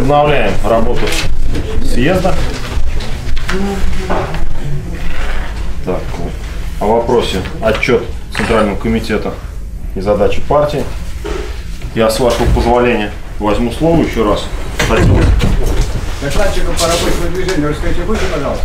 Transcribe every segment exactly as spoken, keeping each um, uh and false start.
Возобновляем работу съезда. Так, о вопросе отчет Центрального комитета и задачи партии. Я, с вашего позволения, возьму слово еще раз. Докладчиков по рабочему движению расскажите, будете, пожалуйста.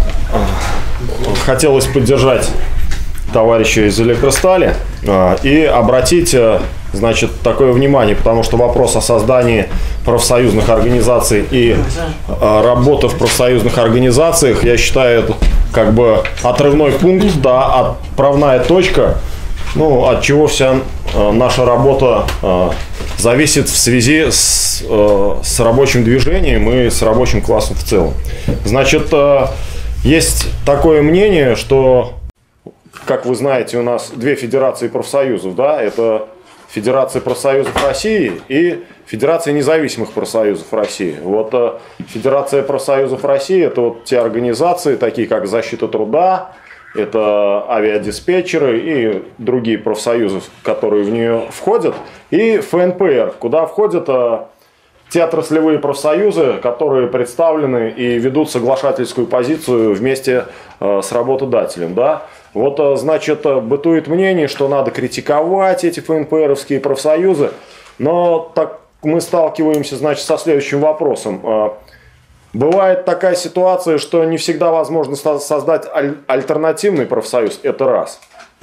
Хотелось поддержать товарища из Электростали и обратить, значит, такое внимание, потому что вопрос о создании профсоюзных организаций и работы в профсоюзных организациях, я считаю, это как бы отрывной пункт, да, отправная точка, ну, от чего вся наша работа зависит в связи с, с рабочим движением и с рабочим классом в целом. Значит, есть такое мнение, что, как вы знаете, у нас две федерации профсоюзов, да, это Федерация профсоюзов России и Федерация независимых профсоюзов России. Вот э, Федерация профсоюзов России — это вот те организации, такие как Защита труда, это авиадиспетчеры и другие профсоюзы, которые в нее входят, и эф эн пэ эр, куда входят э, те отраслевые профсоюзы, которые представлены и ведут соглашательскую позицию вместе э, с работодателем, да. Вот, значит, бытует мнение, что надо критиковать эти эф эн пэ эровские профсоюзы, но так мы сталкиваемся, значит, со следующим вопросом. Бывает такая ситуация, что не всегда возможно создать аль- альтернативный профсоюз, это раз.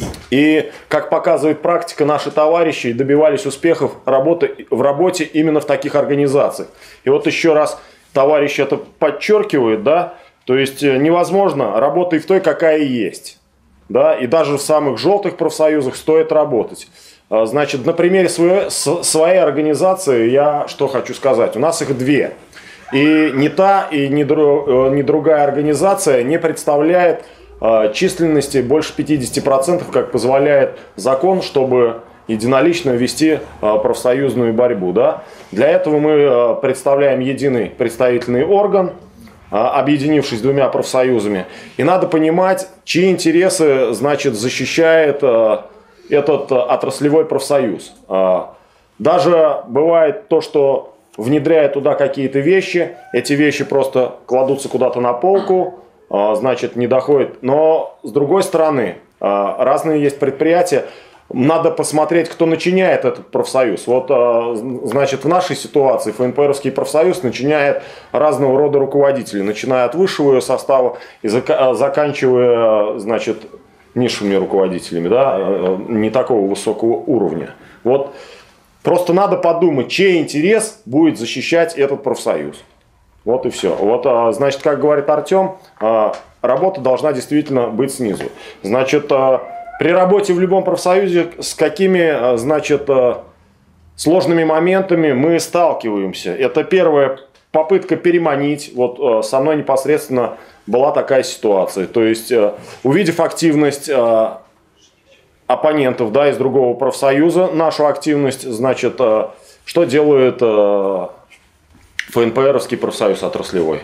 И, как показывает практика, наши товарищи добивались успехов работы, в работе именно в таких организациях. И вот еще раз товарищ это подчеркивает, да, то есть невозможно работать в той, какая есть. Да, и даже в самых желтых профсоюзах стоит работать. Значит, на примере своей, своей организации я что хочу сказать. У нас их две. И ни та, и ни, дру, ни другая организация не представляет численности больше пятидесяти процентов, как позволяет закон, чтобы единолично вести профсоюзную борьбу. Да? Для этого мы представляем единый представительный орган, объединившись двумя профсоюзами. И надо понимать, чьи интересы, значит, защищает э, этот э, отраслевой профсоюз. Э, даже бывает то, что внедряют туда какие-то вещи, эти вещи просто кладутся куда-то на полку, э, значит, не доходят. Но, с другой стороны, э, разные есть предприятия. Надо посмотреть, кто начиняет этот профсоюз. Вот, значит, в нашей ситуации эф эн пэ эровский профсоюз начиняет разного рода руководителей, начиная от высшего ее состава и заканчивая, значит, низшими руководителями, да, не такого высокого уровня. Вот просто надо подумать, чей интерес будет защищать этот профсоюз. Вот и все. Вот, значит, как говорит Артем, работа должна действительно быть снизу. Значит, при работе в любом профсоюзе с какими, значит, сложными моментами мы сталкиваемся. Это первая попытка переманить. Вот со мной непосредственно была такая ситуация. То есть, увидев активность оппонентов, да, из другого профсоюза, нашу активность, значит, что делает эф эн пэ эровский профсоюз отраслевой?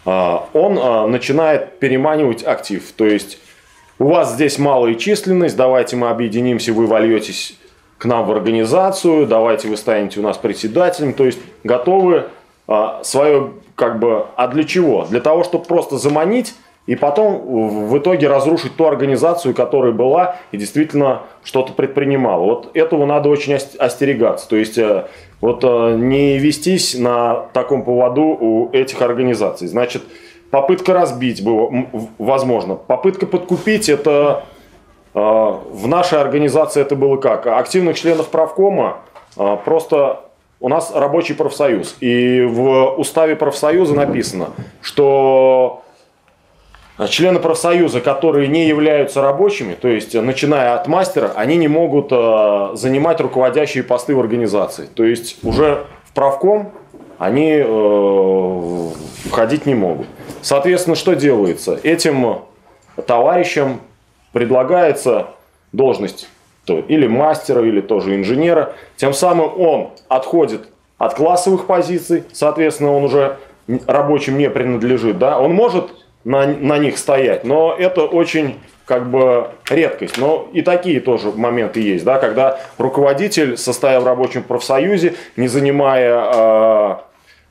Он начинает переманивать актив. То есть, у вас здесь малая численность, давайте мы объединимся, вы вольетесь к нам в организацию, давайте вы станете у нас председателем. То есть готовы а, свое, как бы, а для чего? Для того, чтобы просто заманить и потом в итоге разрушить ту организацию, которая была и действительно что-то предпринимала. Вот этого надо очень остерегаться. То есть вот не вестись на таком поводу у этих организаций. Значит, попытка разбить было, возможно. Попытка подкупить, это э, в нашей организации это было как? Активных членов правкома э, просто у нас рабочий профсоюз. И в уставе профсоюза написано, что члены профсоюза, которые не являются рабочими, то есть начиная от мастера, они не могут э, занимать руководящие посты в организации. То есть уже в правком они э, входить не могут. Соответственно, что делается? Этим товарищам предлагается должность то, или мастера, или тоже инженера. Тем самым он отходит от классовых позиций, соответственно, он уже рабочим не принадлежит. Да? Он может на, на них стоять, но это очень, как бы, редкость. Но и такие тоже моменты есть, да? Когда руководитель, состоя в рабочем профсоюзе, не занимая... Э,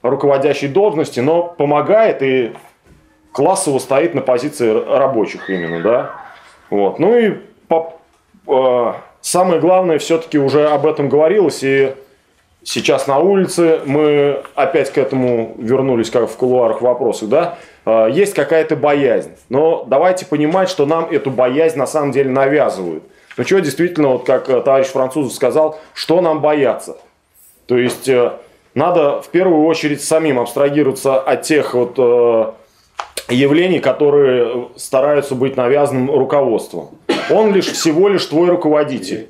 руководящей должности, но помогает и классово стоит на позиции рабочих именно, да. Вот. Ну и по, э, самое главное, все-таки уже об этом говорилось, и сейчас на улице мы опять к этому вернулись, как в кулуарах вопросах, да. Э, есть какая-то боязнь, но давайте понимать, что нам эту боязнь на самом деле навязывают. Ну что, действительно, вот как товарищ Французов сказал, что нам бояться? То есть э, надо в первую очередь самим абстрагироваться от тех вот э, явлений, которые стараются быть навязанным руководством. Он лишь всего лишь твой руководитель.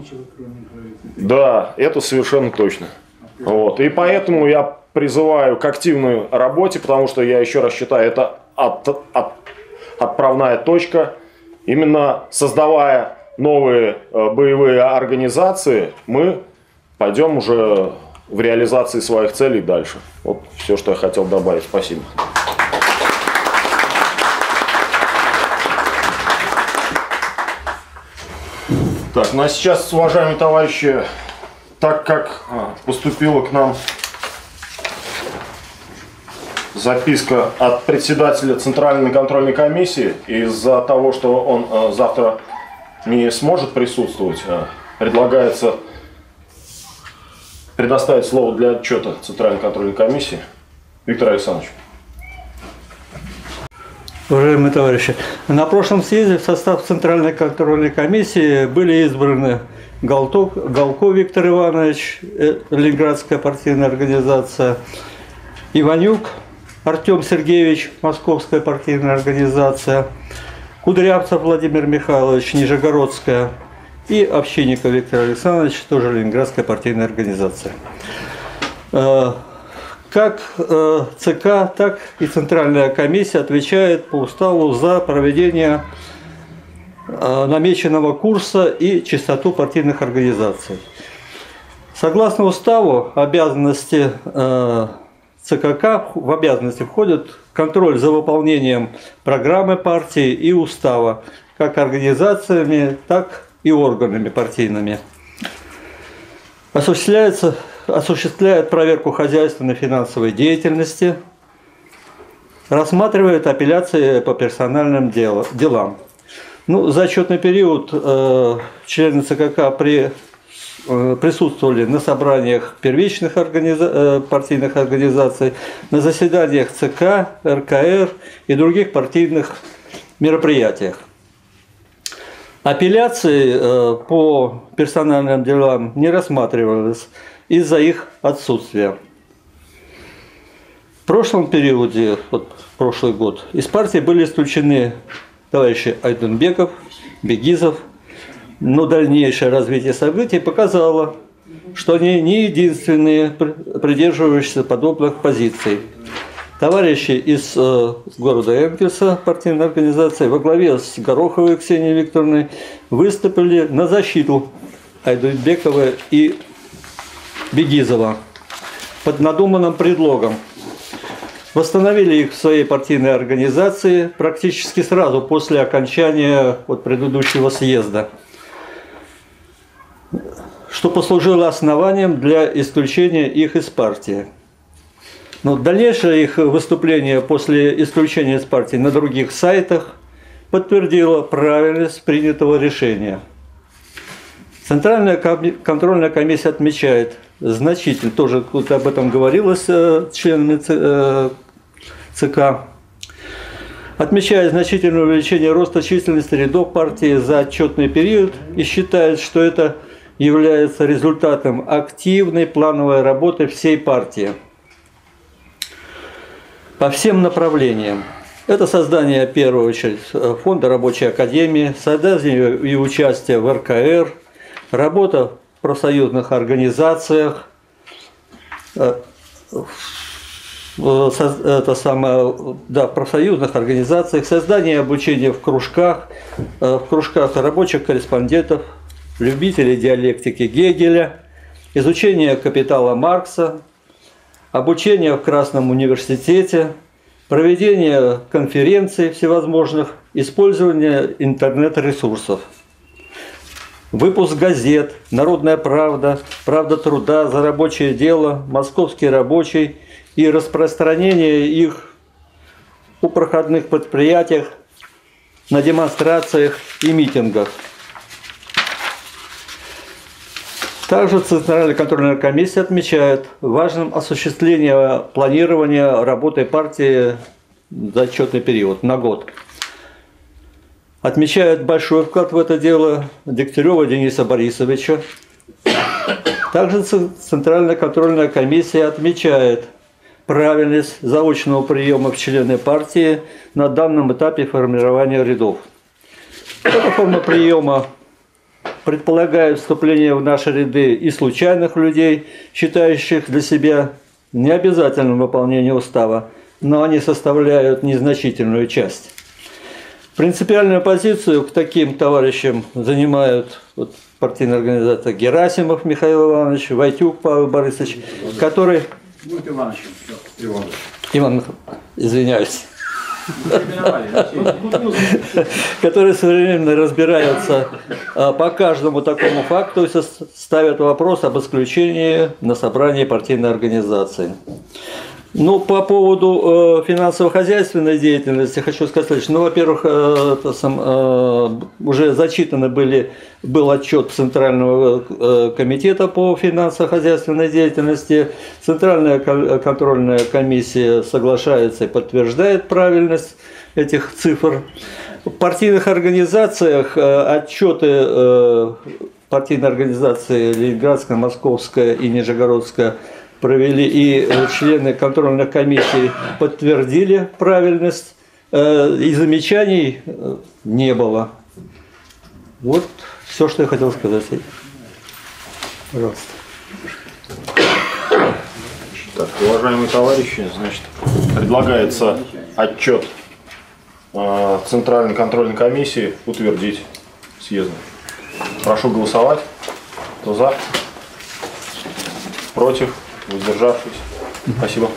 Да, это совершенно точно. Вот. И поэтому я призываю к активной работе, потому что я еще раз считаю, это от, от, отправная точка. Именно создавая новые э, боевые организации, мы пойдем уже в реализации своих целей дальше. Вот все, что я хотел добавить. Спасибо. Так, ну а сейчас, уважаемые товарищи, так как поступила к нам записка от председателя Центральной контрольной комиссии, из-за того, что он завтра не сможет присутствовать, предлагается предоставить слово для отчета Центральной контрольной комиссии. Виктор Александрович. Уважаемые товарищи, на прошлом съезде в состав Центральной контрольной комиссии были избраны Галко, Галко Виктор Иванович, Ленинградская партийная организация, Иванюк Артем Сергеевич, Московская партийная организация, Кудрявцев Владимир Михайлович, Нижегородская, и Овчинников Виктор Александрович, тоже Ленинградская партийная организация. Как ЦК, так и Центральная комиссия отвечает по уставу за проведение намеченного курса и чистоту партийных организаций. Согласно уставу, обязанности ЦКК в обязанности входят контроль за выполнением программы партии и устава, как организациями, так и органами партийными. Осуществляется осуществляет проверку хозяйственной финансовой деятельности, рассматривает апелляции по персональным делам. Ну, за отчетный период э, члены ЦКК при, э, присутствовали на собраниях первичных организа э, партийных организаций, на заседаниях ЦК, РКР и других партийных мероприятиях. Апелляции э, по персональным делам не рассматривались из-за их отсутствия. В прошлом периоде, вот прошлый год, из партии были исключены товарищи Айденбеков, Бегизов, но дальнейшее развитие событий показало, что они не единственные придерживающиеся подобных позиций. Товарищи из э, города Энгельса, партийной организации, во главе с Гороховой Ксенией Викторовной выступили на защиту Айденбекова и Бегизова под надуманным предлогом. Восстановили их в своей партийной организации практически сразу после окончания вот предыдущего съезда, что послужило основанием для исключения их из партии. Но дальнейшее их выступление после исключения из партии на других сайтах подтвердило правильность принятого решения. Центральная контрольная комиссия отмечает значительно, тоже об этом говорилось членами ЦК, отмечает значительное увеличение роста численности рядов партии за отчетный период и считает, что это является результатом активной плановой работы всей партии по всем направлениям. Это создание, в первую очередь, фонда рабочей академии, создание и участие в РКР, работа в профсоюзных организациях, это самое, да, в профсоюзных организациях, создание и обучение в кружках, в кружках рабочих корреспондентов, любителей диалектики Гегеля, изучение капитала Маркса, обучение в Красном университете, проведение конференций всевозможных, использование интернет-ресурсов. Выпуск газет «Народная правда», «Правда труда», «За рабочее дело», «Московский рабочий» и распространение их у проходных предприятиях, на демонстрациях и митингах. Также Центральная контрольная комиссия отмечает важным осуществление планирования работы партии за отчетный период на год. Отмечает большой вклад в это дело Дегтярева Дениса Борисовича. Также Центральная контрольная комиссия отмечает правильность заочного приема в члены партии на данном этапе формирования рядов. Эта форма приема предполагает вступление в наши ряды и случайных людей, считающих для себя необязательным выполнение устава, но они составляют незначительную часть. Принципиальную позицию к таким товарищам занимают вот, партийная организация Герасимов Михаил Иванович, Войтюк Павел Борисович, который... Будет Ивановичем. Иван. Иван, извиняюсь. Которые современно разбираются по каждому такому факту и ставят вопрос об исключении на собрании партийной организации. Ну, по поводу э, финансово-хозяйственной деятельности хочу сказать, ну, во-первых, э, э, уже зачитаны были, был отчет Центрального э, комитета по финансово-хозяйственной деятельности. Центральная контрольная комиссия соглашается и подтверждает правильность этих цифр. В партийных организациях э, отчеты э, партийной организации Ленинградская, Московская и Нижегородская провели, и члены контрольных комиссий подтвердили правильность, и замечаний не было. Вот все, что я хотел сказать. Пожалуйста. Так, уважаемые товарищи, значит, предлагается отчет Центральной контрольной комиссии утвердить съездом. Прошу голосовать. Кто за? Против? Воздержавшись. Спасибо.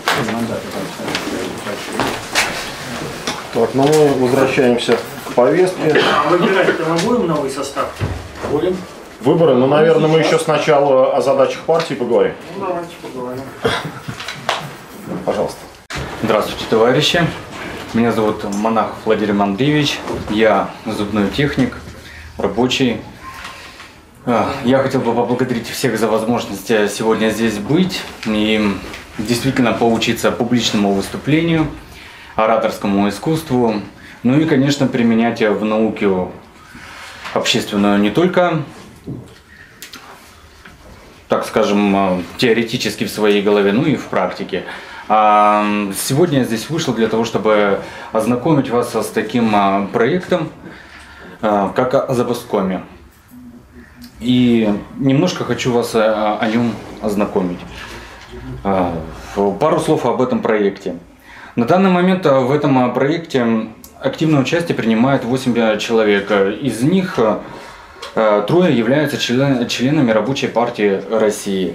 Так, ну мы возвращаемся к повестке. А выбирать-то мы будем новый состав? Будем. Выборы, ну, наверное, мы еще сначала о задачах партии поговорим. Ну, давайте поговорим. Пожалуйста. Здравствуйте, товарищи. Меня зовут Монахов Владимир Андреевич. Я зубной техник, рабочий. Я хотел бы поблагодарить всех за возможность сегодня здесь быть и действительно поучиться публичному выступлению, ораторскому искусству, ну и, конечно, применять в науке общественную не только, так скажем, теоретически в своей голове, ну и в практике. А сегодня я здесь вышел для того, чтобы ознакомить вас с таким проектом, как о Забаскоме. И немножко хочу вас о нем ознакомить. Пару слов об этом проекте. На данный момент в этом проекте активное участие принимает восемь человек. Из них трое являются членами Рабочей партии России.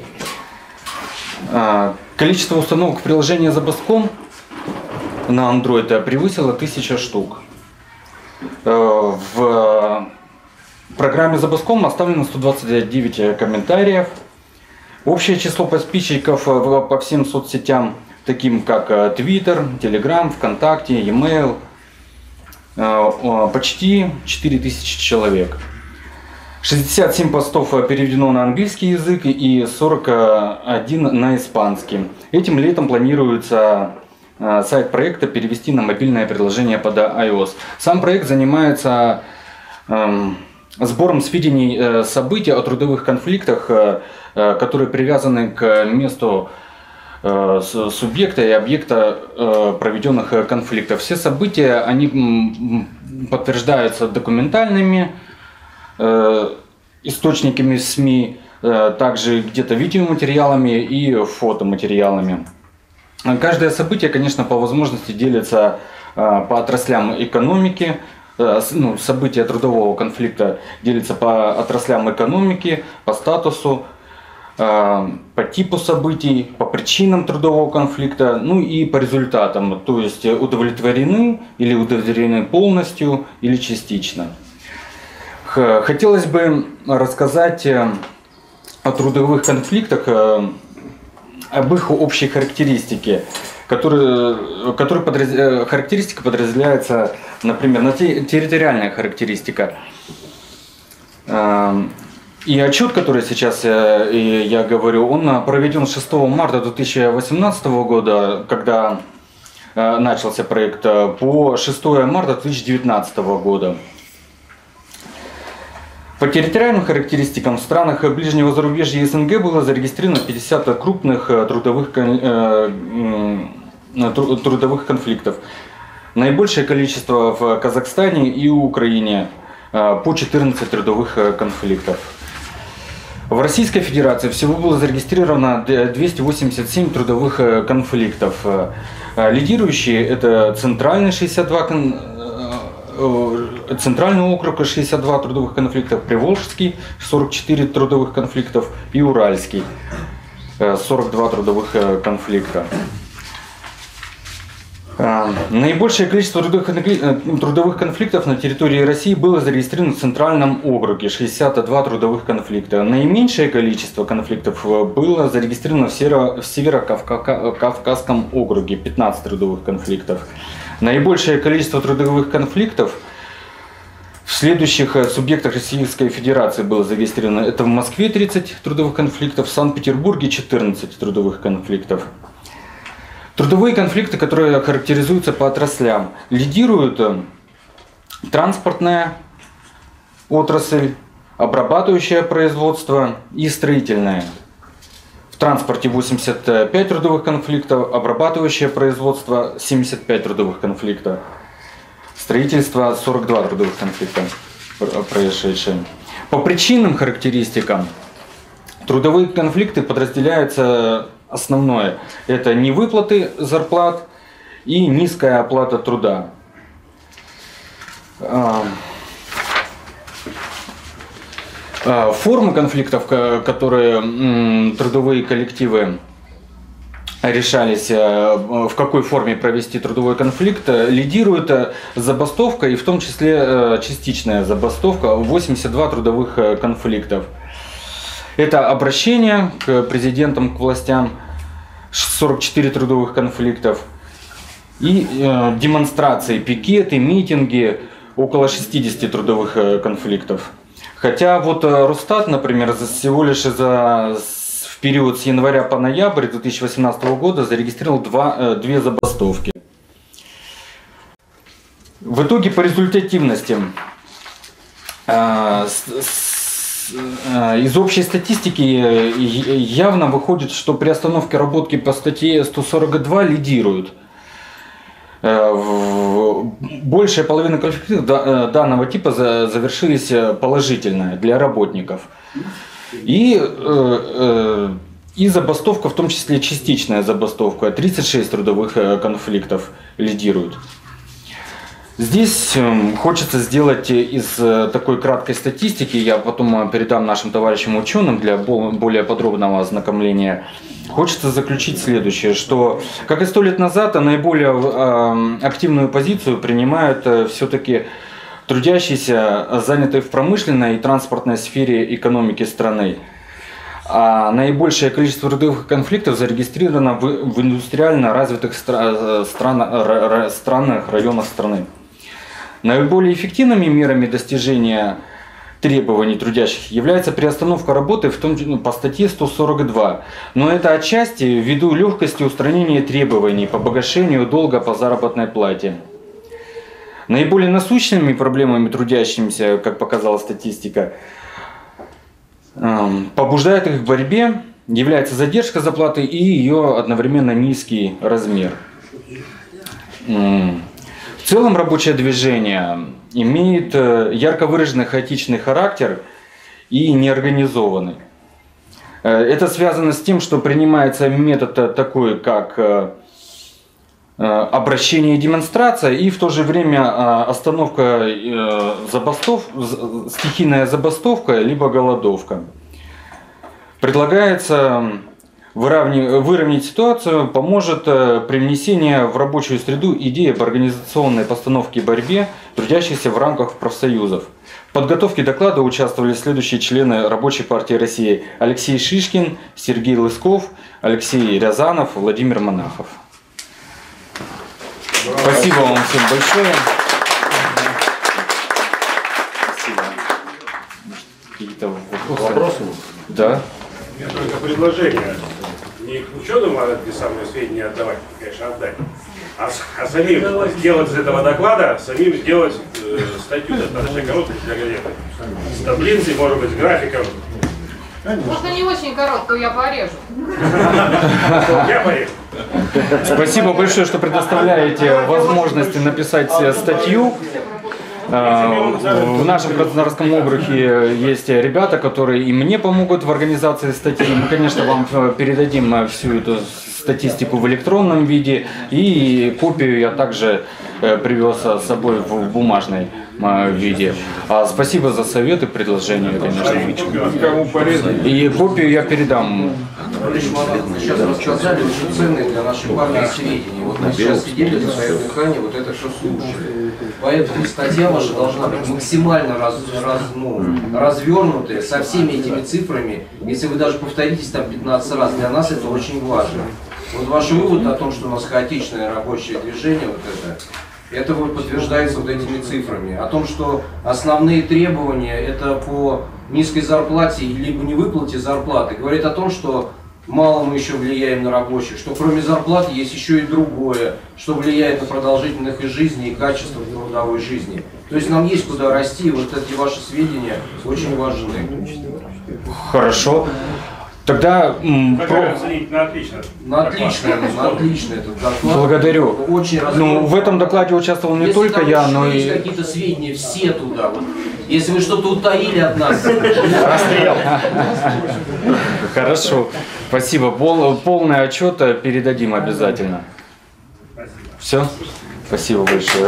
Количество установок приложения Забаском на Android превысило тысячу штук. В В программе Забаском оставлено сто двадцать девять комментариев. Общее число подписчиков по всем соцсетям, таким как Twitter, Telegram, ВКонтакте, e-mail, почти четыре тысячи человек. шестьдесят семь постов переведено на английский язык и сорок один на испанский. Этим летом планируется сайт проекта перевести на мобильное приложение под iOS. Сам проект занимается сбором сведений, событий о трудовых конфликтах, которые привязаны к месту субъекта и объекта проведенных конфликтов. Все события, они подтверждаются документальными источниками СМИ, также где-то видеоматериалами и фотоматериалами. Каждое событие, конечно, по возможности делится по отраслям экономики. Ну, события трудового конфликта делятся по отраслям экономики, по статусу, по типу событий, по причинам трудового конфликта, ну и по результатам, то есть удовлетворены или удовлетворены полностью или частично. Хотелось бы рассказать о трудовых конфликтах, об их общей характеристике, которые, которые подраз... характеристика подразделяется, например, на территориальная характеристика. И отчет, который сейчас я, я говорю, он проведен шестого марта две тысячи восемнадцатого года, когда начался проект, по шестого марта две тысячи девятнадцатого года. По территориальным характеристикам в странах ближнего зарубежья и СНГ было зарегистрировано пятьдесят крупных трудовых, трудовых конфликтов. Наибольшее количество в Казахстане и Украине, по четырнадцать трудовых конфликтов. В Российской Федерации всего было зарегистрировано двести восемьдесят семь трудовых конфликтов. Лидирующие — это центральный шестьдесят два, центральный округ шестьдесят два трудовых конфликтов, Приволжский сорок четыре трудовых конфликтов и Уральский сорок два трудовых конфликта. Наибольшее количество трудовых конфликтов на территории России было зарегистрировано в Центральном округе — шестьдесят два трудовых конфликта. Наименьшее количество конфликтов было зарегистрировано в Северо-Кавказском округе — пятнадцать трудовых конфликтов. Наибольшее количество трудовых конфликтов в следующих субъектах Российской Федерации было зарегистрировано. Это в Москве тридцать трудовых конфликтов, в Санкт-Петербурге четырнадцать трудовых конфликтов. Трудовые конфликты, которые характеризуются по отраслям, лидируют транспортная отрасль, обрабатывающее производство и строительное. В транспорте восемьдесят пять трудовых конфликтов, обрабатывающее производство семьдесят пять трудовых конфликтов, строительство сорок два трудовых конфликта происшедшие. По причинным характеристикам трудовые конфликты подразделяются. Основное – это невыплаты зарплат и низкая оплата труда. Формы конфликтов, которые трудовые коллективы решались, в какой форме провести трудовой конфликт, лидирует забастовка, и в том числе частичная забастовка, восемьдесят два трудовых конфликтов. Это обращение к президентам, к властям, сорок четыре трудовых конфликтов, и э, демонстрации, пикеты, митинги, около шестидесяти трудовых э, конфликтов. Хотя вот э, Росстат, например, за, всего лишь за, в период с января по ноябрь две тысячи восемнадцатого года зарегистрировал два, э, две забастовки. В итоге по результативности э, с, с, из общей статистики явно выходит, что при остановке работки по статье сто сорок два лидируют. Большая половина конфликтов данного типа завершились положительно для работников. И, и забастовка, в том числе частичная забастовка, тридцать шесть трудовых конфликтов лидируют. Здесь хочется сделать из такой краткой статистики, я потом передам нашим товарищам ученым для более подробного ознакомления. Хочется заключить следующее, что, как и сто лет назад, наиболее активную позицию принимают все-таки трудящиеся, занятые в промышленной и транспортной сфере экономики страны. А наибольшее количество трудовых конфликтов зарегистрировано в, в индустриально развитых стра стран, странах, районах страны. Наиболее эффективными мерами достижения требований трудящих является приостановка работы в том, по статье сто сорок два. Но это отчасти ввиду легкости устранения требований по погашению долга по заработной плате. Наиболее насущными проблемами трудящимся, как показала статистика, побуждает их к борьбе является задержка заплаты и ее одновременно низкий размер. В целом рабочее движение имеет ярко выраженный хаотичный характер и неорганизованный. Это связано с тем, что принимается метод такой, как обращение и демонстрация, и в то же время остановка забастов, стихийная забастовка, либо голодовка. Предлагается выравни- выровнять ситуацию поможет э, привнесение в рабочую среду идеи об организационной постановке и борьбе трудящихся в рамках профсоюзов. В подготовке доклада участвовали следующие члены Рабочей партии России: Алексей Шишкин, Сергей Лысков, Алексей Рязанов, Владимир Монахов. Спасибо вам всем большое. Спасибо. Какие-то вопросы? Вопросы? Да. У меня только предложение. Не к ученым надо эти самые сведения отдавать, конечно, отдать, а, а самим сделать из этого доклада, самим сделать э, статью достаточно короткую для газеты. С таблицей, может быть, с графиком. Можно не очень короткую, я порежу. Я порежу. Спасибо большое, что предоставляете возможности написать статью. В нашем Краснодарском округе есть ребята, которые и мне помогут в организации статьи. Мы, конечно, вам передадим всю эту статистику в электронном виде, и копию я также привез с собой в бумажной виде. А спасибо за советы, предложения, конечно. И копию я передам. Сейчас рассказали очень ценные для нашей партии сведения. Вот мы сейчас сидели за свое дыхание, вот это все слушали. Поэтому статья ваша должна быть максимально раз, раз, ну, развернутая, со всеми этими цифрами. Если вы даже повторитесь там пятнадцать раз, для нас это очень важно. Вот ваш вывод о том, что у нас хаотичное рабочее движение, вот это, это вот подтверждается вот этими цифрами. О том, что основные требования это по низкой зарплате либо не выплате зарплаты, говорит о том, что мало мы еще влияем на рабочих, что кроме зарплаты есть еще и другое, что влияет на продолжительность их жизни и качество трудовой жизни. То есть нам есть куда расти, и вот эти ваши сведения очень важны. Хорошо. Тогда м, про... оценить на отлично. На отлично, на отлично этот доклад. Благодарю. Очень Ну, в этом докладе участвовал не Если только там я, еще но есть и... какие-то сведения, все туда. Вот. Если вы что-то утаили от нас, Расстрел. Хорошо. Спасибо. Пол, полный отчет передадим обязательно. Все? Спасибо большое.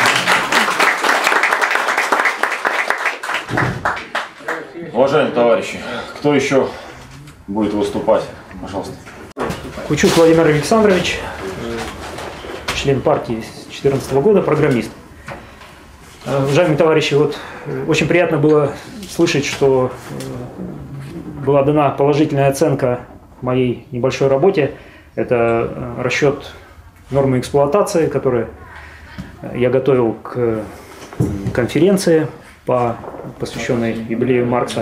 Уважаемые товарищи, кто еще будет выступать? Пожалуйста. Кучук Владимир Александрович, член партии с две тысячи четырнадцатого года, программист. Уважаемые товарищи, вот очень приятно было слышать, что была дана положительная оценка моей небольшой работе. Это расчет нормы эксплуатации, который я готовил к конференции, по, посвященной юбилею Маркса.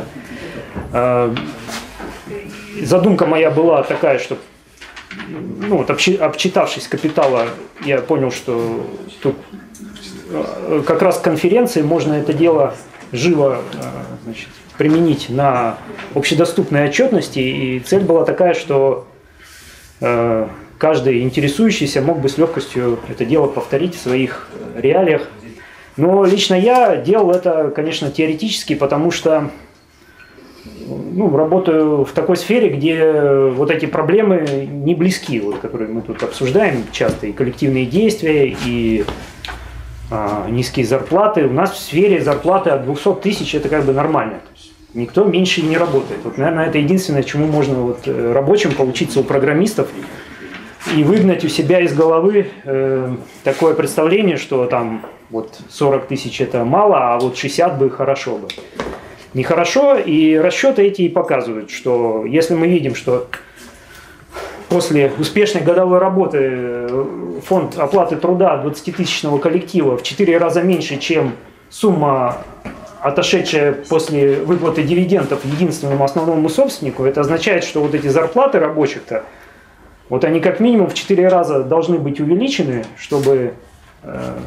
Задумка моя была такая, что, ну, вот, обчитавшись капитала, я понял, что тут как раз к конференции можно это дело живо, значит, применить на общедоступной отчетности. И цель была такая, что каждый интересующийся мог бы с легкостью это дело повторить в своих реалиях. Но лично я делал это, конечно, теоретически, потому что, ну, работаю в такой сфере, где вот эти проблемы не близки, вот, которые мы тут обсуждаем часто, и коллективные действия, и а, низкие зарплаты. У нас в сфере зарплаты от двухсот тысяч это как бы нормально. Никто меньше не работает. Вот, наверное, это единственное, чему можно вот рабочим поучиться у программистов и выгнать у себя из головы э, такое представление, что там вот сорок тысяч это мало, а вот шестьдесят бы хорошо бы. Нехорошо, и расчеты эти и показывают, что если мы видим, что после успешной годовой работы фонд оплаты труда двадцатитысячного коллектива в четыре раза меньше, чем сумма, отошедшая после выплаты дивидендов единственному основному собственнику, это означает, что вот эти зарплаты рабочих-то, вот они как минимум в четыре раза должны быть увеличены, чтобы... Э,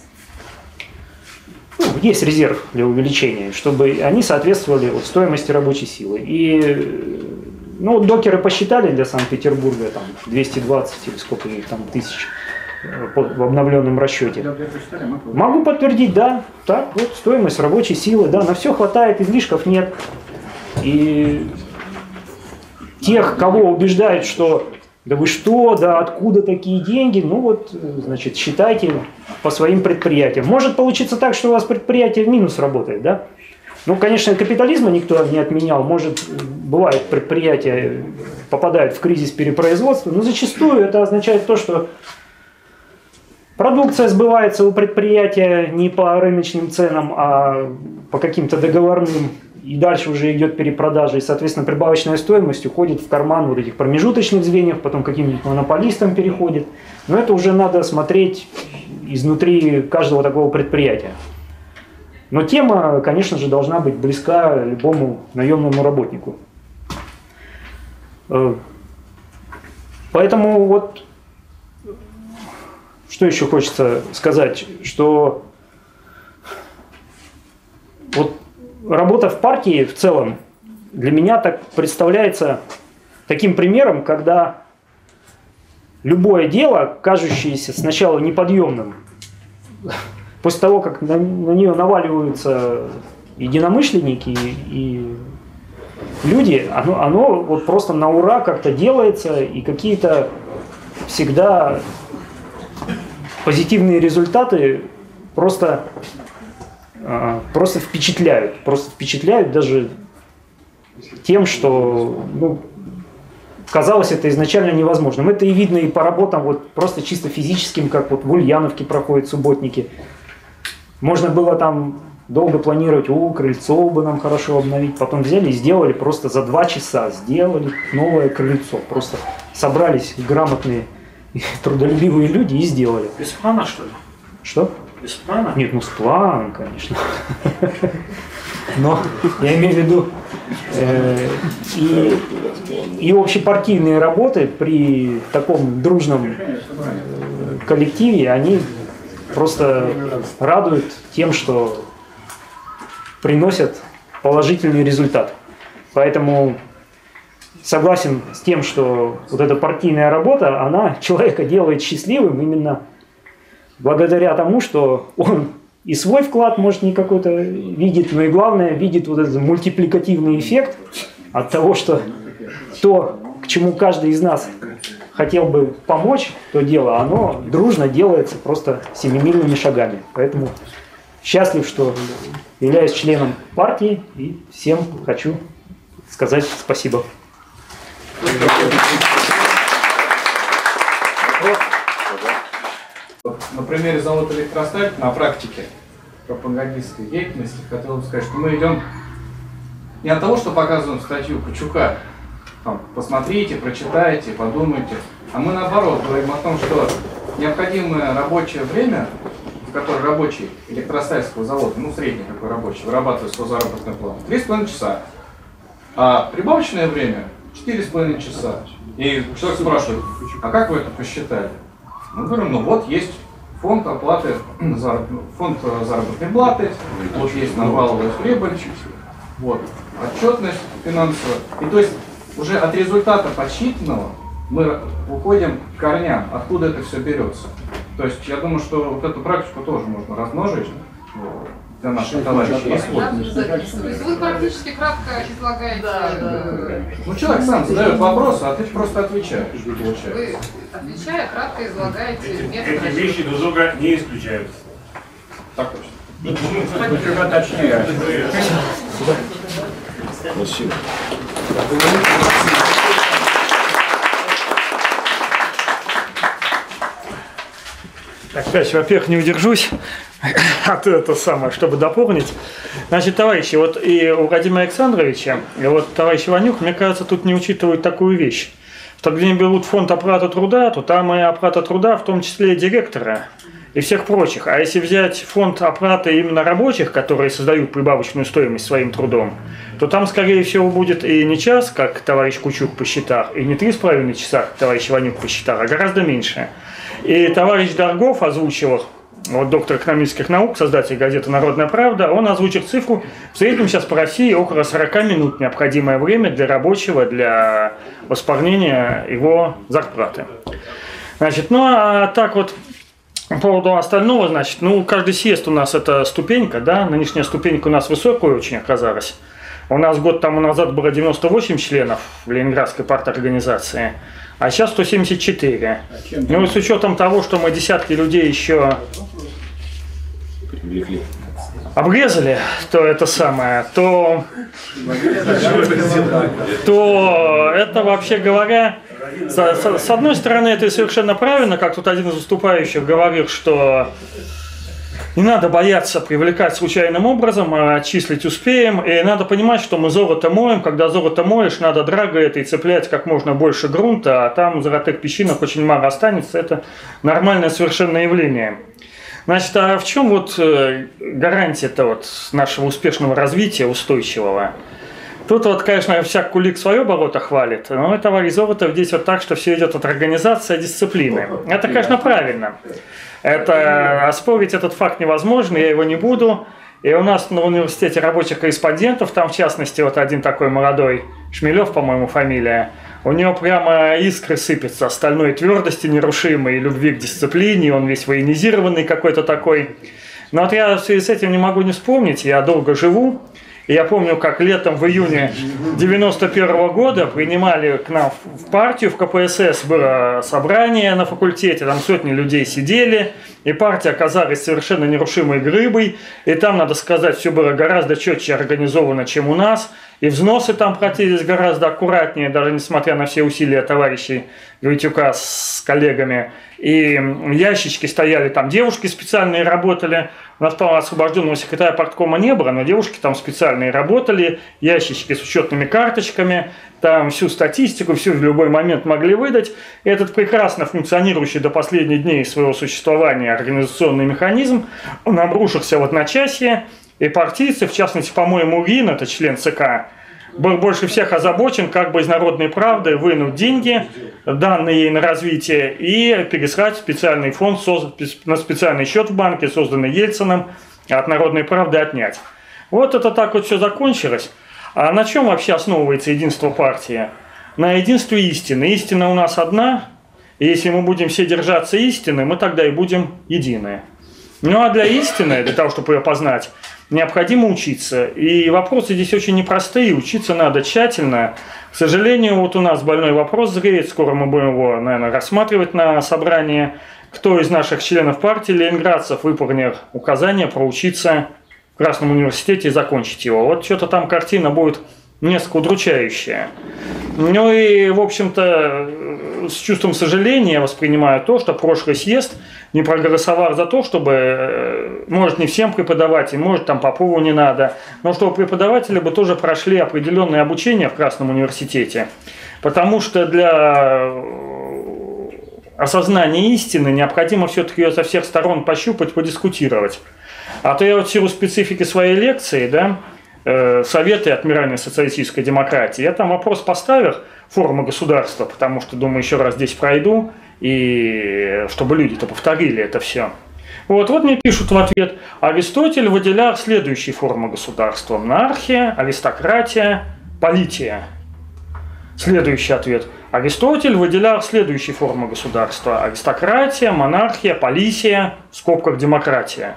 ну, есть резерв для увеличения, чтобы они соответствовали вот стоимости рабочей силы. И, ну, докеры посчитали для Санкт-Петербурга там двести двадцать или сколько там тысяч в обновленном расчете. Могу подтвердить, да, так, вот стоимость рабочей силы, да, на все хватает, излишков нет. И тех, кого убеждают, что да вы что, да откуда такие деньги, ну вот, значит, считайте по своим предприятиям. Может получиться так, что у вас предприятие в минус работает, да? Ну, конечно, капитализма никто не отменял, может, бывает предприятие попадают в кризис перепроизводства, но зачастую это означает то, что продукция сбывается у предприятия не по рыночным ценам, а по каким-то договорным, и дальше уже идет перепродажа, и, соответственно, прибавочная стоимость уходит в карман вот этих промежуточных звеньев, потом каким-нибудь монополистам переходит. Но это уже надо смотреть изнутри каждого такого предприятия. Но тема, конечно же, должна быть близка любому наемному работнику. Поэтому вот, что еще хочется сказать, что вот работа в партии в целом для меня так представляется таким примером, когда любое дело, кажущееся сначала неподъемным, после того, как на, на нее наваливаются единомышленники и, и люди, оно, оно вот просто на ура как-то делается, и какие-то всегда позитивные результаты просто, просто впечатляют. Просто впечатляют даже тем, что ну, казалось это изначально невозможным. Это и видно и по работам вот просто чисто физическим, как вот в Ульяновке проходят субботники. Можно было там долго планировать, о, крыльцо бы нам хорошо обновить. Потом взяли и сделали просто за два часа. Сделали новое крыльцо. Просто собрались грамотные, трудолюбивые люди и сделали. Без плана, что ли? Что? Без плана? Нет, ну с планом, конечно. Но я имею в виду э, и, и общепартийные работы при таком дружном э, коллективе, они просто радуют тем, что приносят положительный результат. Поэтому согласен с тем, что вот эта партийная работа, она человека делает счастливым именно благодаря тому, что он и свой вклад, может, не какой-то видит, но и главное, видит вот этот мультипликативный эффект от того, что то, к чему каждый из нас хотел бы помочь, то дело, оно дружно делается просто семимильными шагами. Поэтому счастлив, что являюсь членом партии, и всем хочу сказать спасибо. На примере завода «Электросталь» на практике пропагандистской деятельности хотел бы сказать, что мы идем не от того, что показываем статью Кучука, там, посмотрите, прочитайте, подумайте, а мы наоборот говорим о том, что необходимое рабочее время, в которое рабочий электростальского завода, ну средний такой рабочий, вырабатывает свой заработный план, три с половиной часа, а прибавочное время четыре с половиной часа. И человек спрашивает, а как вы это посчитали? Мы говорим, ну вот есть фонд оплаты, фонд заработной платы, вот есть наваловая прибыль, вот, отчетность финансовая. И то есть уже от результата подсчитанного мы уходим к корням, откуда это все берется. То есть я думаю, что вот эту практику тоже можно размножить для наших товарищей. То есть вы практически кратко излагаете. Да, да. Ну человек сам задает вопросы, а ты просто отвечаешь. Вы, отвечая, кратко излагаете метод. Эти вещи друг друга не исключают. Так точно. Чего точнее. Спасибо. Опять, во-первых, не удержусь от этого самого, чтобы дополнить. Значит, товарищи, вот и у Владимира Александровича, и вот товарищ Иванюк, мне кажется, тут не учитывают такую вещь, что где берут фонд оплаты труда, то там и оплата труда, в том числе и директора, и всех прочих. А если взять фонд оплаты именно рабочих, которые создают прибавочную стоимость своим трудом, то там, скорее всего, будет и не час, как товарищ Кучук посчитал, и не три с половиной часа, как товарищ Иванюк посчитал, а гораздо меньше. И товарищ Доргов озвучил, вот доктор экономических наук, создатель газеты «Народная правда», он озвучил цифру, в среднем сейчас по России около сорок минут необходимое время для рабочего, для восполнения его зарплаты. Значит, ну а так вот, по поводу остального, значит, ну каждый съезд у нас это ступенька, да, нынешняя ступенька у нас высокая очень оказалась. У нас год тому назад было девяносто восемь членов в Ленинградской парторганизации, а сейчас сто семьдесят четыре. Ну и с учетом того, что мы десятки людей еще привлекли, обрезали, то это самое, то, то это, вообще говоря, с, с одной стороны, это совершенно правильно, как тут один из выступающих говорил, что не надо бояться привлекать случайным образом, а отчислить успеем. И надо понимать, что мы золото моем. Когда золото моешь, надо драго это и цеплять как можно больше грунта, а там золотых песчинок очень мало останется. Это нормальное совершенно явление. Значит, а в чем вот гарантия-то вот нашего успешного развития, устойчивого? Тут вот, конечно, всяк кулик свое болото хвалит, но товарищ Золотов здесь вот так, что все идет от организации, дисциплины. Это, конечно, правильно. Это оспорить этот факт невозможно, я его не буду. И у нас на университете рабочих корреспондентов, там в частности вот один такой молодой, Шмелев, по-моему, фамилия, у него прямо искры сыпятся, стальной твердости нерушимой, любви к дисциплине, он весь военизированный какой-то такой. Но вот я в связи с этим не могу не вспомнить, я долго живу. И я помню, как летом в июне девяносто первого года принимали к нам в партию, в ка пэ эс эс было собрание на факультете, там сотни людей сидели, и партия оказалась совершенно нерушимой глыбой, и там, надо сказать, все было гораздо четче организовано, чем у нас, и взносы там платились гораздо аккуратнее, даже несмотря на все усилия товарищей Войтюка с коллегами, и ящички стояли, там девушки специальные работали. У нас, по-моему, освобожденного секретаря парткома не было, но девушки там специальные работали, ящички с учетными карточками, там всю статистику, всю в любой момент могли выдать. И этот прекрасно функционирующий до последних дней своего существования организационный механизм, он обрушился в одночасье, и партийцы, в частности, по-моему, УГИН, это член ЦК, был больше всех озабочен, как бы из Народной правды вынуть деньги, данные ей на развитие, и переслать в специальный фонд, на специальный счет в банке, созданный Ельциным, от Народной правды отнять. Вот это так вот все закончилось. А на чем вообще основывается единство партии? На единстве истины. Истина у нас одна, и если мы будем все держаться истины, мы тогда и будем едины. Ну а для истины, для того, чтобы ее познать, необходимо учиться. И вопросы здесь очень непростые, учиться надо тщательно. К сожалению, вот у нас больной вопрос зреет, скоро мы будем его, наверное, рассматривать на собрании. Кто из наших членов партии ленинградцев выполнил указание проучиться в Красном университете и закончить его? Вот что-то там картина будет несколько удручающая. Ну и, в общем-то, с чувством сожаления воспринимаю то, что прошлый съезд не проголосовал за то, чтобы, может, не всем преподавателям, может, там Попову не надо, но чтобы преподаватели бы тоже прошли определенное обучение в Красном университете. Потому что для осознания истины необходимо все-таки ее со всех сторон пощупать, подискутировать. А то я вот в силу специфики своей лекции, да, советы отмирания социалистической демократии. Я там вопрос поставил, форма государства, потому что, думаю, еще раз здесь пройду, и чтобы люди-то повторили это все. Вот, вот мне пишут в ответ, Аристотель выделял следующие формы государства: монархия, аристократия, полития. Следующий ответ. Аристотель выделял следующие формы государства: аристократия, монархия, полисия, в скобках демократия.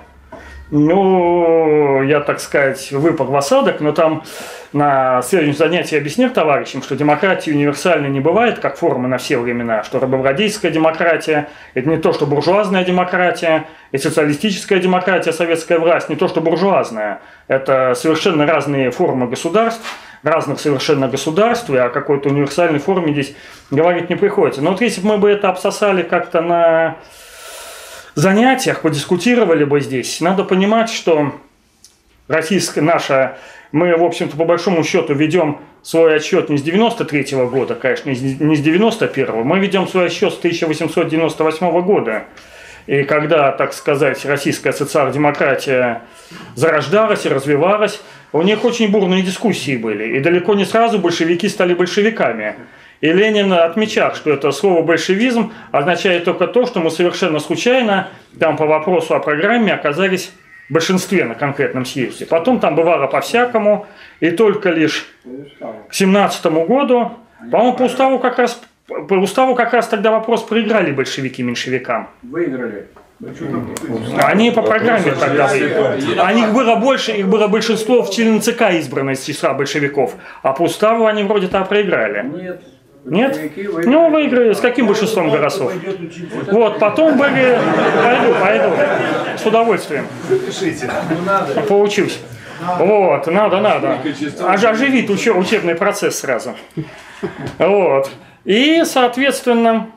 Ну, я, так сказать, выпал в осадок, но там на следующем занятии объяснил товарищам, что демократии универсальной не бывает, как форма на все времена, что рабовладельческая демократия – это не то, что буржуазная демократия, и социалистическая демократия, советская власть – не то, что буржуазная. Это совершенно разные формы государств, разных совершенно государств, и о какой-то универсальной форме здесь говорить не приходится. Но вот если бы мы бы это обсосали как-то на занятиях, подискутировали бы здесь, надо понимать, что российская наша, мы, в общем-то, по большому счету ведем свой отсчет не с девяносто третьего года, конечно, не с девяносто первого, мы ведем свой отсчет с тысяча восемьсот девяносто восьмого года. И когда, так сказать, российская социал-демократия зарождалась и развивалась, у них очень бурные дискуссии были. И далеко не сразу большевики стали большевиками. И Ленин отмечал, что это слово «большевизм» означает только то, что мы совершенно случайно там по вопросу о программе оказались в большинстве на конкретном съезде. Потом там бывало по-всякому, и только лишь к семнадцатому году, по-моему, по уставу как раз, по уставу как раз тогда вопрос проиграли большевики меньшевикам. Выиграли. Они по программе тогда выиграли. А их было больше, их было большинство в члены ЦК избрано из числа большевиков, а по уставу они вроде там проиграли. Нет. Нет? Ну, выиграли. С каким большинством голосов? Вот, потом были... Пойду, пойду. С удовольствием. Поучусь. Вот, надо, надо. Оживит учебный процесс сразу. Вот. И, соответственно...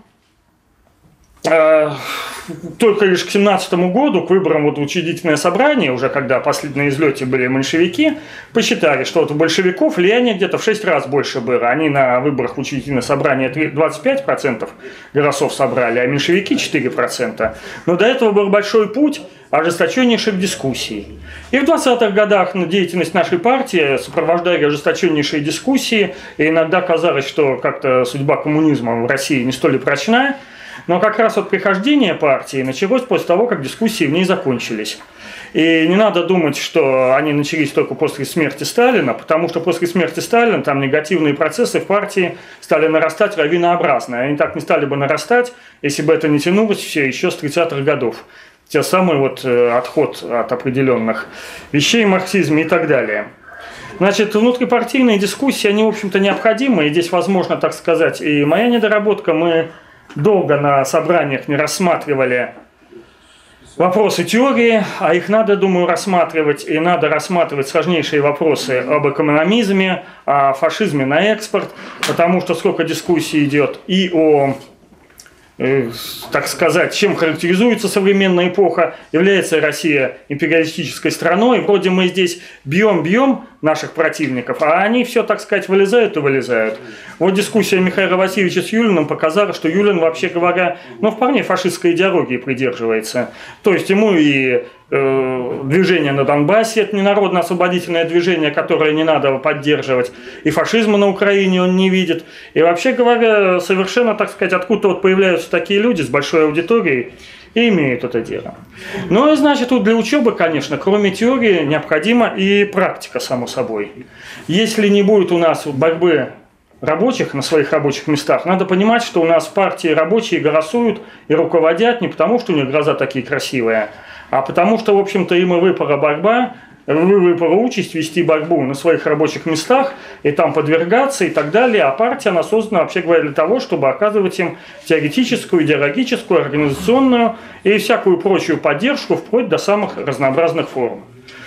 Только лишь к семнадцатому году, к выборам вот в учредительное собрание, уже когда последние излете были меньшевики, посчитали, что вот у большевиков влияние где-то в шесть раз больше было. Они на выборах в учредительное собрание двадцать пять процентов голосов собрали, а меньшевики четыре процента. Но до этого был большой путь ожесточеннейших дискуссий. И в двадцатых годах деятельность нашей партии сопровождали ожесточеннейшие дискуссии, и иногда казалось, что как-то судьба коммунизма в России не столь прочна. Но как раз вот прихождение партии началось после того, как дискуссии в ней закончились. И не надо думать, что они начались только после смерти Сталина, потому что после смерти Сталина там негативные процессы в партии стали нарастать лавинообразно. Они так не стали бы нарастать, если бы это не тянулось все еще с тридцатых годов. Те самые вот отход от определенных вещей, марксизма и так далее. Значит, внутрипартийные дискуссии, они, в общем-то, необходимы. И здесь, возможно, так сказать, и моя недоработка. Мы долго на собраниях не рассматривали вопросы теории, а их надо, думаю, рассматривать. И надо рассматривать сложнейшие вопросы об экономизме, о фашизме на экспорт, потому что сколько дискуссий идет и о, э, так сказать, чем характеризуется современная эпоха, является Россия империалистической страной. Вроде мы здесь бьем-бьем наших противников, а они все, так сказать, вылезают и вылезают. Вот дискуссия Михаила Васильевича с Юлиным показала, что Юлин, вообще говоря, ну, вполне фашистской идеологии придерживается. То есть ему и э, движение на Донбассе, это не народно-освободительное движение, которое не надо поддерживать, и фашизма на Украине он не видит. И вообще говоря, совершенно, так сказать, откуда-то вот появляются такие люди с большой аудиторией, и имеют это дело. Ну и значит, тут для учебы, конечно, кроме теории, необходима и практика, само собой. Если не будет у нас борьбы рабочих на своих рабочих местах, надо понимать, что у нас в партии рабочие голосуют и руководят не потому, что у них глаза такие красивые, а потому что, в общем-то, им и выпала борьба, выпала участь вести борьбу на своих рабочих местах и там подвергаться и так далее. А партия, она создана, вообще говоря, для того, чтобы оказывать им теоретическую, идеологическую, организационную и всякую прочую поддержку, вплоть до самых разнообразных форм.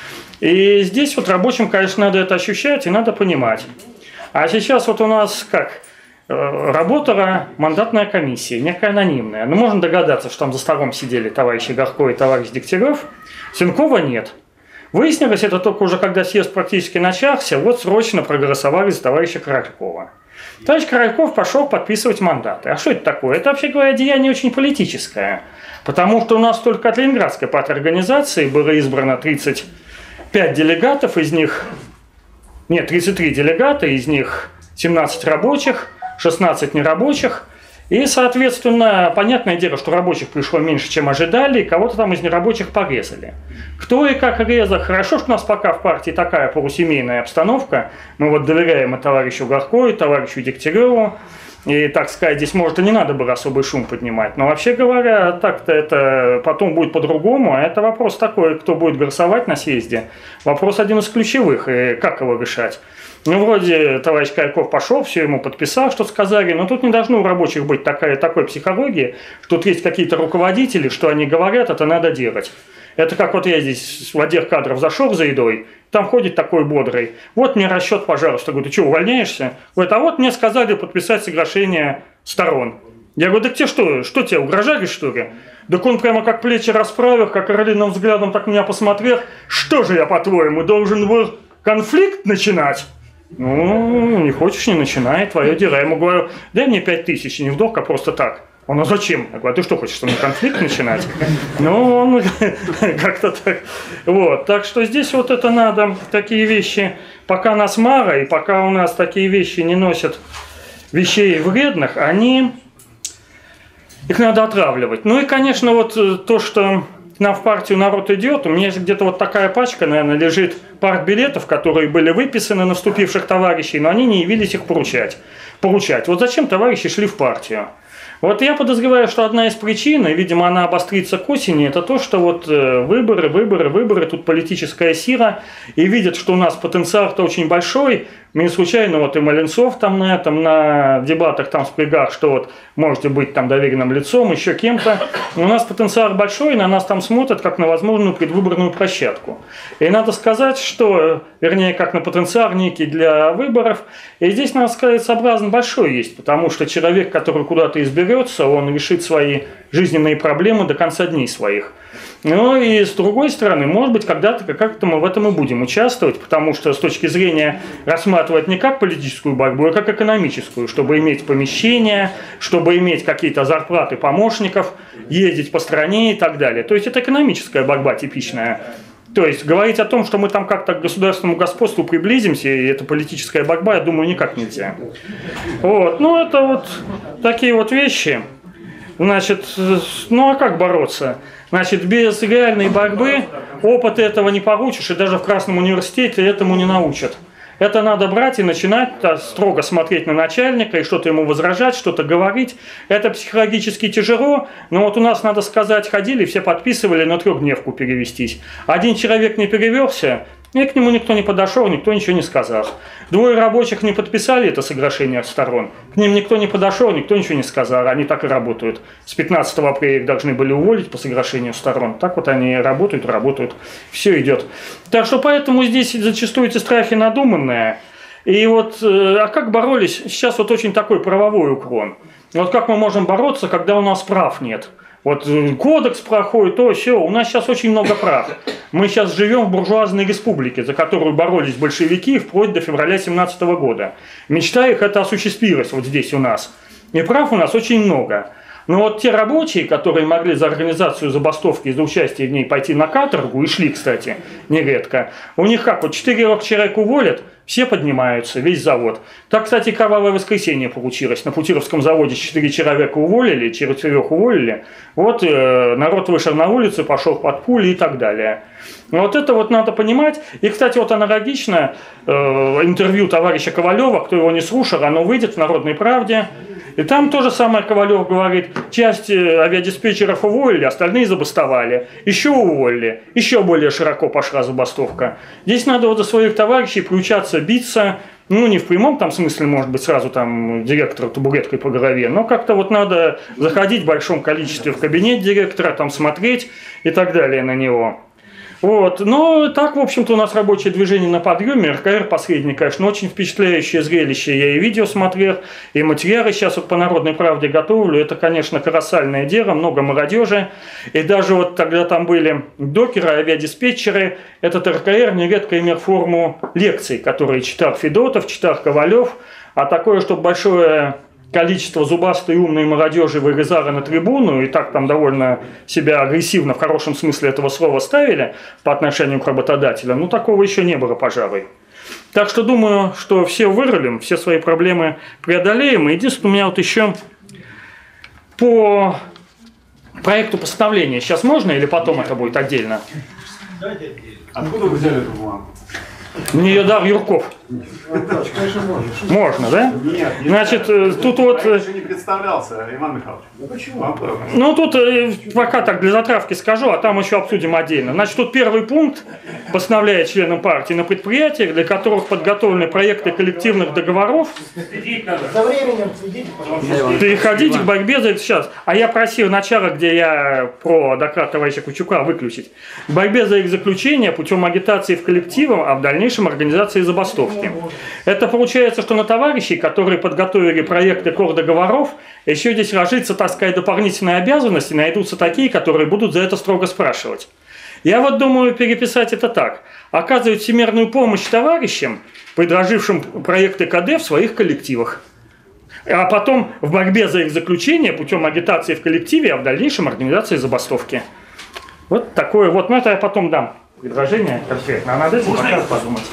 И здесь вот рабочим, конечно, надо это ощущать и надо понимать. А сейчас вот у нас как? Работала мандатная комиссия, некая анонимная. Но можно догадаться, что там за столом сидели товарищи Горко и товарищ Дегтярев. Сенкова нет. Выяснилось это только уже, когда съезд практически начался, вот срочно проголосовали за товарища Королькова. Товарищ Корольков пошел подписывать мандаты. А что это такое? Это, вообще говоря, деяние очень политическое. Потому что у нас только от Ленинградской парторганизации было избрано тридцать пять делегатов, из них... Нет, тридцать три делегата, из них семнадцать рабочих, шестнадцать нерабочих. И, соответственно, понятное дело, что рабочих пришло меньше, чем ожидали, и кого-то там из нерабочих порезали. Кто и как резал. Хорошо, что у нас пока в партии такая полусемейная обстановка. Мы вот доверяем и товарищу Горко, и товарищу Дегтяреву. И, так сказать, здесь, может, и не надо было особый шум поднимать. Но, вообще говоря, так-то это потом будет по-другому. А это вопрос такой, кто будет голосовать на съезде. Вопрос один из ключевых, и как его решать. Ну, вроде товарищ Корольков пошел, все ему подписал, что сказали, но тут не должно у рабочих быть такая, такой психологии, что тут есть какие-то руководители, что они говорят, это надо делать. Это как вот я здесь в отдел кадров зашел за едой, там ходит такой бодрый. Вот мне расчет, пожалуйста. Говорю, ты что, увольняешься? Говорит, а вот мне сказали подписать соглашение сторон. Я говорю, да тебе что, что тебе, угрожали, что ли? Так он прямо как плечи расправил, как орлиным взглядом так меня посмотрел. Что же я, по-твоему, должен был конфликт начинать? Ну, не хочешь, не начинай, твое дело. Я ему говорю, дай мне пять тысяч, не в долг, а просто так. Он, а зачем? Я говорю, ты что хочешь, что мне конфликт начинать? Ну, он как-то так. Вот, так что здесь вот это надо, такие вещи, пока нас мало, и пока у нас такие вещи не носят вещей вредных, они, их надо отравливать. Ну и, конечно, вот то, что к нам в партию народ идет, у меня где-то вот такая пачка, наверное, лежит партбилетов, которые были выписаны на вступивших товарищей, но они не явились их поручать. поручать. Вот зачем товарищи шли в партию? Вот я подозреваю, что одна из причин, и, видимо, она обострится к осени, это то, что вот выборы, выборы, выборы, тут политическая сила, и видят, что у нас потенциал-то очень большой, Мы не случайно, вот и Маленцов там на этом, на дебатах там спрягах, что вот можете быть там доверенным лицом, еще кем-то. У нас потенциал большой, на нас там смотрят как на возможную предвыборную площадку. И надо сказать, что, вернее, как на потенциал некий для выборов. И здесь, надо сказать, соблазн большой есть, потому что человек, который куда-то изберется, он решит свои жизненные проблемы до конца дней своих. Ну и с другой стороны, может быть, когда-то как-то мы в этом и будем участвовать, потому что с точки зрения рассматривать не как политическую борьбу, а как экономическую, чтобы иметь помещение, чтобы иметь какие-то зарплаты помощников, ездить по стране и так далее. То есть это экономическая борьба типичная. То есть говорить о том, что мы там как-то к государственному господству приблизимся, и это политическая борьба, я думаю, никак нельзя. Вот. Ну это вот такие вот вещи. Значит, ну а как бороться? Значит, без реальной борьбы опыта этого не получишь, и даже в Красном университете этому не научат. Это надо брать и начинать строго смотреть на начальника и что-то ему возражать, что-то говорить. Это психологически тяжело, но вот у нас, надо сказать, ходили, все подписывали на трехдневку перевестись. Один человек не перевелся, и к нему никто не подошел, никто ничего не сказал. Двое рабочих не подписали это соглашение сторон, к ним никто не подошел, никто ничего не сказал, они так и работают. С пятнадцатого апреля их должны были уволить по соглашению сторон, так вот они работают, работают, все идет. Так что поэтому здесь зачастую эти страхи надуманные. И вот, а как боролись, сейчас вот очень такой правовой уклон. Вот как мы можем бороться, когда у нас прав нет? Вот кодекс проходит, то все, у нас сейчас очень много прав. Мы сейчас живем в буржуазной республике, за которую боролись большевики вплоть до февраля семнадцатого года. Мечта их это осуществилась вот здесь у нас. И прав у нас очень много. Но вот те рабочие, которые могли за организацию забастовки и за участие в ней пойти на каторгу, и шли, кстати, нередко, у них как, вот четырех человек уволят, все поднимаются, весь завод. Так, кстати, кровавое воскресенье получилось. На Путиловском заводе четыре человека уволили, четырех уволили. Вот э, народ вышел на улицу, пошел под пули и так далее. Вот это вот надо понимать. И, кстати, вот аналогично э, интервью товарища Ковалева, кто его не слушал, оно выйдет в «Народной правде». И там то же самое Ковалев говорит, часть авиадиспетчеров уволили, остальные забастовали, еще уволили, еще более широко пошла забастовка. Здесь надо вот за своих товарищей приучаться биться, ну не в прямом там смысле, может быть, сразу там директора табуреткой по голове, но как-то вот надо заходить в большом количестве в кабинет директора, там смотреть и так далее на него. Вот. Но так, в общем-то, у нас рабочее движение на подъеме. эр ка эр последний, конечно, очень впечатляющее зрелище. Я и видео смотрел, и материалы сейчас вот по «Народной правде» готовлю. Это, конечно, колоссальное дело, много молодежи. И даже вот тогда там были докеры, авиадиспетчеры, этот эр ка эр нередко имел форму лекций, которые читал Федотов, читал Ковалев. А такое, чтобы большое количество зубастой умной молодежи вырезали на трибуну и так там довольно себя агрессивно в хорошем смысле этого слова ставили по отношению к работодателям, ну такого еще не было, пожалуй. Так что думаю, что все вырулим, все свои проблемы преодолеем. И единственное, у меня вот еще по проекту постановления. Сейчас можно или потом это будет отдельно? Откуда вы взяли эту бумагу? Мне ее дал Юрков. Конечно, можно. Можно, да? Нет, нет. Значит, тут вот... Я еще не представлялся, Иван Михайлович. Ну почему? Ну, тут пока так для затравки скажу, а там еще обсудим отдельно. Значит, тут первый пункт постановляет членам партии на предприятиях, для которых подготовлены проекты коллективных договоров. За временем следите, пожалуйста. Переходите к борьбе за... Сейчас. А я просил начало, где я про доклад товарища Кучука выключить. К борьбе за их заключение путем агитации в коллективах, а в дальнейшем организации забастовки. Это получается, что на товарищей, которые подготовили проекты кордоговоров, еще здесь ложится, так сказать, дополнительная обязанность, и найдутся такие, которые будут за это строго спрашивать. Я вот думаю переписать это так. Оказывать всемирную помощь товарищам, предложившим проекты ка дэ в своих коллективах. А потом в борьбе за их заключение путем агитации в коллективе, а в дальнейшем организации забастовки. Вот такое вот. Но это я потом дам предложение конкретно. А надо этим пока подумать.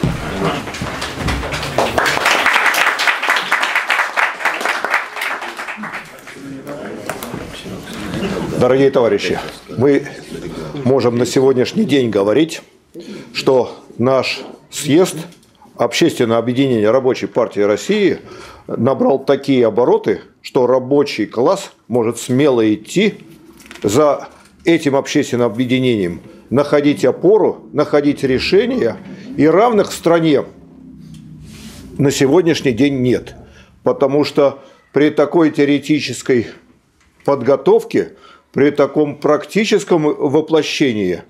Дорогие товарищи, мы можем на сегодняшний день говорить, что наш съезд Общественного объединения Рабочей партии России набрал такие обороты, что рабочий класс может смело идти за этим общественным объединением, находить опору, находить решения и равных в стране На сегодняшний день нет. Потому что при такой теоретической подготовке, при таком практическом воплощении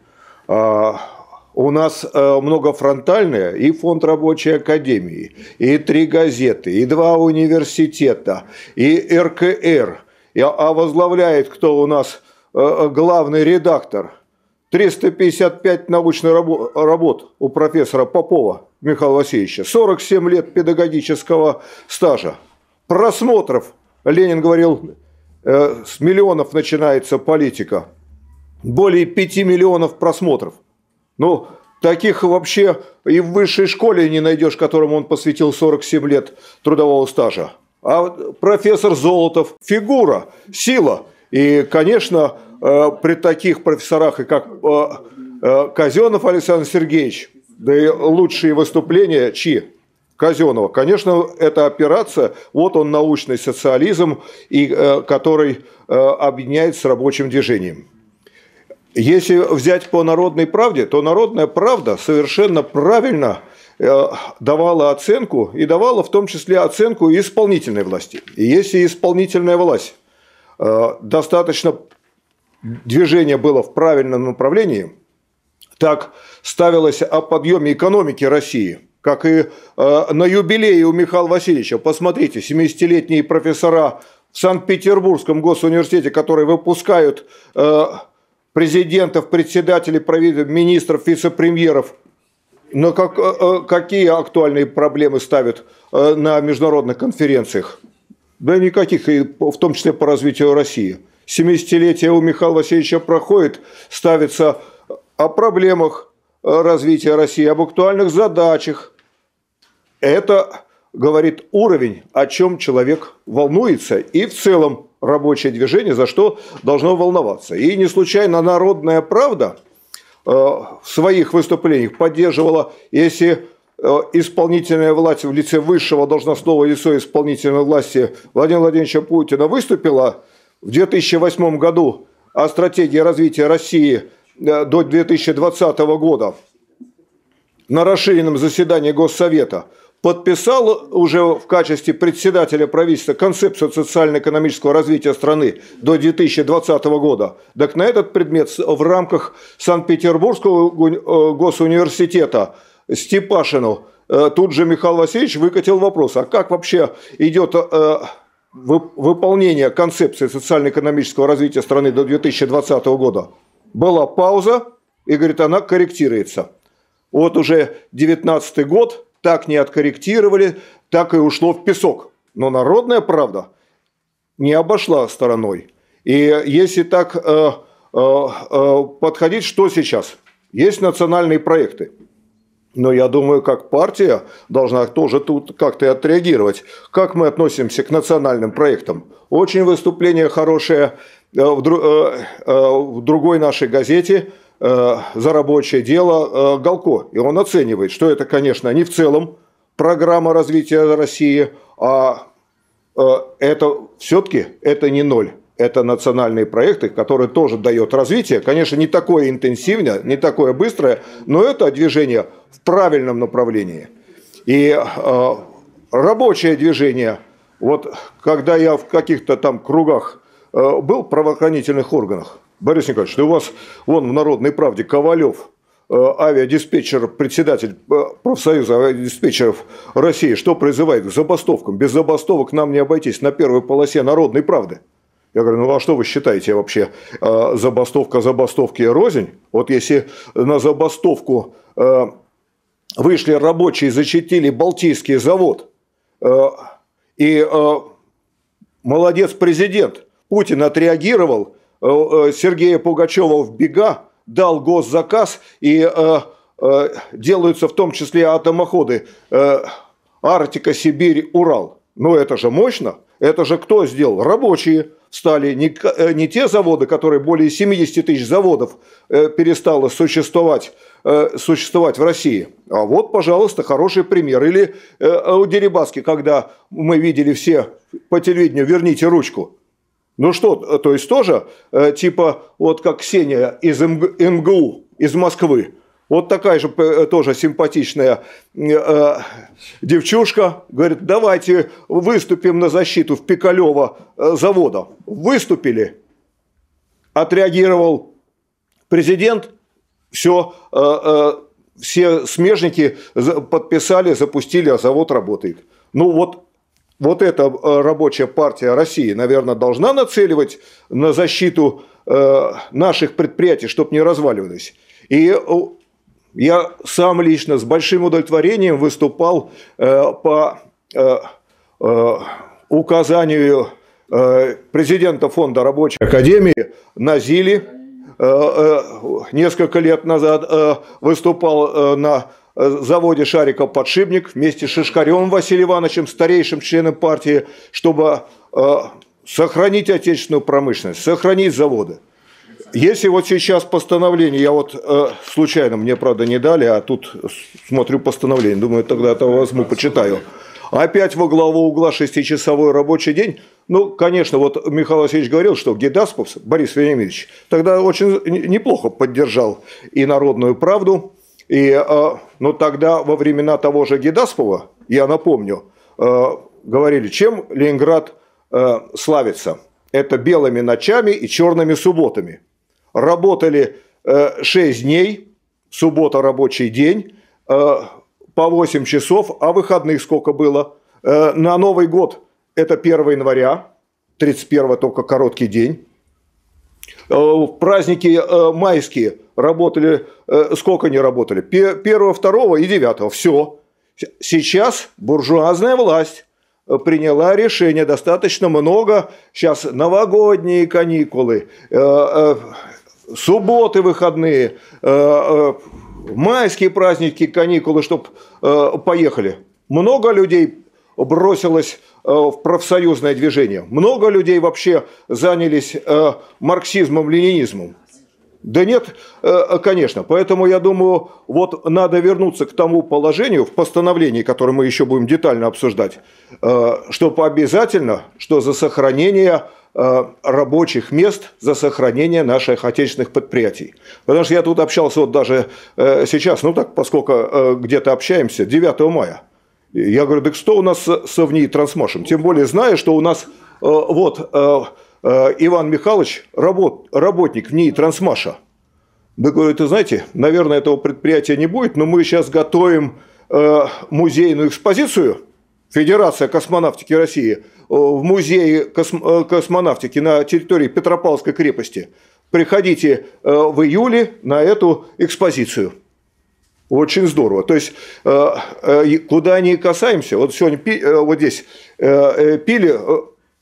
у нас многофронтальное и фонд рабочей академии, и три газеты, и два университета, и эр ка эр. А возглавляет кто у нас главный редактор? триста пятьдесят пять научных работ у профессора Попова Михаила Васильевича, сорок семь лет педагогического стажа. Просмотров, Ленин говорил, с миллионов начинается политика. Более пяти миллионов просмотров. Ну, таких вообще и в высшей школе не найдешь, которому он посвятил сорок семь лет трудового стажа. А профессор Золотов – фигура, сила. И, конечно, при таких профессорах, как Казенов Александр Сергеевич, да и лучшие выступления чьи? Казенова. Конечно, эта операция, вот он научный социализм, и, который объединяет с рабочим движением. Если взять по «Народной правде», то «Народная правда» совершенно правильно давала оценку, и давала в том числе оценку и исполнительной власти. И если исполнительная власть достаточно движение было в правильном направлении, так ставилось о подъеме экономики России, как и на юбилее у Михаила Васильевича. Посмотрите, семидесятилетние профессора в Санкт-Петербургском госуниверситете, которые выпускают президентов, председателей правительств, министров, вице-премьеров, но как, какие актуальные проблемы ставят на международных конференциях? Да никаких, и в том числе по развитию России. семидесятилетие у Михаила Васильевича проходит, ставится о проблемах развития России, об актуальных задачах. Это говорит уровень, о чем человек волнуется, и в целом рабочее движение за что должно волноваться. И не случайно «Народная правда» в своих выступлениях поддерживала, если исполнительная власть в лице высшего должностного лица исполнительной власти Владимира Владимировича Путина выступила в две тысячи восьмом году о стратегии развития России до две тысячи двадцатого года на расширенном заседании Госсовета, подписал уже в качестве председателя правительства концепцию социально-экономического развития страны до две тысячи двадцатого года. Так на этот предмет в рамках Санкт-Петербургского госуниверситета Степашину тут же Михаил Васильевич выкатил вопрос, а как вообще идет выполнение концепции социально-экономического развития страны до две тысячи двадцатого года. Была пауза, и, говорит, она корректируется. Вот уже девятнадцатый год, так не откорректировали, так и ушло в песок. Но «Народная правда» не обошла стороной. И если так э, э, подходить, что сейчас? Есть национальные проекты. Но я думаю, как партия должна тоже тут как-то отреагировать. Как мы относимся к национальным проектам? Очень выступление хорошее в другой нашей газете «За рабочее дело» Галко. И он оценивает, что это, конечно, не в целом программа развития России, а это все-таки это не ноль. Это национальные проекты, которые тоже дают развитие. Конечно, не такое интенсивное, не такое быстрое, но это движение в правильном направлении. И э, рабочее движение, вот когда я в каких-то там кругах э, был в правоохранительных органах, Борис Николаевич, да у вас вон в «Народной правде» Ковалев, э, авиадиспетчер, председатель профсоюза авиадиспетчеров России, что призывает к забастовкам? Без забастовок нам не обойтись, на первой полосе «Народной правды». Я говорю, ну а что вы считаете вообще, забастовка забастовки рознь? Вот если на забастовку вышли рабочие, защитили Балтийский завод, и молодец президент Путин отреагировал, Сергея Пугачева в бега, дал госзаказ, и делаются в том числе атомоходы Арктика, Сибирь, Урал. Ну это же мощно, это же кто сделал? Рабочие. Стали не, не те заводы, которые более семидесяти тысяч заводов э, перестало существовать, э, существовать в России. А вот, пожалуйста, хороший пример. Или э, у Дерибаски, когда мы видели все по телевидению «Верните ручку». Ну что, то есть тоже, э, типа, вот как Ксения из эм гэ у, из Москвы, Вот такая же тоже симпатичная э, девчушка говорит, давайте выступим на защиту в Пикалево завода. Выступили, отреагировал президент, все, э, э, все смежники подписали, запустили, а завод работает. Ну вот, вот эта рабочая партия России, наверное, должна нацеливать на защиту э, наших предприятий, чтобы не разваливались. И я сам лично с большим удовлетворением выступал э, по э, э, указанию э, президента Фонда рабочей академии Назили. Э, э, несколько лет назад э, выступал э, на заводе «Шариков-Подшипник» вместе с Шишкаревым Василием Ивановичем, старейшим членом партии, чтобы э, сохранить отечественную промышленность, сохранить заводы. Если вот сейчас постановление, я вот э, случайно, мне правда не дали, а тут смотрю постановление, думаю, тогда это возьму, почитаю. Опять во главу угла шестичасовой рабочий день. Ну, конечно, вот Михаил Васильевич говорил, что Гедаспов, Борис Вениаминович, тогда очень неплохо поддержал и «Народную правду». И, э, но тогда во времена того же Гедаспова, я напомню, э, говорили, чем Ленинград э, славится. Это белыми ночами и черными субботами. Работали э, шесть дней, суббота рабочий день, э, по восемь часов, а выходных сколько было? Э, на Новый год это первого января, тридцать первого только короткий день. Э, в праздники э, майские работали, э, сколько не работали? первого, второго и девятого, все. Сейчас буржуазная власть приняла решение, достаточно много, сейчас новогодние каникулы, э, э, субботы выходные, э, э, майские праздники, каникулы, чтобы э, поехали. Много людей бросилось э, в профсоюзное движение, много людей вообще занялись э, марксизмом, ленинизмом. Да нет, конечно. Поэтому я думаю, вот надо вернуться к тому положению в постановлении, которое мы еще будем детально обсуждать, что обязательно, что за сохранение рабочих мест, за сохранение наших отечественных предприятий. Потому что я тут общался вот даже сейчас, ну так, поскольку где-то общаемся, девятого мая. Я говорю, так что у нас с ВНИИ Трансмашем? Тем более, зная, что у нас вот... Иван Михайлович, работ, работник ВНИИ Трансмаша. Да, говорю, ты знаете, наверное, этого предприятия не будет, но мы сейчас готовим э, музейную экспозицию Федерация космонавтики России э, в музее косм, космонавтики на территории Петропавловской крепости. Приходите э, в июле на эту экспозицию. Очень здорово. То есть, э, э, куда ни касаемся, вот сегодня пи, э, вот здесь э, э, пили... Э,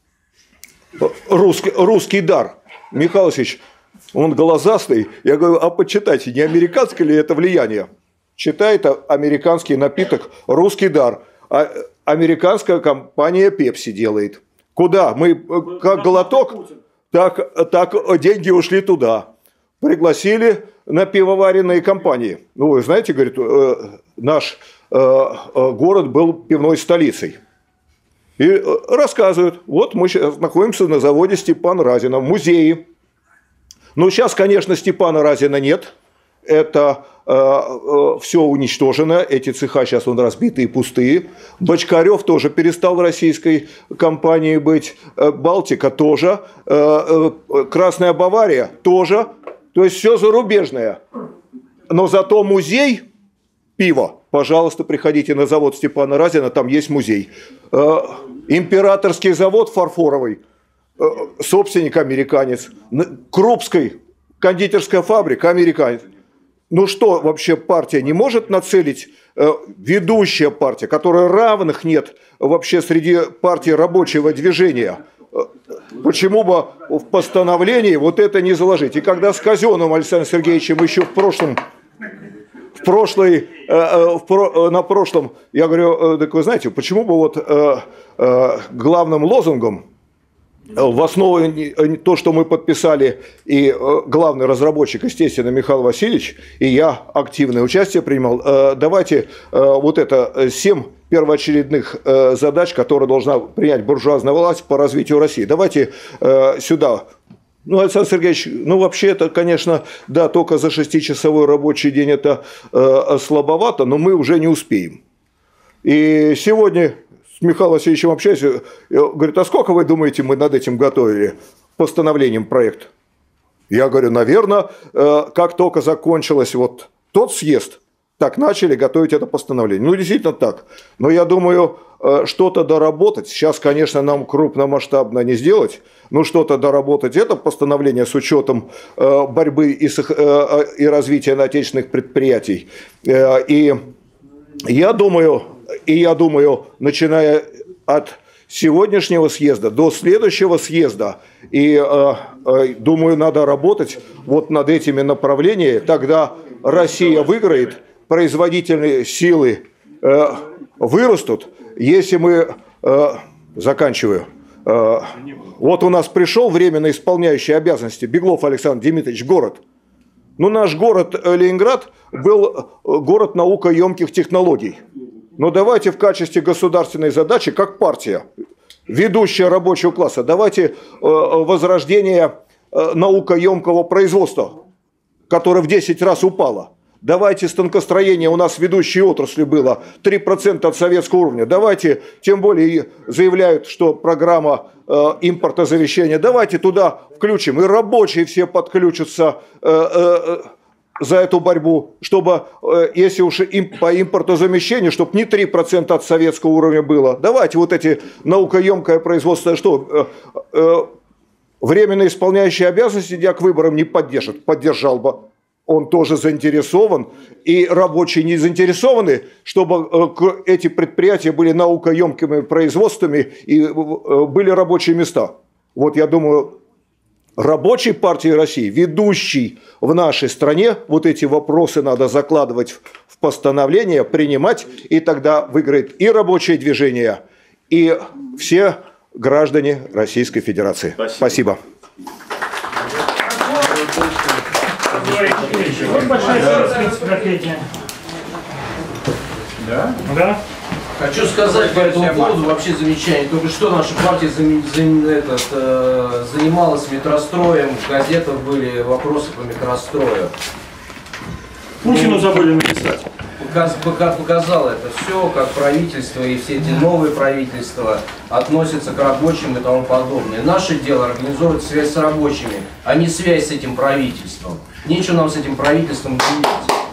Русский, русский дар. Михаил Васильевич, он глазастый. Я говорю, а почитайте, не американское ли это влияние? Читает американский напиток «Русский дар». А американская компания Pepsi делает. Куда? Мы как глоток, так, так деньги ушли туда. Пригласили на пивоваренные компании. Ну, вы знаете, говорит, наш город был пивной столицей. И рассказывают, вот мы сейчас находимся на заводе Степана Разина, в музее. Но сейчас, конечно, Степана Разина нет, это э, э, все уничтожено, эти цеха сейчас он разбиты и пустые. Бочкарев тоже перестал российской компанией быть, Балтика тоже, э, э, Красная Бавария тоже, то есть все зарубежное. Но зато музей пива, пожалуйста, приходите на завод Степана Разина, там есть музей. Императорский завод фарфоровый, собственник американец. Крупской кондитерская фабрика американец. Ну что, вообще партия не может нацелить, ведущая партия, которой равных нет вообще среди партий рабочего движения? Почему бы в постановлении вот это не заложить? И когда с Казеновым Александром Сергеевичем еще в прошлом... В прошлый, э, в, на прошлом, я говорю, так вы знаете, почему бы вот э, э, главным лозунгом в основе то, что мы подписали, и э, главный разработчик, естественно, Михаил Васильевич, и я активное участие принимал, э, давайте э, вот это семь первоочередных э, задач, которые должна принять буржуазная власть по развитию России, давайте э, сюда Ну, Александр Сергеевич, ну вообще это, конечно, да, только за шестичасовой рабочий день это э, слабовато, но мы уже не успеем. И сегодня с Михаилом Васильевичем общаюсь, говорит, а сколько вы думаете, мы над этим готовили, постановлением проекта? Я говорю, наверное, э, как только закончилось вот тот съезд, так начали готовить это постановление. Ну, действительно так. Но я думаю, э, что-то доработать. Сейчас, конечно, нам крупномасштабно не сделать, но что-то доработать это постановление с учетом э, борьбы и, э, и развития отечественных предприятий. Э, и я думаю, и я думаю, начиная от сегодняшнего съезда до следующего съезда, и э, э, думаю, надо работать вот над этими направлениями, тогда Россия выиграет, производительные силы э, вырастут, если мы, э, заканчиваю, э, вот у нас пришел временно исполняющий обязанности Беглов Александр Дмитриевич в город. Ну, наш город Ленинград был город наукоемких технологий. Но давайте в качестве государственной задачи, как партия, ведущая рабочего класса, давайте э, возрождение э, наукоемкого производства, которое в десять раз упало. Давайте станкостроение, у нас ведущей отрасли было три процента от советского уровня. Давайте, тем более заявляют, что программа э, импортозамещения, давайте туда включим. И рабочие все подключатся э, э, за эту борьбу, чтобы, э, если уж им, по импортозамещению, чтобы не три процента от советского уровня было. Давайте вот эти наукоемкое производство, что э, э, временно исполняющий обязанности я к выборам не поддержит, поддержал бы. Он тоже заинтересован, и рабочие не заинтересованы, чтобы эти предприятия были наукоемкими производствами и были рабочие места. Вот я думаю, рабочей партии России, ведущей в нашей стране, вот эти вопросы надо закладывать в постановление, принимать, и тогда выиграет и рабочее движение, и все граждане Российской Федерации. Спасибо. Спасибо. Вот большая да. Да? Да. Хочу сказать по этому поводу вообще замечание. Только что наша партия зам, зам, этот, э, занималась метростроем, в газетах были вопросы по метрострою. Путину забыли написать. Как показало это все, как правительство и все эти новые правительства относятся к рабочим и тому подобное. Наше дело организовывать связь с рабочими, а не связь с этим правительством. Нечего нам с этим правительством делить.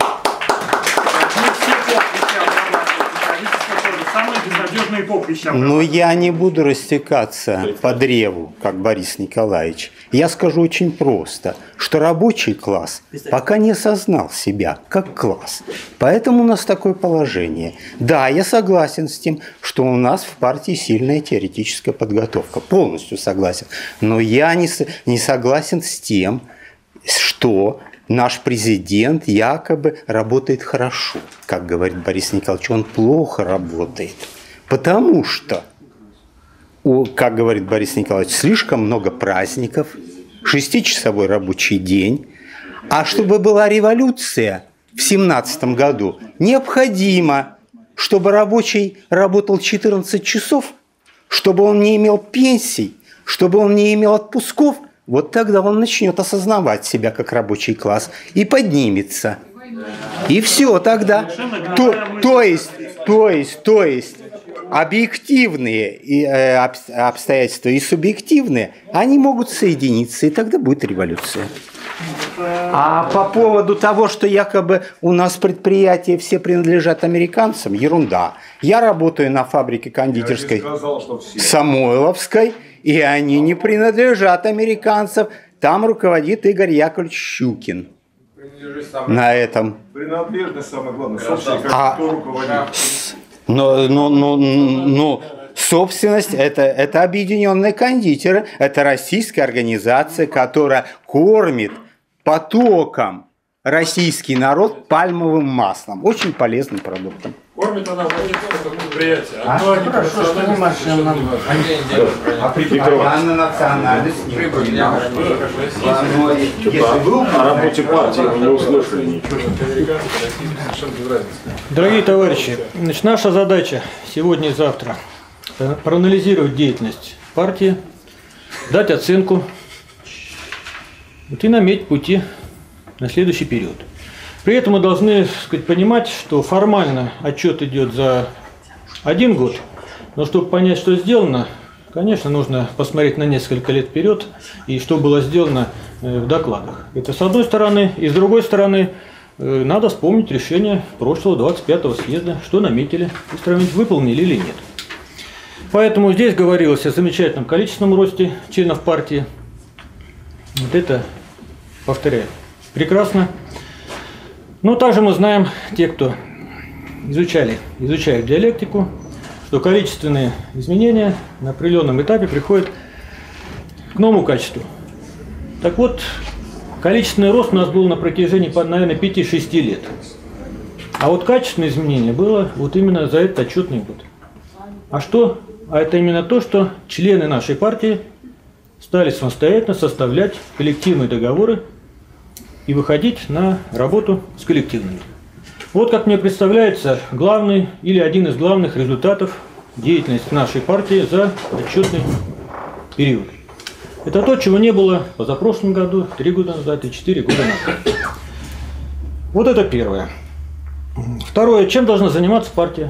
Но я не буду растекаться по древу, как Борис Николаевич. Я скажу очень просто, что рабочий класс пока не осознал себя как класс. Поэтому у нас такое положение. Да, я согласен с тем, что у нас в партии сильная теоретическая подготовка. Полностью согласен. Но я не, не согласен с тем, что наш президент якобы работает хорошо. Как говорит Борис Николаевич, он плохо работает. Потому что, как говорит Борис Николаевич, слишком много праздников, шестичасовой рабочий день. А чтобы была революция в семнадцатом году, необходимо, чтобы рабочий работал четырнадцать часов, чтобы он не имел пенсий, чтобы он не имел отпусков. Вот тогда он начнет осознавать себя как рабочий класс и поднимется. И все тогда. То, то есть, то есть, то есть, объективные обстоятельства и субъективные, они могут соединиться, и тогда будет революция. А по поводу того, что якобы у нас предприятия все принадлежат американцам, ерунда. Я работаю на фабрике кондитерской сказал, Самойловской, и они не принадлежат американцам. Там руководит Игорь Яковлевич Щукин. На этом. Принадлежность самое главное. А, но, но, но, но собственность это, это объединенные кондитеры. Это российская организация, которая кормит потоком российский народ пальмовым маслом. Очень полезным продуктом. Кормит она предприятие. А, а хорошо, что не машина нам. А на национальность о работе партии мы не услышали ничего. Дорогие товарищи, значит, наша задача сегодня и завтра проанализировать деятельность партии, дать оценку вот, и наметить пути на следующий период. При этом мы должны, так сказать, понимать, что формально отчет идет за один год, но чтобы понять, что сделано, конечно, нужно посмотреть на несколько лет вперед и что было сделано в докладах. Это с одной стороны. И с другой стороны, надо вспомнить решение прошлого двадцать пятого съезда, что наметили, и выполнили или нет. Поэтому здесь говорилось о замечательном количественном росте членов партии. Вот это, повторяю, прекрасно. Но также мы знаем, те, кто изучали, изучают диалектику, что количественные изменения на определенном этапе приходят к новому качеству. Так вот, количественный рост у нас был на протяжении, наверное, пяти-шести лет. А вот качественное изменение было вот именно за этот отчетный год. А что? А это именно то, что члены нашей партии стали самостоятельно составлять коллективные договоры и выходить на работу с коллективными. Вот как мне представляется главный или один из главных результатов деятельности нашей партии за отчетный период. Это то, чего не было в позапрошлом году, три года назад и четыре года назад. Вот это первое. Второе. Чем должна заниматься партия?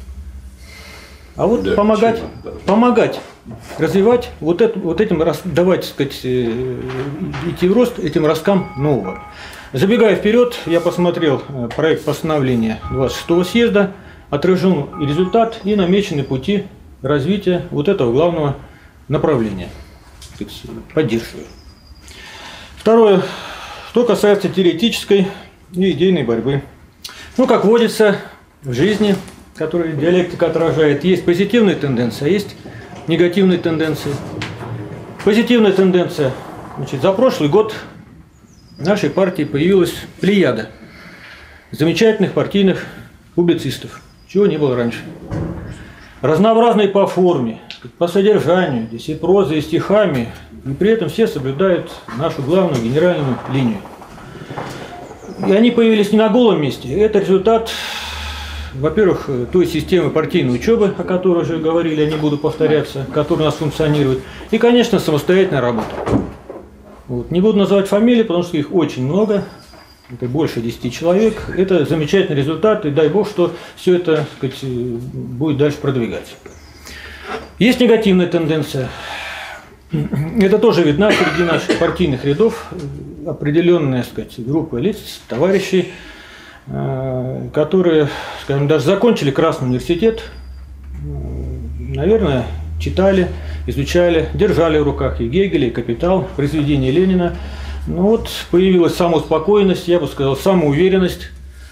А вот да, помогать, да. помогать, развивать вот, это, вот этим, давать, так сказать, идти в рост этим росткам нового. Забегая вперед, я посмотрел проект постановления двадцать шестого съезда, отражен и результат, и намечены пути развития вот этого главного направления. Поддерживаю. Второе. Что касается теоретической и идейной борьбы. Ну, как водится в жизни, которую диалектика отражает, есть позитивные тенденции, а есть негативные тенденции. Позитивная тенденция. Значит, за прошлый год в нашей партии появилась плеяда замечательных партийных публицистов, чего не было раньше. Разнообразные по форме, по содержанию, здесь и прозой, и стихами, и при этом все соблюдают нашу главную генеральную линию. И они появились не на голом месте. Это результат, во-первых, той системы партийной учебы, о которой уже говорили, я не буду повторяться, которая у нас функционирует, и, конечно, самостоятельная работа. Вот. Не буду называть фамилии, потому что их очень много, это больше десяти человек. Это замечательный результат, и дай бог, что все это, так сказать, будет дальше продвигаться. Есть негативная тенденция. Это тоже видно среди наших партийных рядов, определенная, так сказать, группа лиц, товарищей, которые, скажем, даже закончили Красный университет, наверное, читали, изучали, держали в руках и Гегеля, и «Капитал», произведения Ленина. Ну вот появилась самоуспокоенность, я бы сказал, самоуверенность.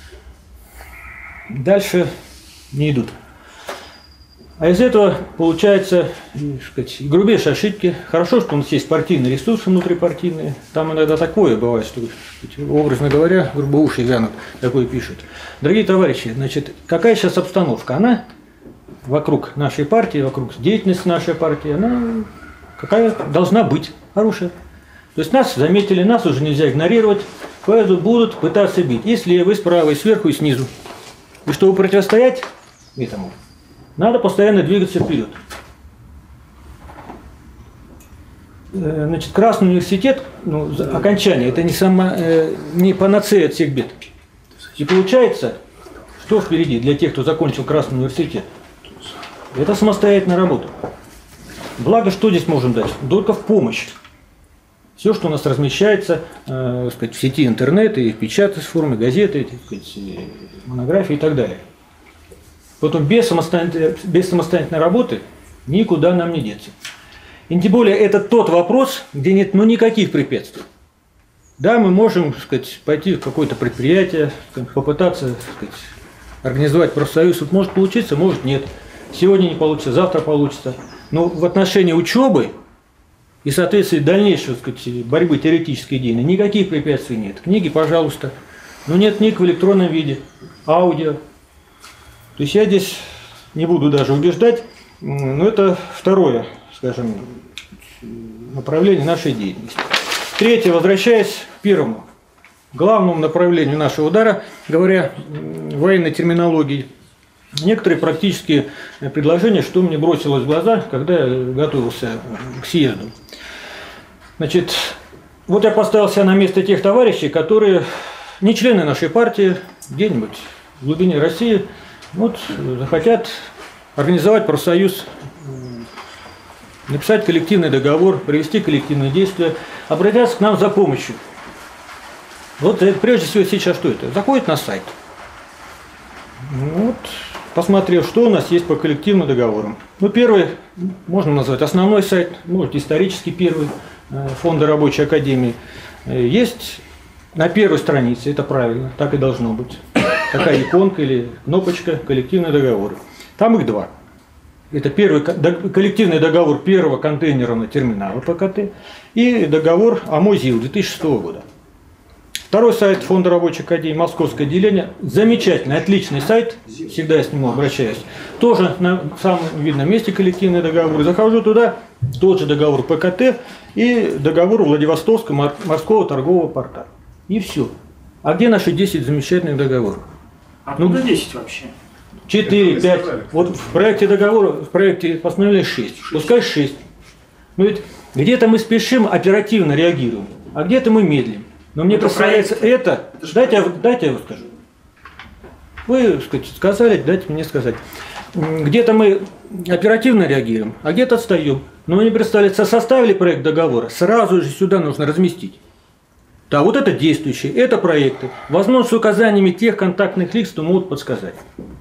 Дальше не идут. А из этого получается, так сказать, грубейшие ошибки. Хорошо, что у нас есть партийные ресурсы внутрипартийные. Там иногда такое бывает, что, образно говоря, грубо уши вянут, такое пишут. Дорогие товарищи, значит, какая сейчас обстановка? Она вокруг нашей партии, вокруг деятельности нашей партии, она какая должна быть, хорошая. То есть нас заметили, нас уже нельзя игнорировать, поэтому будут пытаться бить и слева, и справа, и сверху, и снизу. И чтобы противостоять этому, надо постоянно двигаться вперед. Значит, Красный университет, ну, окончание, это не, сама, не панацея от всех бед. И получается, что впереди для тех, кто закончил Красный университет? Это самостоятельная работа. Благо, что здесь можем дать? Только в помощь. Все, что у нас размещается э, сказать, в сети интернета, и в печатной форме, газеты, так сказать, монографии и так далее. Потом без самостоятельной, без самостоятельной работы никуда нам не деться. И тем более это тот вопрос, где нет ну, никаких препятствий. Да, мы можем так сказать, пойти в какое-то предприятие, попытаться так сказать, организовать профсоюз. Вот может получиться, может нет. Сегодня не получится, завтра получится. Но в отношении учебы и, соответственно, дальнейшей так сказать, борьбы теоретической идейной никаких препятствий нет. Книги, пожалуйста. Но нет книг в электронном виде, аудио. То есть я здесь не буду даже убеждать, но это второе, скажем, направление нашей деятельности. Третье, возвращаясь к первому, главному направлению нашего удара, говоря военной терминологией, некоторые практические предложения, что мне бросилось в глаза, когда я готовился к съезду. Значит, вот я поставил себя на место тех товарищей, которые не члены нашей партии, где-нибудь в глубине России, вот, захотят организовать профсоюз, написать коллективный договор, провести коллективные действия, обратятся к нам за помощью. Вот прежде всего сейчас что это? Заходит на сайт. Вот, посмотрев, что у нас есть по коллективным договорам. Ну, первый, можно назвать основной сайт, может, исторический первый, Фонда рабочей академии. Есть на первой странице, это правильно, так и должно быть. Такая иконка или кнопочка «Коллективные договоры». Там их два. Это первый коллективный договор первого контейнерного терминала ПКТ и договор ОМО-ЗИЛ две тысячи шестого года. Второй сайт Фонда рабочей академии, Московское отделение. Замечательный, отличный сайт, всегда я с нему обращаюсь. Тоже на самом видном месте коллективный договор. Захожу туда, тот же договор ПКТ и договор Владивостокского морского торгового порта. И все. А где наши десять замечательных договоров? Откуда ну, десять вообще? четыре, пять. Вот в проекте договора, в проекте постановления шесть. Пускай шесть. Ну ведь где-то мы спешим, оперативно реагируем, а где-то мы медлим. Но мне это представляется проект. это... это дайте, я, дайте я скажу. Вы сказать, сказали, дайте мне сказать. Где-то мы оперативно реагируем, а где-то отстаем. Но мне представляется, составили проект договора, сразу же сюда нужно разместить. Да, вот это действующие, это проекты. Возможно, с указаниями тех контактных лиц, что могут подсказать.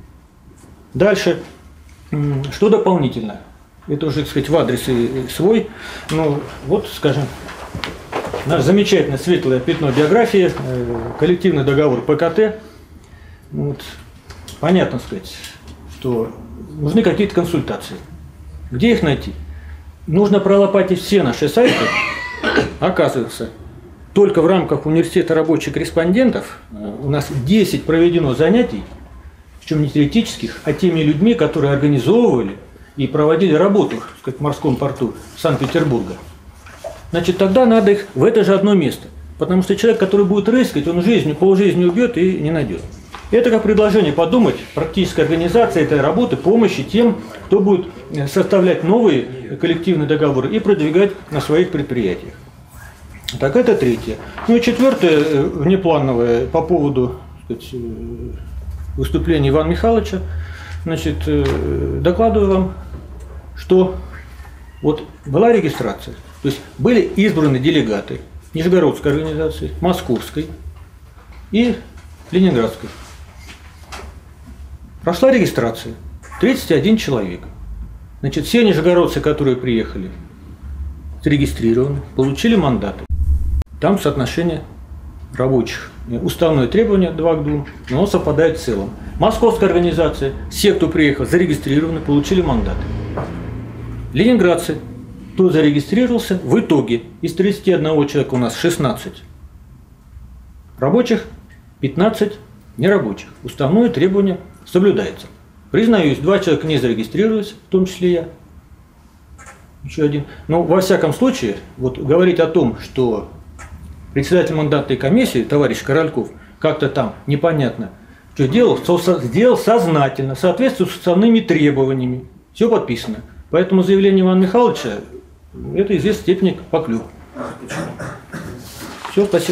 Дальше, что дополнительно? Это уже, так сказать, в адрес свой. Ну, вот, скажем, наш замечательное светлое пятно биографии, коллективный договор ПКТ. Вот. Понятно, сказать, что нужны какие-то консультации. Где их найти? Нужно пролопатить все наши сайты. Оказывается, только в рамках университета рабочих корреспондентов у нас десять проведено занятий, причем не теоретических, а теми людьми, которые организовывали и проводили работу, так сказать, в морском порту Санкт-Петербурга. Значит, тогда надо их в это же одно место. Потому что человек, который будет рыскать, он жизнью, полжизни убьет и не найдет. Это как предложение подумать, практическая организация этой работы, помощи тем, кто будет составлять новые коллективные договоры и продвигать на своих предприятиях. Так, это третье. Ну и четвертое, внеплановое, по поводу, так сказать, выступления Ивана Михайловича. Значит, докладываю вам, что вот была регистрация. То есть были избраны делегаты Нижегородской организации, Московской и Ленинградской. Прошла регистрация. тридцать один человек. Значит, все нижегородцы, которые приехали, зарегистрированы, получили мандаты. Там соотношение рабочих. Уставное требование два к двум, но оно совпадает в целом. Московская организация, все, кто приехал, зарегистрированы, получили мандаты. Ленинградцы, кто зарегистрировался, в итоге из тридцати одного человека у нас шестнадцать рабочих, пятнадцать нерабочих. Уставное требование соблюдается. Признаюсь, два человека не зарегистрировались, в том числе я. Еще один. Но во всяком случае, вот говорить о том, что председатель мандатной комиссии, товарищ Корольков, как-то там непонятно, что делал, сделал сознательно, в соответствии с уставными требованиями. Все подписано. Поэтому заявление Ивана Михайловича – это известный степень поклёп. Все, спасибо.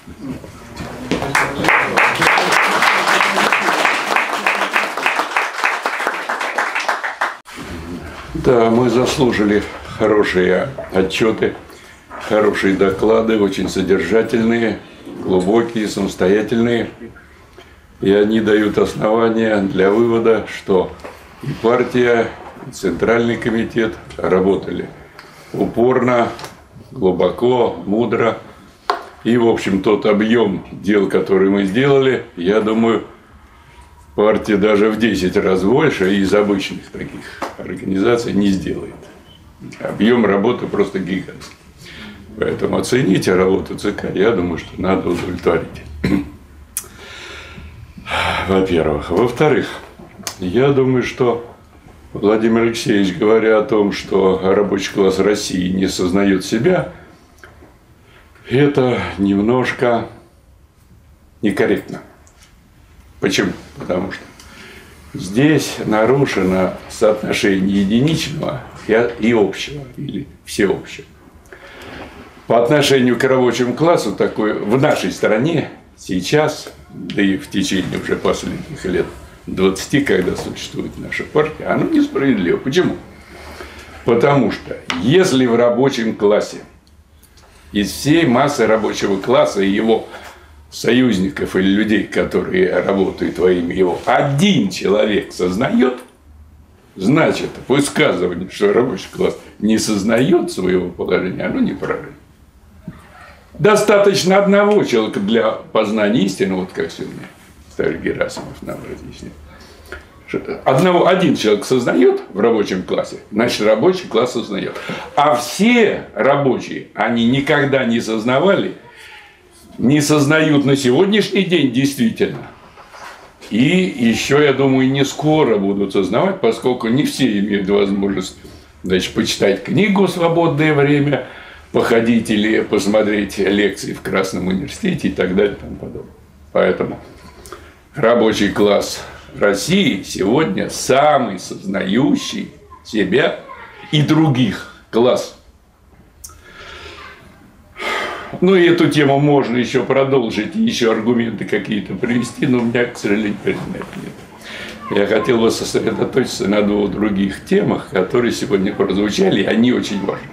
Да, мы заслужили хорошие отчеты, хорошие доклады, очень содержательные, глубокие, самостоятельные. И они дают основания для вывода, что и партия, и Центральный комитет работали упорно, глубоко, мудро. И, в общем, тот объем дел, который мы сделали, я думаю, партия даже в десять раз больше из обычных таких организаций не сделает. Объем работы просто гигантский. Поэтому оцените работу ЦК, я думаю, что надо удовлетворить. Во-первых. Во-вторых, я думаю, что Владимир Алексеевич, говоря о том, что рабочий класс России не сознает себя, это немножко некорректно. Почему? Потому что здесь нарушено соотношение единичного и общего, или всеобщего. по отношению к рабочему классу такой в нашей стране сейчас, да и в течение уже последних лет двадцати, когда существует наша партия, оно несправедливо. Почему? Потому что если в рабочем классе из всей массы рабочего класса и его союзников или людей, которые работают во имя его, один человек сознает, значит, высказывание, что рабочий класс не сознает своего положения, оно неправильно. Достаточно одного человека для познания истины, вот как сегодня товарищ Герасимов нам разъяснил. Одного, один человек сознает в рабочем классе, значит, рабочий класс сознает. А все рабочие, они никогда не сознавали, не сознают на сегодняшний день действительно. И еще, я думаю, не скоро будут сознавать, поскольку не все имеют возможность, значит, почитать книгу в свободное время, походить или посмотреть лекции в Красном университете и так далее и тому подобное. Поэтому рабочий класс России сегодня самый сознающий себя и других класс. Ну и эту тему можно еще продолжить, и еще аргументы какие-то привести, но у меня, к сожалению, времени нет. Я хотел бы сосредоточиться на двух других темах, которые сегодня прозвучали, и они очень важны.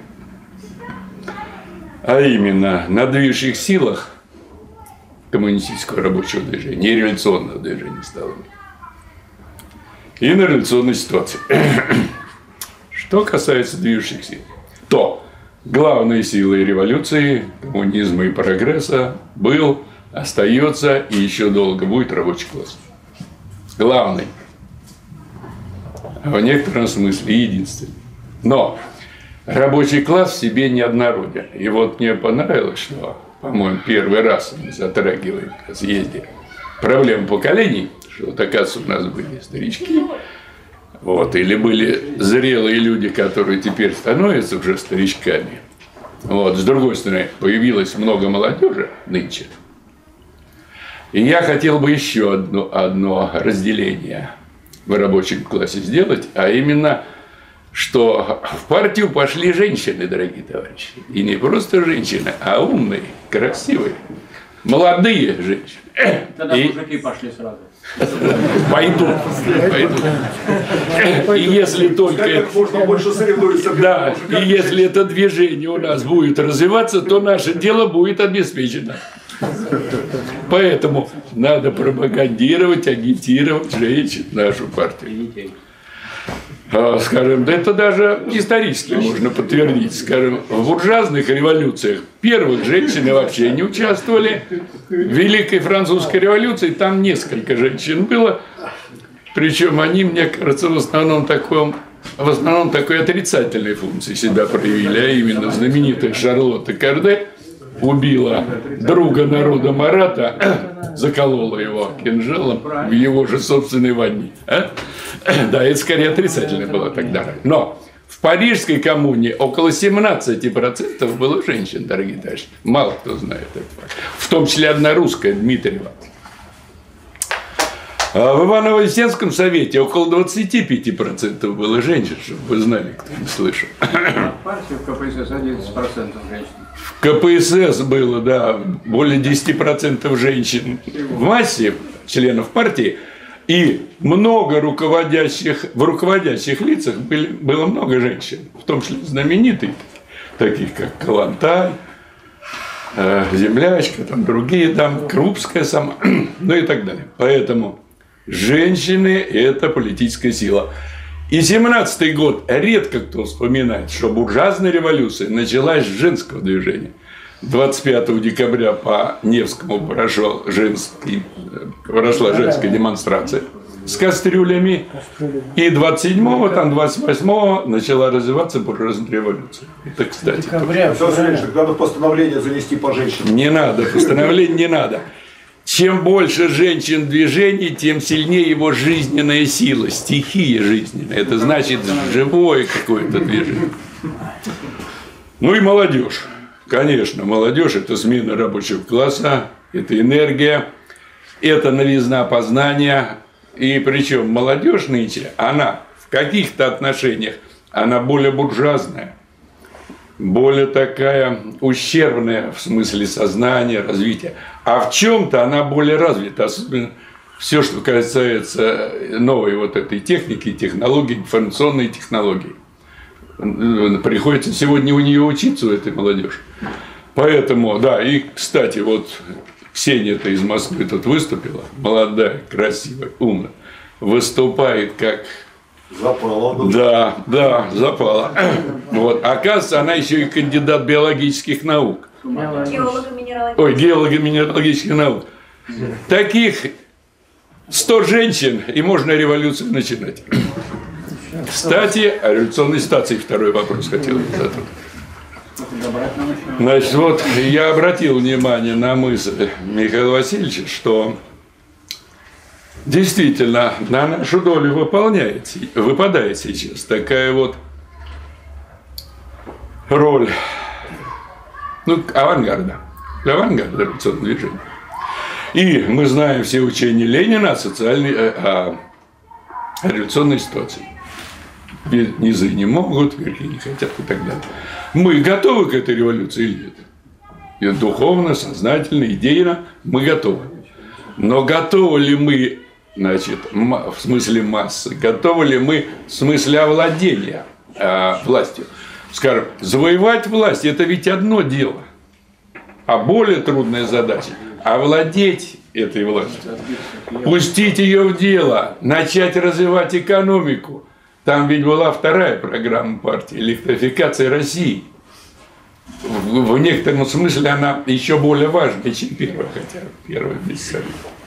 А именно, на движущих силах коммунистического рабочего движения и революционного движения стало. И на революционной ситуации. Что касается движущих сил, то главной силой революции, коммунизма и прогресса был, остается и еще долго будет рабочий класс. Главный. В некотором смысле единственный. Но рабочий класс в себе неоднороден. И вот мне понравилось, что, по-моему, первый раз мы затрагиваем на съезде проблему поколений, что вот, оказывается, у нас были старички, вот, или были зрелые люди, которые теперь становятся уже старичками. Вот, с другой стороны, появилось много молодежи нынче. И я хотел бы еще одно, одно разделение в рабочем классе сделать, а именно, что в партию пошли женщины, дорогие товарищи. И не просто женщины, а умные, красивые, молодые женщины. Тогда и... мужики пошли сразу. Пойдут, пойдут. И если только да, и если это движение у нас будет развиваться, то наше дело будет обеспечено. Поэтому надо пропагандировать, агитировать женщин, нашу партию. Скажем, да это даже исторически можно подтвердить. Скажем, в буржуазных революциях первых женщины вообще не участвовали. В Великой Французской революции там несколько женщин было. Причем они, мне кажется, в основном таком, в основном такой отрицательной функции себя проявили. А именно знаменитая Шарлотта Корде убила друга народа Марата, заколола его кинжалом в его же собственной ванне. А? Да, это скорее отрицательно было тогда. Но в Парижской коммуне около семнадцати процентов было женщин, дорогие товарищи. Мало кто знает это. В том числе одна русская, Дмитриева. А в Иваново-Вознесенском совете около двадцати пяти процентов было женщин, чтобы вы знали, кто не слышал. В партии в КПСС одиннадцать процентов женщин. В КПСС было, да, более десяти процентов женщин в массе членов партии. И много руководящих, в руководящих лицах были, было много женщин, в том числе знаменитые, таких как Калантай, э, Землячка, там другие, там, Крупская сама, ну и так далее. Поэтому женщины – это политическая сила. И семнадцатый год редко кто вспоминает, что буржуазная революция началась с женского движения. двадцать пятого декабря по Невскому прошел женский, прошла женская демонстрация с кастрюлями. И двадцать седьмого, там двадцать восьмого начала развиваться буржуазная революция. Это, кстати, Декабря, надо постановление занести по женщинам. Не надо, постановление не надо. Чем больше женщин в движении, тем сильнее его жизненная сила, стихия жизненная. Это значит живое какое-то движение. Ну и молодежь. Конечно, молодежь – это смена рабочего класса, это энергия, это новизна познания. И причем молодежь нынче, она в каких-то отношениях, она более буржуазная. более такая ущербная в смысле сознания, развития. А в чем-то она более развита, особенно все, что касается новой вот этой техники, технологий, информационной технологии. Приходится сегодня у нее учиться, у этой молодежи. Поэтому, да, и, кстати, вот Ксения-то из Москвы тут выступила, молодая, красивая, умная, выступает как... Запала. Да, да, запала. Вот. Оказывается, она еще и кандидат биологических наук. Геолого-минералогических. Ой, геолого-минералогических наук. Таких сто женщин, и можно революцию начинать. Кстати, о революционной ситуации второй вопрос хотел задать. Значит, вот я обратил внимание на мысль Михаила Васильевича, что действительно на нашу долю выполняет, выпадает сейчас такая вот роль, ну, авангарда, авангарда революционного движения. И мы знаем все учения Ленина о социальной, о, о революционной ситуации. Низы не могут, верхи не хотят и так далее. Мы готовы к этой революции или нет? И духовно, сознательно, идейно мы готовы. Но готовы ли мы, значит, в смысле массы, готовы ли мы в смысле овладения э, властью? Скажем, завоевать власть – это ведь одно дело. А более трудная задача – овладеть этой властью. Пустить ее в дело, начать развивать экономику. Там ведь была вторая программа партии – электрификация России. В, в некотором смысле она еще более важная, чем первая, хотя первая бессмысленна.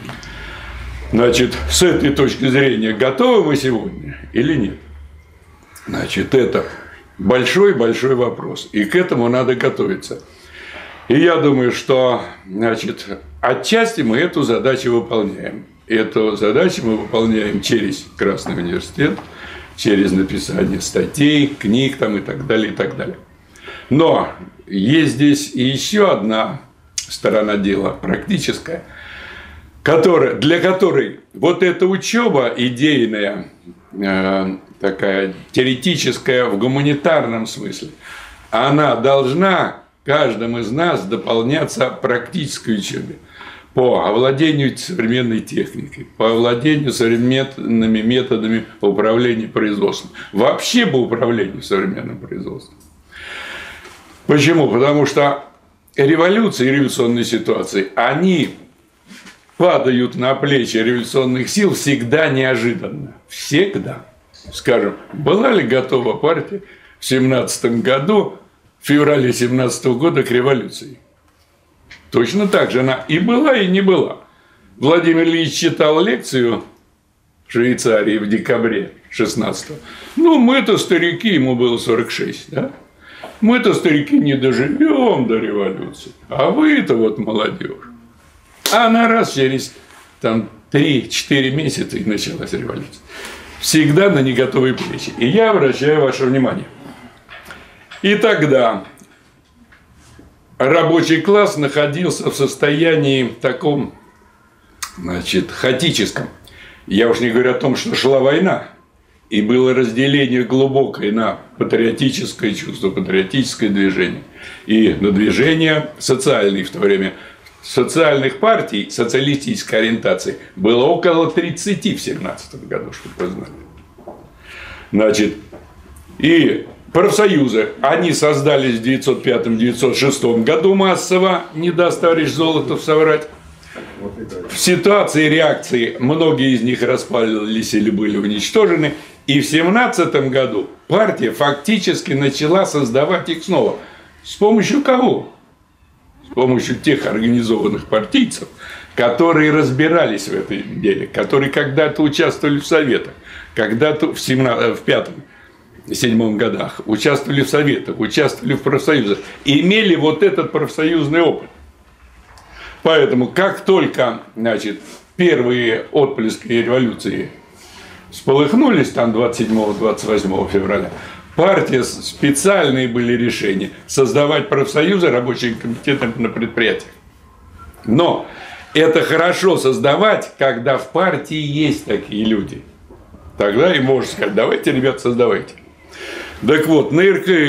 Значит, с этой точки зрения, готовы мы сегодня или нет? Значит, это большой-большой вопрос. И к этому надо готовиться. И я думаю, что, значит, отчасти мы эту задачу выполняем. Эту задачу мы выполняем через Красный университет, через написание статей, книг там, и так далее, и так далее. Но есть здесь и еще одна сторона дела, практическая, которая, для которой вот эта учеба идейная, э, такая теоретическая в гуманитарном смысле, она должна каждым из нас дополняться практической учебе по овладению современной техникой, по овладению современными методами управления производством. Вообще по управлению современным производством. Почему? Потому что революции и революционные ситуации, они падают на плечи революционных сил всегда неожиданно. Всегда. Скажем, была ли готова партия в семнадцатом году, в феврале семнадцатого года к революции? Точно так же она и была, и не была. Владимир Ильич читал лекцию в Швейцарии в декабре шестнадцатого. Ну, мы-то старики, ему было сорок шесть, да? Мы-то старики не доживем до революции, а вы-то вот молодежь. А на раз через там три-четыре месяца и началась революция. Всегда на неготовые плечи. И я обращаю ваше внимание. И тогда рабочий класс находился в состоянии таком, значит, хаотическом. Я уж не говорю о том, что шла война. И было разделение глубокое на патриотическое чувство, патриотическое движение. И на движение социальное в то время. Социальных партий социалистической ориентации было около тридцати в семнадцатом году, чтобы вы знали. Значит, и профсоюзы, они создались в девятьсот пятом — девятьсот шестом году массово, не даст товарищ Золотов соврать. В ситуации реакции многие из них распались или были уничтожены. И в семнадцатом году партия фактически начала создавать их снова. С помощью кого? С помощью тех организованных партийцев, которые разбирались в этом деле, которые когда-то участвовали в советах, когда-то в, в пятом — седьмом годах участвовали в советах, участвовали в профсоюзах, имели вот этот профсоюзный опыт. Поэтому, как только, значит, первые отблески революции всполыхнулись там двадцать седьмого — двадцать восьмого февраля, партия, специальные были решения создавать профсоюзы, рабочие комитеты на предприятиях. Но это хорошо создавать, когда в партии есть такие люди. Тогда и можно сказать: давайте, ребят, создавайте. Так вот, на эр ка эр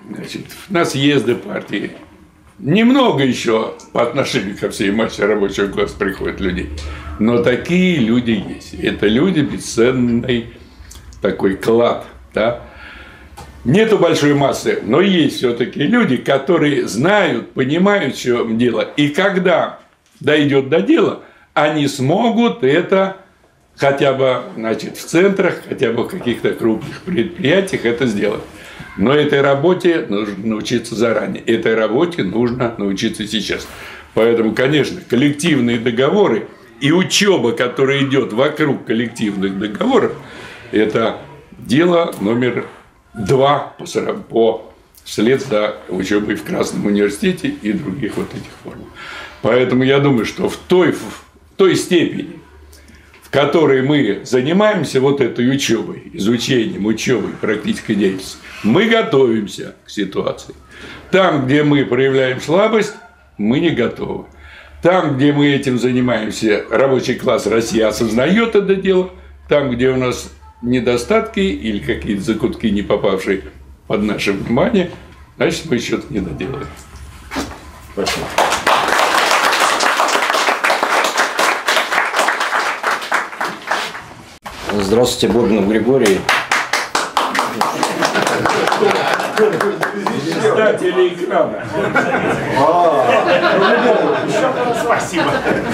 значит, на съезды партии. Немного еще по отношению ко всей массе рабочего класса приходят людей. Но такие люди есть. Это люди бесценный такой клад. Да? Нету большой массы, но есть все-таки люди, которые знают, понимают, в чем дело. И когда дойдет до дела, они смогут это хотя бы, значит, в центрах, хотя бы в каких-то крупных предприятиях это сделать. Но этой работе нужно научиться заранее. Этой работе нужно научиться сейчас. Поэтому, конечно, коллективные договоры и учеба, которая идет вокруг коллективных договоров, это дело номер два по, по вслед за учебой в Красном университете и других вот этих формах. Поэтому я думаю, что в той, в той степени, в которой мы занимаемся вот этой учебой, изучением, учебой, практической деятельностью, мы готовимся к ситуации. Там, где мы проявляем слабость, мы не готовы. Там, где мы этим занимаемся, рабочий класс России осознает это дело. Там, где у нас недостатки или какие-то закутки, не попавшие под наше внимание, значит, мы что-то не доделаем. Спасибо. Здравствуйте, Бобинов Григорий. Издатели экрана. Спасибо.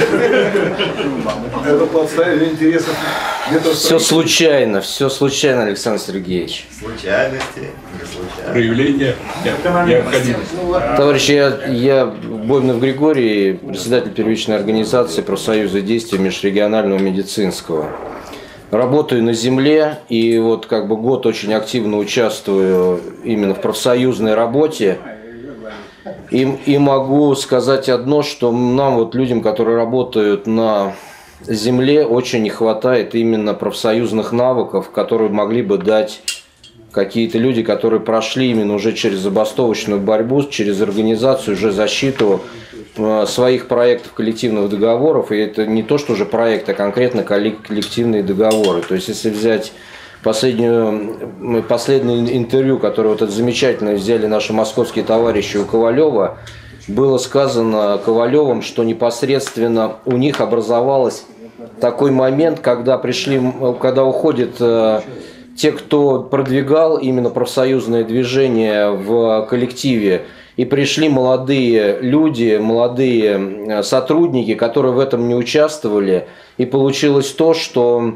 Это подставили интересов. Все случайно, все случайно, Александр Сергеевич. Случайности, не случайно. Проявление необходимости. Товарищи, я, я Бобинов Григорий, председатель первичной организации профсоюза действия межрегионального медицинского. Работаю на земле и вот как бы год очень активно участвую именно в профсоюзной работе. И, и могу сказать одно, что нам, вот людям, которые работают на земле, очень не хватает именно профсоюзных навыков, которые могли бы дать какие-то люди, которые прошли именно уже через забастовочную борьбу, через организацию, уже защиту своих проектов коллективных договоров. И это не то, что уже проект, а конкретно коллективные договоры. То есть, если взять последнюю, последнее интервью, которое вот это замечательно взяли наши московские товарищи у Ковалева, было сказано Ковалевым, что непосредственно у них образовалось такой момент, когда пришли, когда уходят те, кто продвигал именно профсоюзное движение в коллективе, и пришли молодые люди, молодые сотрудники, которые в этом не участвовали, и получилось то, что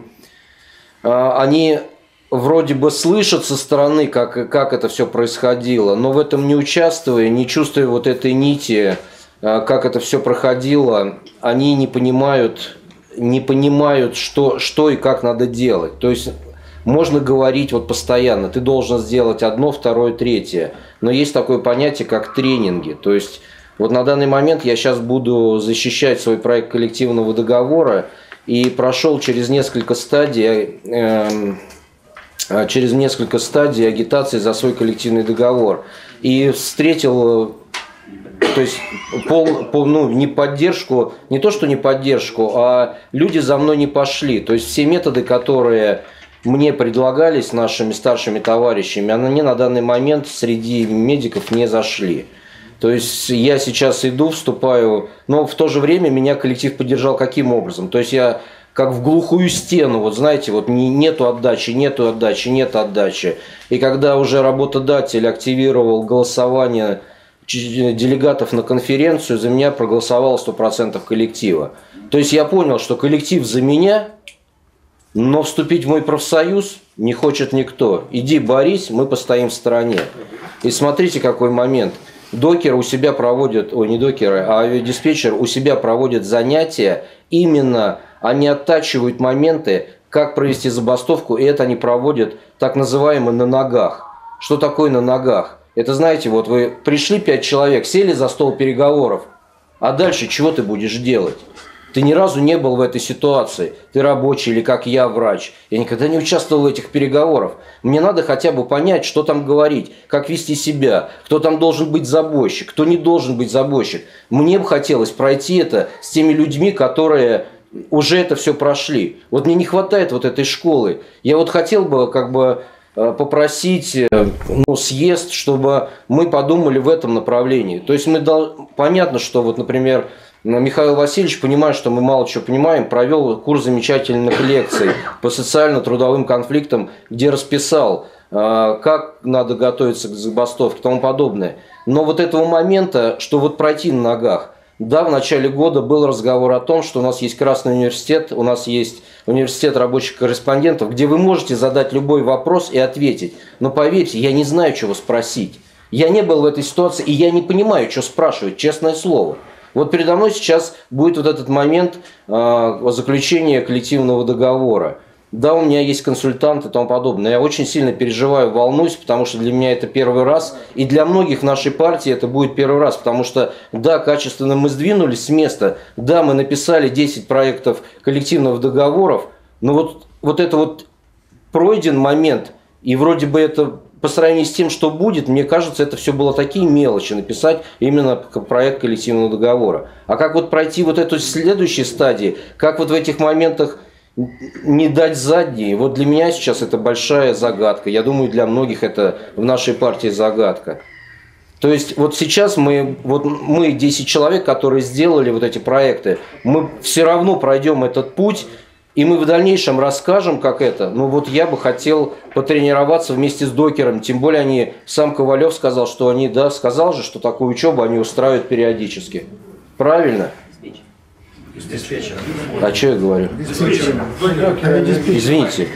они вроде бы слышат со стороны, как, как это все происходило, но в этом не участвуя, не чувствуя вот этой нити, как это все проходило, они не понимают, не понимают, что, что и как надо делать. То есть можно говорить вот постоянно, ты должен сделать одно, второе, третье, но есть такое понятие, как тренинги. То есть вот на данный момент я сейчас буду защищать свой проект коллективного договора и прошел через несколько стадий, э, через несколько стадий агитации за свой коллективный договор. И встретил, то есть, пол, пол, ну, не поддержку, не то что не поддержку, а люди за мной не пошли. То есть все методы, которые мне предлагались нашими старшими товарищами, они на данный момент среди медиков не зашли. То есть я сейчас иду, вступаю, но в то же время меня коллектив поддержал каким образом? То есть я как в глухую стену, вот знаете, вот нету отдачи, нету отдачи, нет отдачи. И когда уже работодатель активировал голосование делегатов на конференцию, за меня проголосовало сто процентов коллектива. То есть я понял, что коллектив за меня, но вступить в мой профсоюз не хочет никто. Иди борись, мы постоим в стороне. И смотрите, какой момент. Докеры у себя проводят, ой, не докеры, а авиадиспетчер у себя проводят занятия, именно они оттачивают моменты, как провести забастовку, и это они проводят так называемо на ногах. Что такое на ногах? Это, знаете, вот вы пришли пять человек, сели за стол переговоров, а дальше чего ты будешь делать? Ты ни разу не был в этой ситуации. Ты рабочий или как я, врач. Я никогда не участвовал в этих переговорах. Мне надо хотя бы понять, что там говорить, как вести себя, кто там должен быть забойщик, кто не должен быть забойщик. Мне бы хотелось пройти это с теми людьми, которые уже это все прошли. Вот мне не хватает вот этой школы. Я вот хотел бы как бы попросить ну, съезд, чтобы мы подумали в этом направлении. То есть мы дол... понятно, что вот, например, Михаил Васильевич, понимая, что мы мало чего понимаем, провел курс замечательных лекций по социально-трудовым конфликтам, где расписал, как надо готовиться к забастовке и тому подобное. Но вот этого момента, что вот пройти на ногах, да, в начале года был разговор о том, что у нас есть Красный университет, у нас есть университет рабочих корреспондентов, где вы можете задать любой вопрос и ответить. Но поверьте, я не знаю, чего спросить. Я не был в этой ситуации, и я не понимаю, что спрашивать, честное слово. Вот передо мной сейчас будет вот этот момент э, заключения коллективного договора. Да, у меня есть консультанты и тому подобное. Я очень сильно переживаю, волнуюсь, потому что для меня это первый раз. И для многих в нашей партии это будет первый раз. Потому что, да, качественно мы сдвинулись с места. Да, мы написали десять проектов коллективных договоров. Но вот, вот это вот пройден момент. И вроде бы это по сравнению с тем, что будет, мне кажется, это все было такие мелочи написать именно проект коллективного договора. А как вот пройти вот эту следующую стадию, как вот в этих моментах не дать задние, вот для меня сейчас это большая загадка. Я думаю, для многих это в нашей партии загадка. То есть вот сейчас мы, вот мы десять человек, которые сделали вот эти проекты, мы все равно пройдем этот путь, и мы в дальнейшем расскажем, как это. Ну вот я бы хотел потренироваться вместе с докером, тем более они, сам Ковалев сказал, что они, да, сказал же, что такую учебу они устраивают периодически. Правильно? Диспетчер. А что я говорю? Диспетчер. Извините.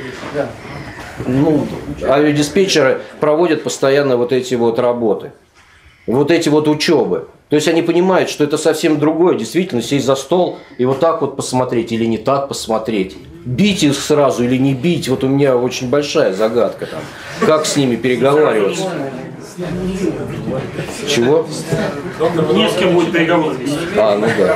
Ну, авиадиспетчеры проводят постоянно вот эти вот работы. Вот эти вот учебы. То есть они понимают, что это совсем другое. Действительно, сесть за стол и вот так вот посмотреть или не так посмотреть. Бить их сразу или не бить. Вот у меня очень большая загадка там. Как с ними переговариваться. Чего? Не с кем будет переговоры. А, ну да.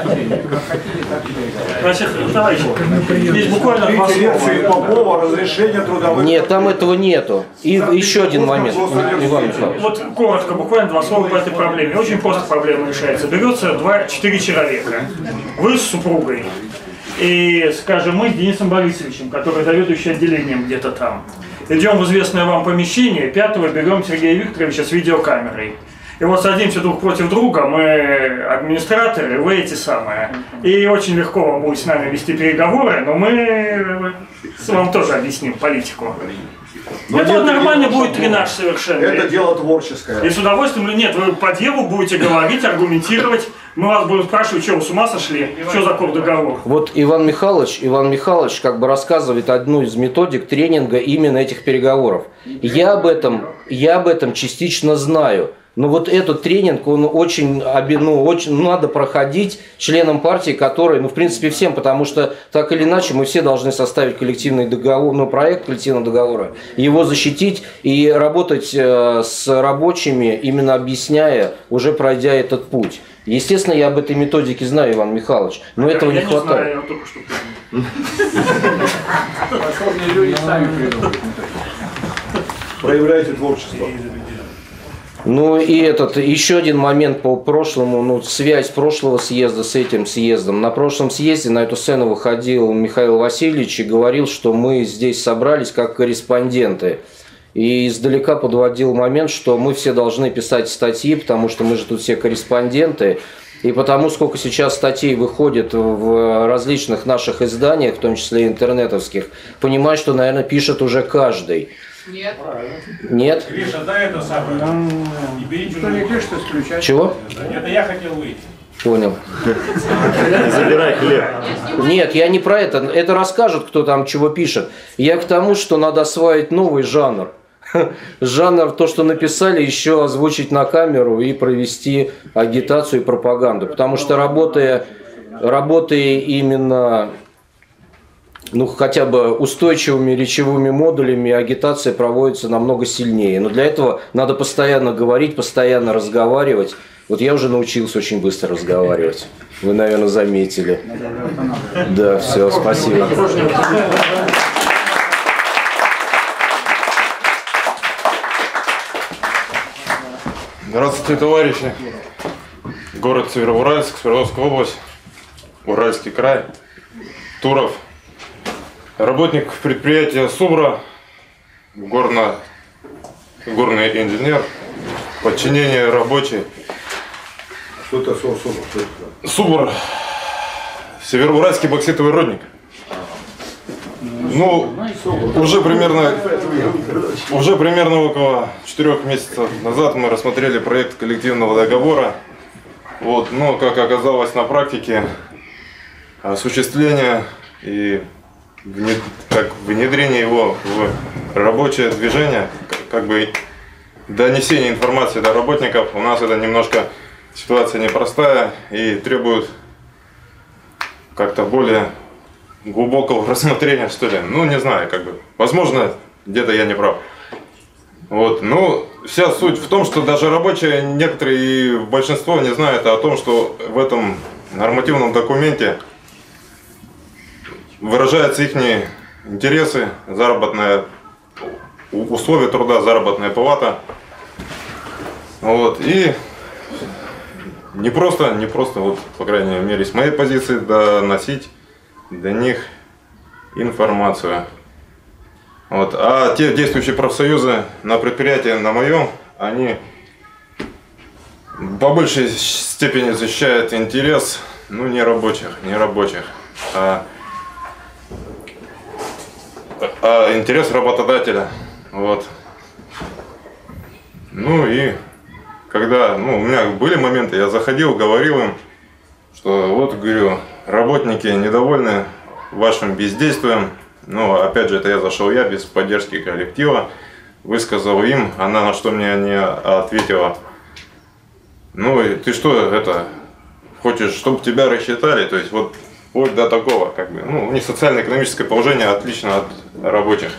Значит, товарищи, здесь буквально два слова. Разрешение трудовых... Нет, там этого нету. И еще один момент, Иван Михайлович. Вот коротко, буквально два слова по этой проблеме. Очень просто проблема решается. Берется два-четыре человека. Вы с супругой. И, скажем, мы с Денисом Борисовичем, который заведующий отделением где-то там. Идем в известное вам помещение, пятого берем Сергея Викторовича с видеокамерой. И вот садимся друг против друга, мы администраторы, вы эти самые. И очень легко вам будет с нами вести переговоры, но мы вам тоже объясним политику. Но это нормально будет тренаж совершенно. Это дело творческое. И с удовольствием или нет, вы по делу будете говорить, аргументировать. Мы вас будем спрашивать, что вы с ума сошли, что за договор. Вот Иван Михайлович, Иван Михайлович как бы рассказывает одну из методик тренинга именно этих переговоров. Я об этом, я об этом частично знаю. Но вот этот тренинг, он очень, ну, очень ну, надо проходить членам партии, которые, ну, в принципе, всем, потому что так или иначе мы все должны составить коллективный договор, ну, проект коллективного договора, его защитить и работать э, с рабочими, именно объясняя, уже пройдя этот путь. Естественно, я об этой методике знаю, Иван Михайлович, но этого не хватает. Проявляйте творчество. Ну и этот, еще один момент по прошлому, ну, связь прошлого съезда с этим съездом. На прошлом съезде на эту сцену выходил Михаил Васильевич и говорил, что мы здесь собрались как корреспонденты. И издалека подводил момент, что мы все должны писать статьи, потому что мы же тут все корреспонденты. И потому, сколько сейчас статей выходит в различных наших изданиях, в том числе интернетовских, понимаю, что, наверное, пишет уже каждый. Нет. Нет? Гриша, да, это самое. И бери Кто не пишет, исключать. Чего? Это я хотел выйти. Понял. Забирай хлеб. Нет, я не про это. Это расскажут, кто там чего пишет. Я к тому, что надо освоить новый жанр. Жанр, то, что написали, еще озвучить на камеру и провести агитацию и пропаганду. Потому что работая, работая именно... ну, хотя бы устойчивыми речевыми модулями агитация проводится намного сильнее. Но для этого надо постоянно говорить, постоянно разговаривать. Вот я уже научился очень быстро разговаривать. Вы, наверное, заметили. Да, все, спасибо. Здравствуйте, товарищи. Город Североуральск, Свердловская область, Уральский край, Туров. Работник предприятия «Субра», горно, горный инженер, подчинение рабочий. Что это СОБР? СУБР. Североуральский бокситовый рудник. Ну, уже примерно, уже примерно около четырех месяцев назад мы рассмотрели проект коллективного договора. Вот, но, как оказалось на практике, осуществление и внед... как внедрение его в рабочее движение, как бы донесение информации до работников, у нас это немножко ситуация непростая и требует как-то более глубокого рассмотрения, что ли. Ну, не знаю, как бы. Возможно, где-то я не прав. Вот, ну, вся суть в том, что даже рабочие, некоторые и большинство не знают о том, что в этом нормативном документе выражаются их интересы, заработная, условия труда, заработная плата. Вот, и не просто, не просто, вот, по крайней мере, с моей позиции, доносить до них информацию. Вот. А те действующие профсоюзы на предприятии, на моем, они по большей степени защищают интерес, ну, не рабочих, не рабочих, а, а интерес работодателя. Вот. Ну и когда, ну, у меня были моменты, я заходил, говорил им, что вот, говорю, работники недовольны вашим бездействием. Ну, опять же, это я зашел я, без поддержки коллектива, высказал им, она на что мне не ответила. Ну, и ты что, это, хочешь, чтобы тебя рассчитали? То есть, вот, вот до такого, как бы, ну, у них социально-экономическое положение отлично от рабочих.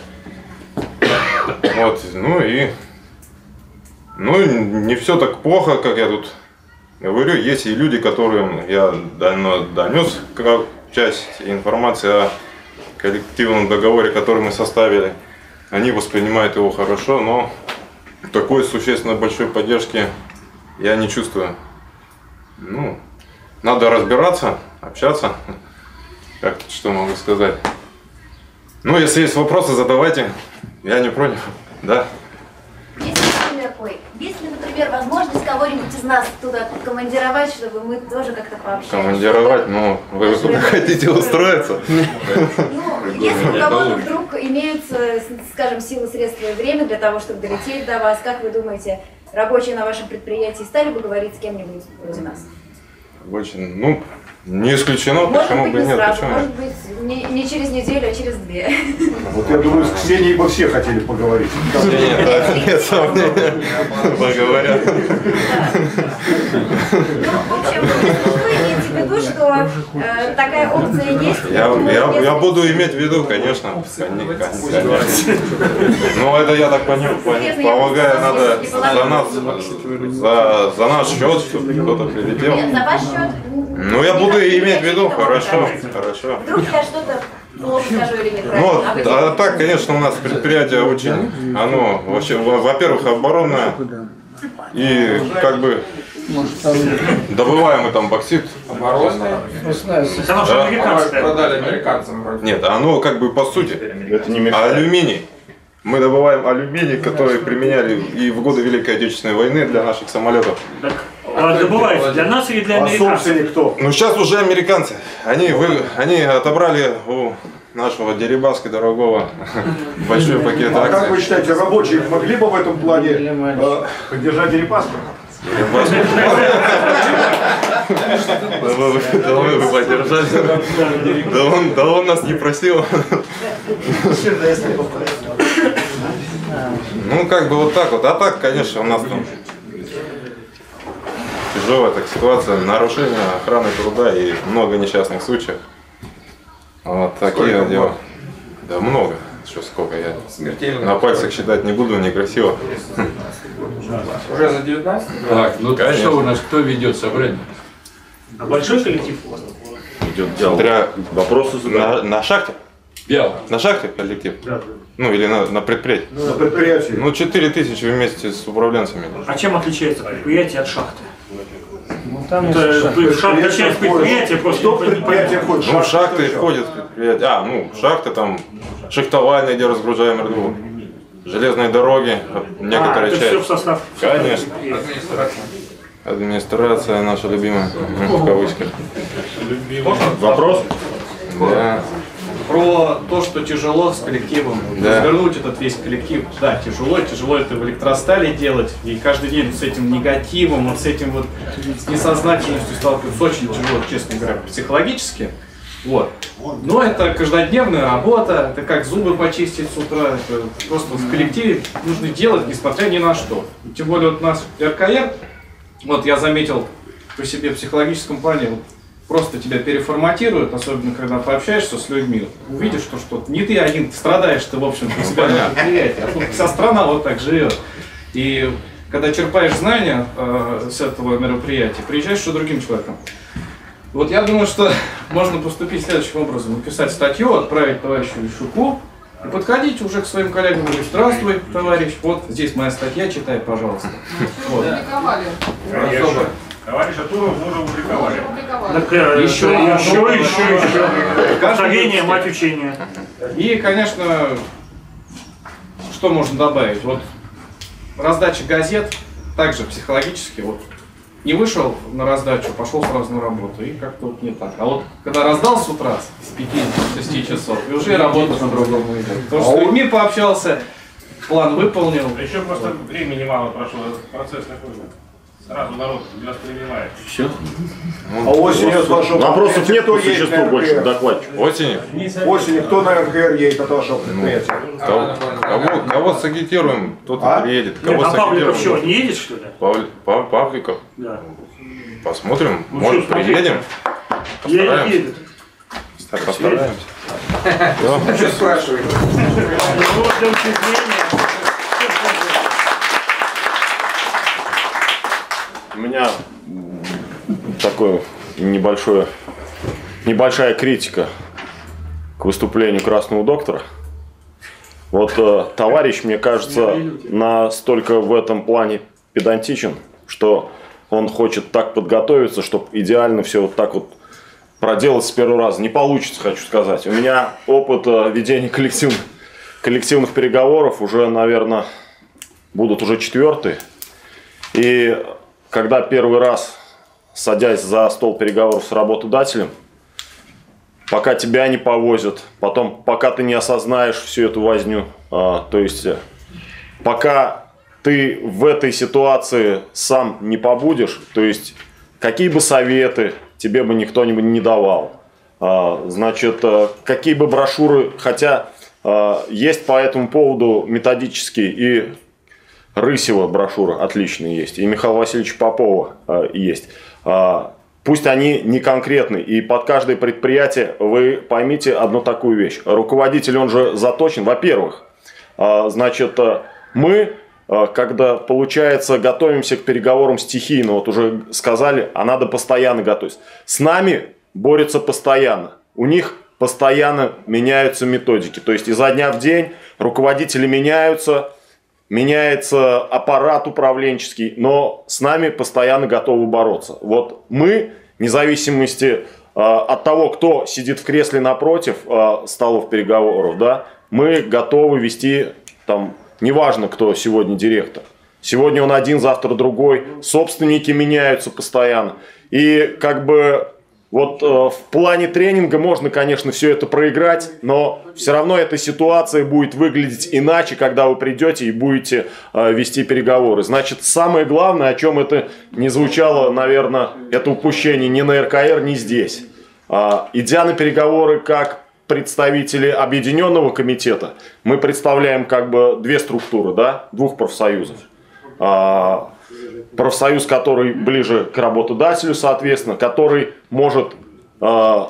Вот, ну и, ну, не все так плохо, как я тут говорю. Есть и люди, которым я донес как часть информации о коллективном договоре, который мы составили. Они воспринимают его хорошо, но такой существенно большой поддержки я не чувствую. Ну, надо разбираться, общаться. Как что могу сказать? Ну, если есть вопросы, задавайте. Я не против. Да. Есть, например, ой, есть ли, например, возможность кого-нибудь из нас туда командировать, чтобы мы тоже как-то пообщались? Командировать? Ну, вы туда хотите устроиться? Ну, если у кого-то вдруг имеются, скажем, силы, средства и время для того, чтобы долететь до вас, как вы думаете, рабочие на вашем предприятии стали бы говорить с кем-нибудь вроде нас? Рабочие, ну, не исключено, может почему быть, бы не нет? сразу, Почему? может быть, не, не через неделю, а через две. Вот я думаю, с Ксенией бы все хотели поговорить. Нет, да, нет сомнений. Поговорят. В общем, вы имеете в виду, что э, такая опция есть? Я, я, я буду иметь в виду, конечно. Конечно. Ну, это я так понял, полагаю, надо за нас, за, за наш счет, чтобы кто-то прилетел. Нет, за ваш счет. Ну, я буду иметь в виду, хорошо, хорошо. Вдруг я что-то плохо скажу или неправильно. Ну, а так, конечно, у нас предприятие очень, оно, вообще, во-первых, оборонное, и как бы добываемый там боксит. Оборонное? Потому что американцы продали американцам. Нет, оно как бы по сути, это не алюминий. Мы добываем алюминий, который применяли и в годы Великой Отечественной войны для наших самолетов. Так, а добывают для нас или для американцев? Кто? Ну сейчас уже американцы. Они, вы, они отобрали у нашего Дерибаски дорогого большой пакет А акций. как вы считаете, рабочие могли бы в этом плане э, поддержать Дерипаску? Да вы бы поддержали. Да он, да он нас не просил. Ну, как бы вот так вот. А так, конечно, у нас там тяжелая так ситуация, нарушение охраны труда и много несчастных случаев. Вот такие дела. Да много. Что сколько я Смертельно. на пальцах считать не буду, некрасиво. Уже за девятнадцать? Так, ну Конечно. что у нас, кто ведет собрание? А большой коллектив у вас? Идет дело. Смотря вопросы на, на шахте. Биал. На шахте коллектив? Да. Ну или на, на предприятии? На предприятии. Ну четыре тысячи вместе с управленцами. А чем отличается предприятие от шахты? Ну, там Это есть шахта часть предприятия, просто Что предприятие входит? Ну, в шахты входят предприятия. А, ну, шахты там, шахтовальные, где разгружаем рду. железные дороги, некоторая а, это часть. все в состав. Конечно. Администрация наша любимая, в кавычках. Вопрос? Да. Про то, что тяжело с коллективом, Да. развернуть этот весь коллектив. Да, тяжело, тяжело это в электростале делать. И каждый день с этим негативом, вот с этим вот с несознательностью сталкиваться очень тяжело, честно говоря, психологически. Вот. Но это каждодневная работа, это как зубы почистить с утра, это просто в коллективе нужно делать, несмотря ни на что. И тем более вот у нас эр ка эр, вот я заметил по себе в психологическом плане, вот, просто тебя переформатируют, особенно когда пообщаешься с людьми, увидишь, что, что не ты один страдаешь, ты, в общем-то, у себя на предприятии, а тут вся страна вот так живет. И когда черпаешь знания э, с этого мероприятия, приезжаешь еще другим человеком. Вот я думаю, что можно поступить следующим образом. Написать статью, отправить товарищу Ищуку и подходить уже к своим коллегам и говорить: здравствуй, товарищ, вот здесь моя статья, читай, пожалуйста. Вот. Конечно. Товарища Туров мы уже публиковали. Так, э, Еще, еще, еще, еще. Повторение, выпуске. мать учения. И, конечно, что можно добавить? Вот раздача газет также психологически. Вот не вышел на раздачу, пошел сразу на работу, и как-то вот не так. А вот когда раздал с утра с пяти-шести часов, и уже работа по-другому идет. Потому что с людьми пообщался, план выполнил. Еще просто времени мало прошло, процесс такой. Сразу народ не воспринимает. Все? А осенью, с вашего Вопросов нет по предприятия, существу кто больше, едет на эр ка эр? докладчик. Осенью? Осенью кто на эр ка эр едет от вашего предприятия? Кого, кого, кого сагитируем, тот А? приедет. Нет, Кого а Павликов сагитируем? что, не едет, что ли? Пав- Пав- Павликов? Да. Посмотрим, Ну, может что, смотрите. приедем. Едет, Постараемся. едет. Так, постараемся. Что спрашиваете? Вот для учреждения. У меня такое небольшое, небольшая критика к выступлению Красного доктора. Вот э, товарищ, мне кажется, настолько в этом плане педантичен, что он хочет так подготовиться, чтобы идеально все вот так вот проделать с первого раза. Не получится, хочу сказать. У меня опыт э, ведения коллективных, коллективных переговоров уже, наверное, будут уже четвертые. И когда первый раз, садясь за стол переговоров с работодателем, пока тебя не повозят, потом пока ты не осознаешь всю эту возню, а, то есть пока ты в этой ситуации сам не побудешь, то есть какие бы советы тебе бы никто не давал, а, значит, какие бы брошюры, хотя а, есть по этому поводу методические и Рысева брошюра отличная есть, и Михаила Васильевича Попова э, есть. Э, пусть они не конкретны, и под каждое предприятие вы поймите одну такую вещь. Руководитель, он же заточен, во-первых, э, значит, э, мы, э, когда, получается, готовимся к переговорам стихийно, вот уже сказали, а надо постоянно готовиться. С нами борются постоянно, у них постоянно меняются методики, то есть изо дня в день руководители меняются, меняется аппарат управленческий, но с нами постоянно готовы бороться. Вот мы, вне зависимости э, от того, кто сидит в кресле напротив э, столов переговоров, да, мы готовы вести, там, неважно, кто сегодня директор. Сегодня он один, завтра другой. Собственники меняются постоянно. И как бы вот э, в плане тренинга можно, конечно, все это проиграть, но все равно эта ситуация будет выглядеть иначе, когда вы придете и будете э, вести переговоры. Значит, самое главное, о чем это не звучало, наверное, это упущение ни на эр ка эр, ни здесь. Э, идя на переговоры как представители объединенного комитета, мы представляем как бы две структуры, да, двух профсоюзов. Э, Профсоюз, который ближе к работодателю, соответственно, который может э, э,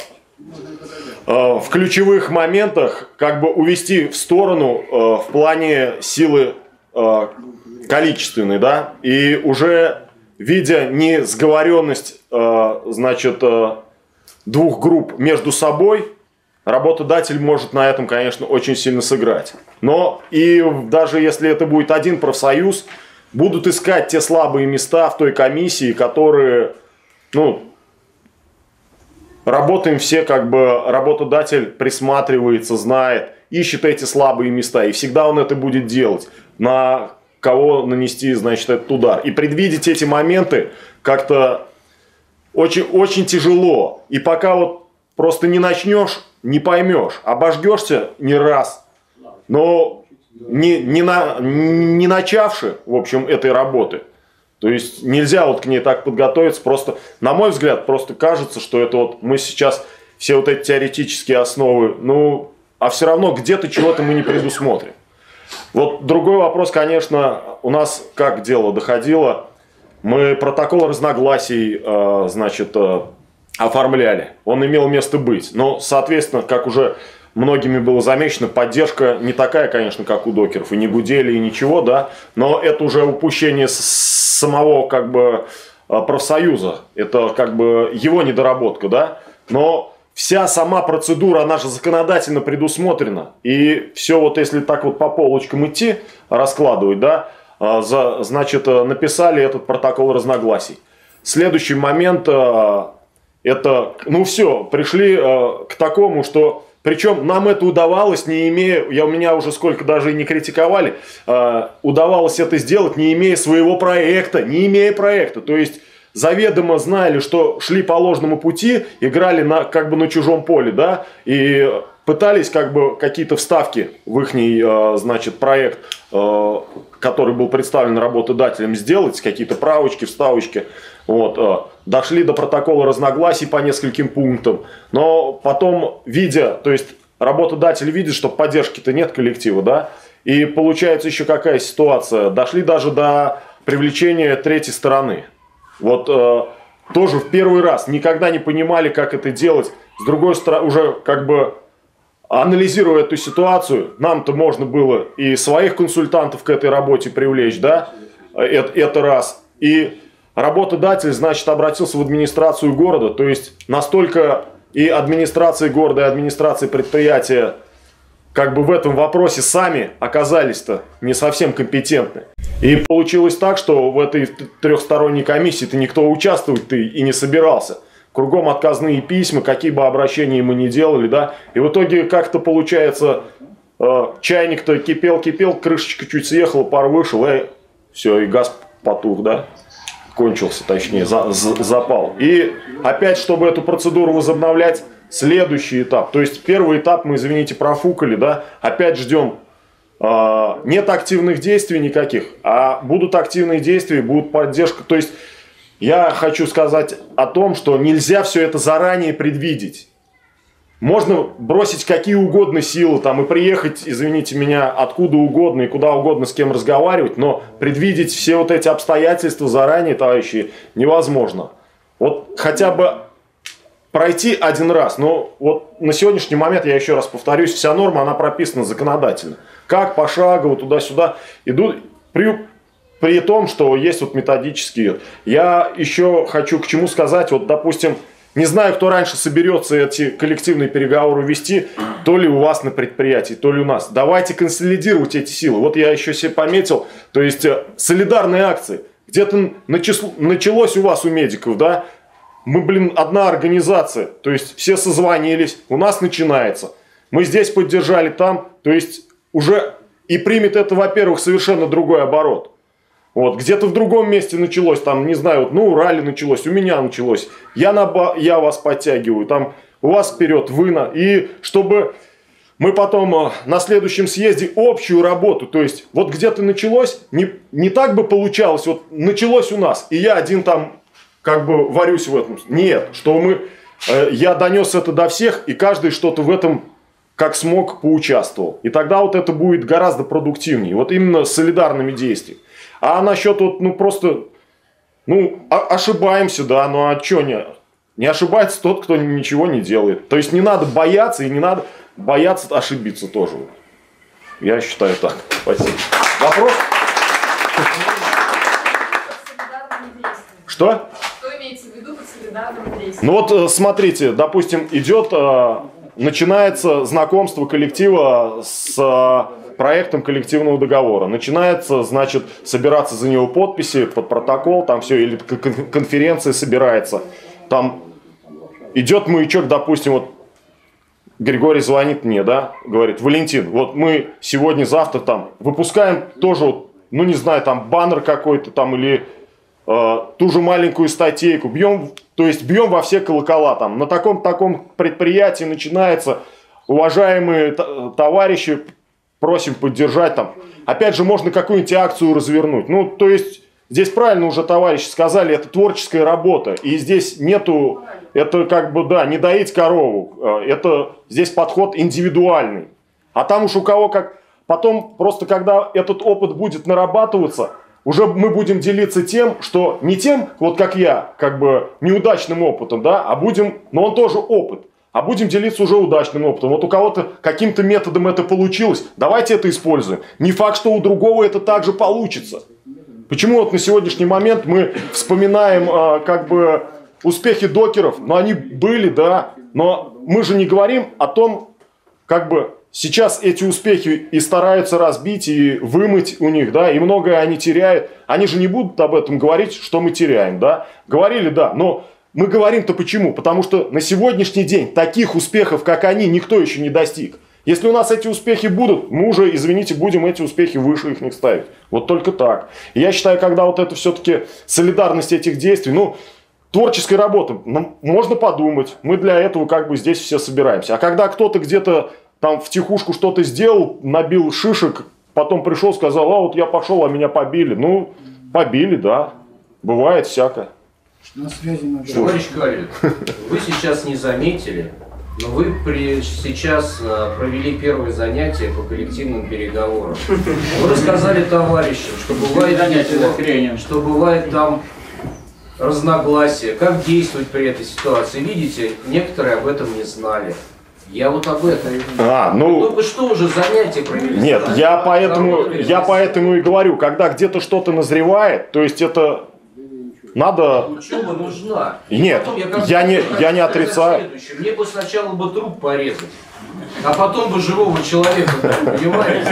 в ключевых моментах как бы увести в сторону э, в плане силы э, количественной, да, и уже видя не сговоренность, э, значит, э, двух групп между собой, работодатель может на этом, конечно, очень сильно сыграть. Но и даже если это будет один профсоюз, будут искать те слабые места в той комиссии, которые, ну, работаем все, как бы работодатель присматривается, знает. ищет эти слабые места, и всегда он это будет делать, на кого нанести, значит, этот удар. И предвидеть эти моменты как-то очень, очень тяжело. И пока вот просто не начнешь, не поймешь. Обожгешься не раз, но не, не, на, не начавши, в общем, этой работы. То есть нельзя вот к ней так подготовиться. Просто, на мой взгляд, просто кажется, что это вот мы сейчас все вот эти теоретические основы, ну, а все равно где-то чего-то мы не предусмотрим. Вот другой вопрос, конечно, у нас как дело доходило. Мы протокол разногласий, э, значит, э, оформляли. Он имел место быть. Но, соответственно, как уже многими было замечено, поддержка не такая, конечно, как у докеров. И не гудели, и ничего, да. Но это уже упущение самого, как бы, профсоюза. Это, как бы, его недоработка, да. Но вся сама процедура, она же законодательно предусмотрена. И все вот, если так вот по полочкам идти, раскладывать, да, за, значит, написали этот протокол разногласий. Следующий момент, это, ну все, пришли к такому, что, причем нам это удавалось, не имея, я у меня уже сколько даже и не критиковали, удавалось это сделать, не имея своего проекта, не имея проекта, то есть заведомо знали, что шли по ложному пути, играли на, как бы на чужом поле, да, и пытались как бы какие-то вставки в их, значит, проект, который был представлен работодателем, сделать, какие-то правочки, вставочки. Вот. Дошли до протокола разногласий по нескольким пунктам. Но потом, видя, то есть работодатель видит, что поддержки-то нет коллектива, да, и получается еще какая ситуация. Дошли даже до привлечения третьей стороны. Вот тоже в первый раз никогда не понимали, как это делать. С другой стороны, уже как бы анализируя эту ситуацию, нам-то можно было и своих консультантов к этой работе привлечь, да, это, это раз. И работодатель, значит, обратился в администрацию города, то есть настолько и администрация города, и администрация предприятия как бы в этом вопросе сами оказались-то не совсем компетентны. И получилось так, что в этой трехсторонней комиссии-то никто участвовать-то и не собирался. Кругом отказные письма, какие бы обращения мы ни делали, да. И в итоге как-то получается, э, чайник-то кипел-кипел, крышечка чуть съехала, пар вышел, и все, и газ потух, да. Кончился, точнее, за, за, запал. И опять, чтобы эту процедуру возобновлять, следующий этап. То есть первый этап мы, извините, профукали, да. Опять ждем. Э, нет активных действий никаких, а будут активные действия, будут поддержка. То есть я хочу сказать о том, что нельзя все это заранее предвидеть. Можно бросить какие угодно силы там и приехать, извините меня, откуда угодно и куда угодно с кем разговаривать, но предвидеть все вот эти обстоятельства заранее, товарищи, невозможно. Вот хотя бы пройти один раз, но вот на сегодняшний момент, я еще раз повторюсь, вся норма, она прописана законодательно. Как пошагово туда-сюда идут при... При том, что есть вот методические. Я еще хочу к чему сказать. Вот, допустим, не знаю, кто раньше соберется эти коллективные переговоры вести, то ли у вас на предприятии, то ли у нас. Давайте консолидировать эти силы. Вот я еще себе пометил, то есть солидарные акции. Где-то началось у вас, у медиков, да? Мы, блин, одна организация. То есть все созвонились, у нас начинается. Мы здесь поддержали, там. То есть уже и примет это, во-первых, совершенно другой оборот. Вот, где-то в другом месте началось, там, не знаю, вот, ну, Урале началось, у меня началось. Я, на, я вас подтягиваю, там, у вас вперед, вы на... И чтобы мы потом на следующем съезде общую работу, то есть, вот где-то началось, не, не так бы получалось, вот началось у нас, и я один там, как бы, варюсь в этом. Нет, что мы... Э, я донес это до всех, и каждый что-то в этом, как смог, поучаствовал. И тогда вот это будет гораздо продуктивнее. Вот именно с солидарными действиями. А насчет вот, ну просто, ну, ошибаемся, да, ну а что не, не ошибается тот, кто ничего не делает. То есть не надо бояться и не надо бояться ошибиться тоже. Я считаю так. Спасибо. Вопрос? Что? Что имеется в виду под солидарным действием? Ну вот смотрите, допустим, идет, начинается знакомство коллектива с проектом коллективного договора. Начинается, значит, собираться за него подписи под протокол, там все, или конференция собирается. Там идет маячок, допустим, вот Григорий звонит мне, да, говорит: Валентин, вот мы сегодня-завтра там выпускаем тоже, ну не знаю, там баннер какой-то там или э, ту же маленькую статейку, бьем, то есть бьем во все колокола там. На таком-таком предприятии начинается, уважаемые товарищи, просим поддержать там. Опять же, можно какую-нибудь акцию развернуть. Ну, то есть, здесь правильно уже товарищи сказали, это творческая работа. И здесь нету, это как бы, да, не доить корову. Это здесь подход индивидуальный. А там уж у кого как... Потом просто, когда этот опыт будет нарабатываться, уже мы будем делиться тем, что не тем, вот как я, как бы неудачным опытом, да, а будем, но он тоже опыт. А будем делиться уже удачным опытом. Вот у кого-то каким-то методом это получилось, давайте это используем. Не факт, что у другого это также получится. Почему вот на сегодняшний момент мы вспоминаем э, как бы успехи докеров, но они были, да, но мы же не говорим о том, как бы сейчас эти успехи и стараются разбить, и вымыть у них, да, и многое они теряют. Они же не будут об этом говорить, что мы теряем, да. Говорили, да, но... Мы говорим-то почему? Потому что на сегодняшний день таких успехов, как они, никто еще не достиг. Если у нас эти успехи будут, мы уже, извините, будем эти успехи выше их не ставить. Вот только так. И я считаю, когда вот это все-таки солидарность этих действий, ну, творческая работа, ну, можно подумать. Мы для этого как бы здесь все собираемся. А когда кто-то где-то там втихушку что-то сделал, набил шишек, потом пришел, сказал: а вот я пошел, а меня побили. Ну, побили, да. Бывает всякое. На связи надо. Товарищ Калин, вы сейчас не заметили, но вы при, сейчас а, провели первое занятие по коллективным переговорам. Вы рассказали товарищам, что бывает, что бывает там разногласия, как действовать при этой ситуации. Видите, некоторые об этом не знали. Я вот об этом. А, ну, только что уже занятия провели. Нет, я поэтому, я поэтому и говорю, когда где-то что-то назревает, то есть это... Надо... Учеба нужна. Нет, я, я не, я не отрицаю. Мне бы сначала бы труп порезать, а потом бы живого человека, понимаете?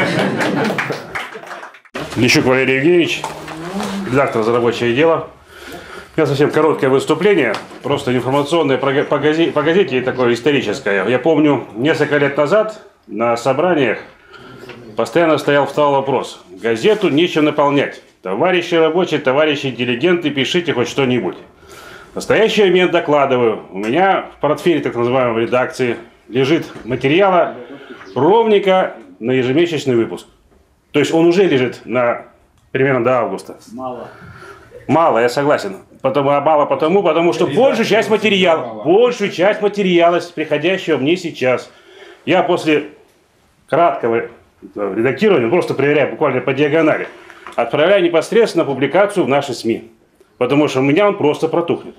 Лещук Валерий Евгеньевич, редактор «За рабочее дело». У меня совсем короткое выступление, просто информационное по газете, по газете такое историческое. Я помню, несколько лет назад на собраниях постоянно стоял встал вопрос: газету нечем наполнять. Товарищи рабочие, товарищи интеллигенты, пишите хоть что-нибудь. В настоящий момент докладываю. У меня в портфеле, так называемой редакции, лежит материала ровненько на ежемесячный выпуск. То есть он уже лежит на примерно до августа. Мало. Мало, я согласен. Потому, а мало потому, потому что большую часть материала, большую часть материала, приходящего мне сейчас, я после краткого редактирования, просто проверяю буквально по диагонали, отправляю непосредственно публикацию в наши СМИ. Потому что у меня он просто протухнет.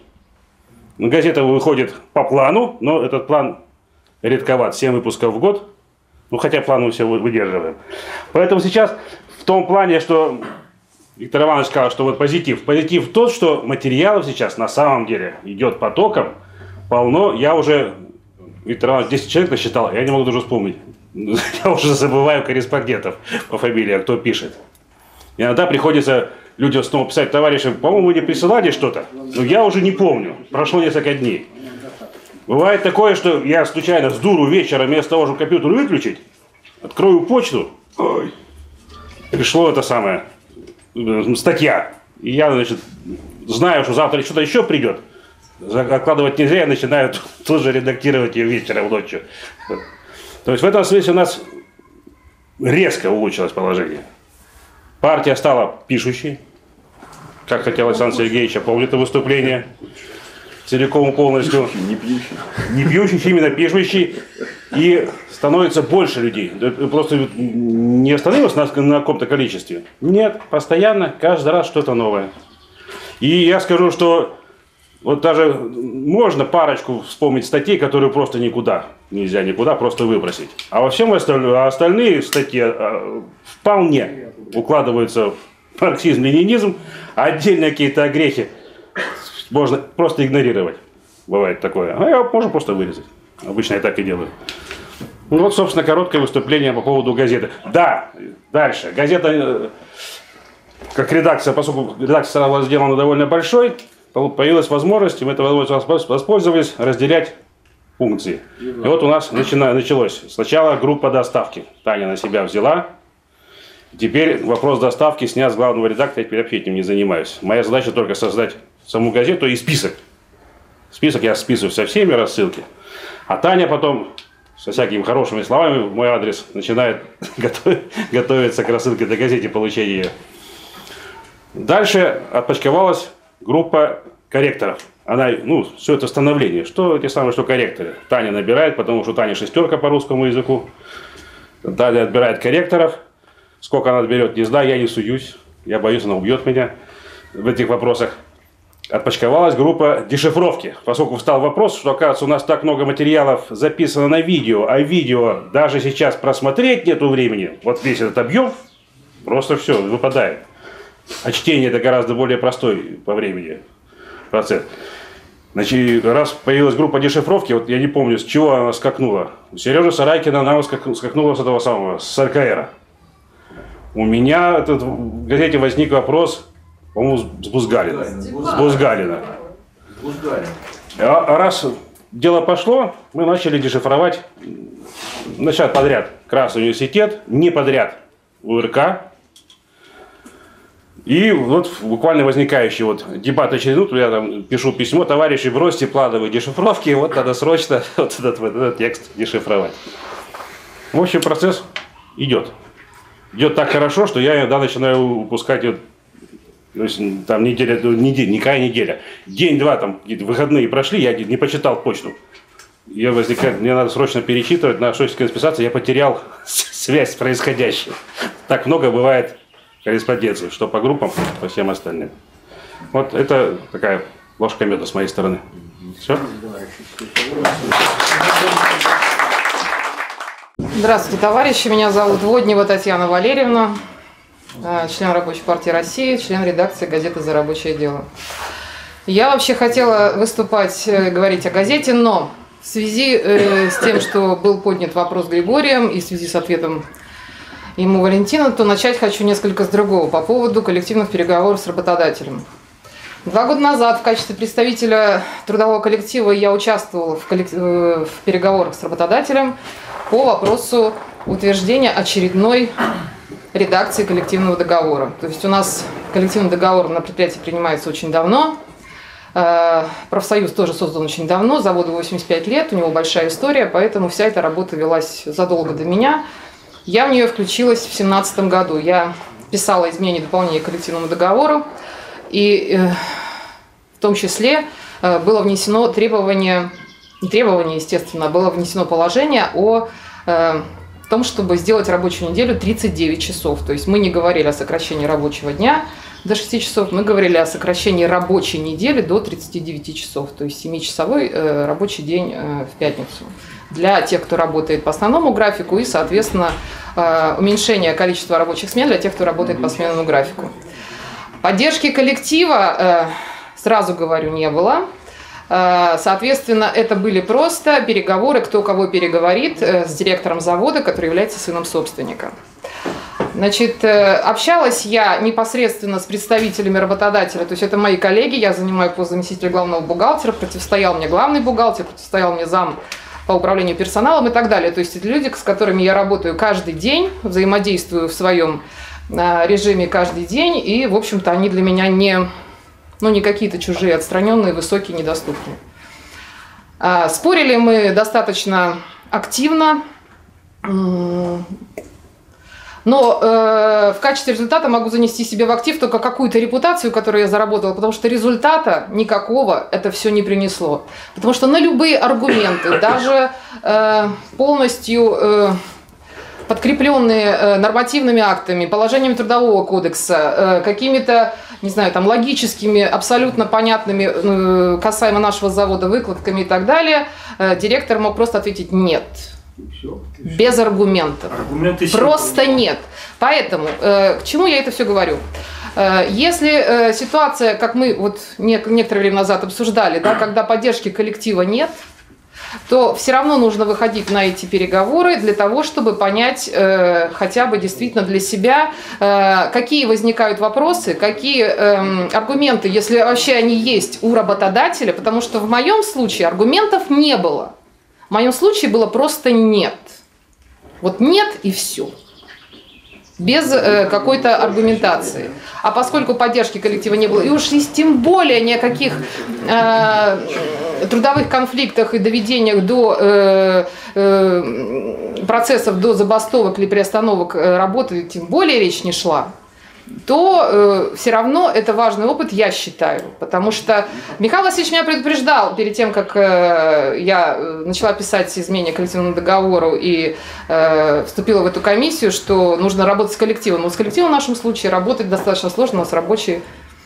Газета выходит по плану, но этот план редковат, семь выпусков в год. Ну, хотя план мы все выдерживаем. Поэтому сейчас в том плане, что Виктор Иванович сказал, что вот позитив. Позитив тот, что материалов сейчас на самом деле идет потоком, полно. Я уже, Виктор Иванович, десять человек насчитал, я не могу даже вспомнить. Я уже забываю корреспондентов по фамилии, кто пишет. Иногда приходится людям снова писать: товарищи, по-моему, вы не присылали что-то, но я уже не помню, прошло несколько дней. Бывает такое, что я случайно с дуру вечером вместо того, чтобы компьютер выключить, открою почту, ой, пришло это самое, статья, и я, значит, знаю, что завтра что-то еще придет, откладывать нельзя, я начинаю тут же редактировать ее вечером, ночью. То есть в этом смысле у нас резко улучшилось положение. Партия стала пишущей, как хотел Александр Сергеевич, я помню это выступление, целиком и полностью. Не пьющий. Не пьющий, именно пишущий. И становится больше людей. Просто не остановилось на, на каком-то количестве. Нет, постоянно, каждый раз что-то новое. И я скажу, что вот даже можно парочку вспомнить статей, которые просто никуда, нельзя никуда просто выбросить. А во всем остальном, а остальные статьи вполне укладываются в марксизм-ленинизм, а отдельные какие-то огрехи можно просто игнорировать. Бывает такое. А я можно просто вырезать. Обычно я так и делаю. Ну вот, собственно, короткое выступление по поводу газеты. Да, дальше. Газета, как редакция, поскольку редакция была сделана довольно большой, появилась возможность, и мы этой возможностью воспользовались, разделять функции. И вот у нас начина, началось. Сначала группа доставки. Таня на себя взяла. Теперь вопрос доставки снят с главного редактора, я теперь вообще этим не занимаюсь. Моя задача только создать саму газету и список. Список я списываю со всеми, рассылки. А Таня потом со всякими хорошими словами в мой адрес начинает готовиться к рассылке до газете, получения ее. Дальше отпочковалась группа корректоров. Она, ну, все это становление. Что те самые, что корректоры. Таня набирает, потому что у Тани шестерка по русскому языку. Таня отбирает корректоров. Сколько она отберет, не знаю, я не суюсь. Я боюсь, она убьет меня в этих вопросах. Отпочковалась группа дешифровки. Поскольку встал вопрос, что, оказывается, у нас так много материалов записано на видео, а видео даже сейчас просмотреть нету времени. Вот весь этот объем просто все выпадает. А чтение это гораздо более простой по времени процесс. Значит, раз появилась группа дешифровки, вот я не помню, с чего она скакнула. У Сережи Сарайкина она скакнула с этого самого, с эр ка эра. У меня этот, в газете возник вопрос, по-моему, с Бузгалина. С Бузгалина. А раз дело пошло, мы начали дешифровать, начать подряд Красный университет, не подряд у эр ка. И вот буквально возникающий вот дебат очередной, я там пишу письмо, товарищи, бросьте плановые дешифровки, вот надо срочно вот этот, вот этот текст дешифровать. В общем, процесс идет. Идет так хорошо, что я иногда начинаю упускать, вот, то есть, там неделя, неделя, никакая неделя. День-два, там выходные прошли, я не почитал почту. Я возникает, мне надо срочно перечитывать, на что-то расписаться, я потерял связь с происходящим. Так много бывает корреспонденции, что по группам, по всем остальным. Вот это такая ложка меда с моей стороны. Все? Здравствуйте, товарищи. Меня зовут Воднева Татьяна Валерьевна, член Рабочей партии России, член редакции газеты «За рабочее дело». Я вообще хотела выступать, говорить о газете, но в связи с тем, что был поднят вопрос Григорием и в связи с ответом ему Валентина, то начать хочу несколько с другого по поводу коллективных переговоров с работодателем. Два года назад в качестве представителя трудового коллектива я участвовала в, коллектив... в переговорах с работодателем по вопросу утверждения очередной редакции коллективного договора. То есть у нас коллективный договор на предприятии принимается очень давно, профсоюз тоже создан очень давно, заводу восемьдесят пять лет, у него большая история, поэтому вся эта работа велась задолго до меня. Я в нее включилась в две тысячи семнадцатом году. Я писала изменения и дополнения к коллективному договору, и э, в том числе э, было внесено требование, не требование, естественно, было внесено положение о э, том, чтобы сделать рабочую неделю тридцать девять часов. То есть мы не говорили о сокращении рабочего дня до шести часов, мы говорили о сокращении рабочей недели до тридцати девяти часов, то есть семичасовой э, рабочий день э, в пятницу. Для тех, кто работает по основному графику, и, соответственно, уменьшение количества рабочих смен для тех, кто работает по сменному графику. Поддержки коллектива, сразу говорю, не было. Соответственно, это были просто переговоры, кто кого переговорит с директором завода, который является сыном собственника. Значит, общалась я непосредственно с представителями работодателя, то есть это мои коллеги, я занимаю пост заместителя главного бухгалтера, противостоял мне главный бухгалтер, противостоял мне зам по управлению персоналом и так далее. То есть это люди, с которыми я работаю каждый день, взаимодействую в своем режиме каждый день, и, в общем-то, они для меня не, ну, не какие-то чужие, отстраненные, высокие, недоступные. Спорили мы достаточно активно, но э, в качестве результата могу занести себе в актив только какую-то репутацию, которую я заработала, потому что результата никакого это все не принесло. Потому что на любые аргументы, даже э, полностью э, подкрепленные э, нормативными актами, положениями Трудового кодекса, э, какими-то, не знаю, там логическими, абсолютно понятными э, касаемо нашего завода выкладками и так далее, э, директор мог просто ответить «нет». Без аргументов. Аргументы просто нет. Поэтому, э, к чему я это все говорю? Э, если э, ситуация, как мы вот не, некоторое время назад обсуждали, да, когда поддержки коллектива нет, то все равно нужно выходить на эти переговоры для того, чтобы понять э, хотя бы действительно для себя, э, какие возникают вопросы, какие э, аргументы, если вообще они есть у работодателя, потому что в моем случае аргументов не было. В моем случае было просто нет. Вот нет и все. Без э, какой-то аргументации. А поскольку поддержки коллектива не было, и уж и тем более ни о каких э, трудовых конфликтах и доведениях до э, э, процессов, до забастовок или приостановок работы, тем более речь не шла, то э, все равно это важный опыт, я считаю. Потому что Михаил Васильевич меня предупреждал перед тем, как э, я начала писать изменения коллективному договору и э, вступила в эту комиссию, что нужно работать с коллективом. Но с коллективом в нашем случае работать достаточно сложно, у нас рабочие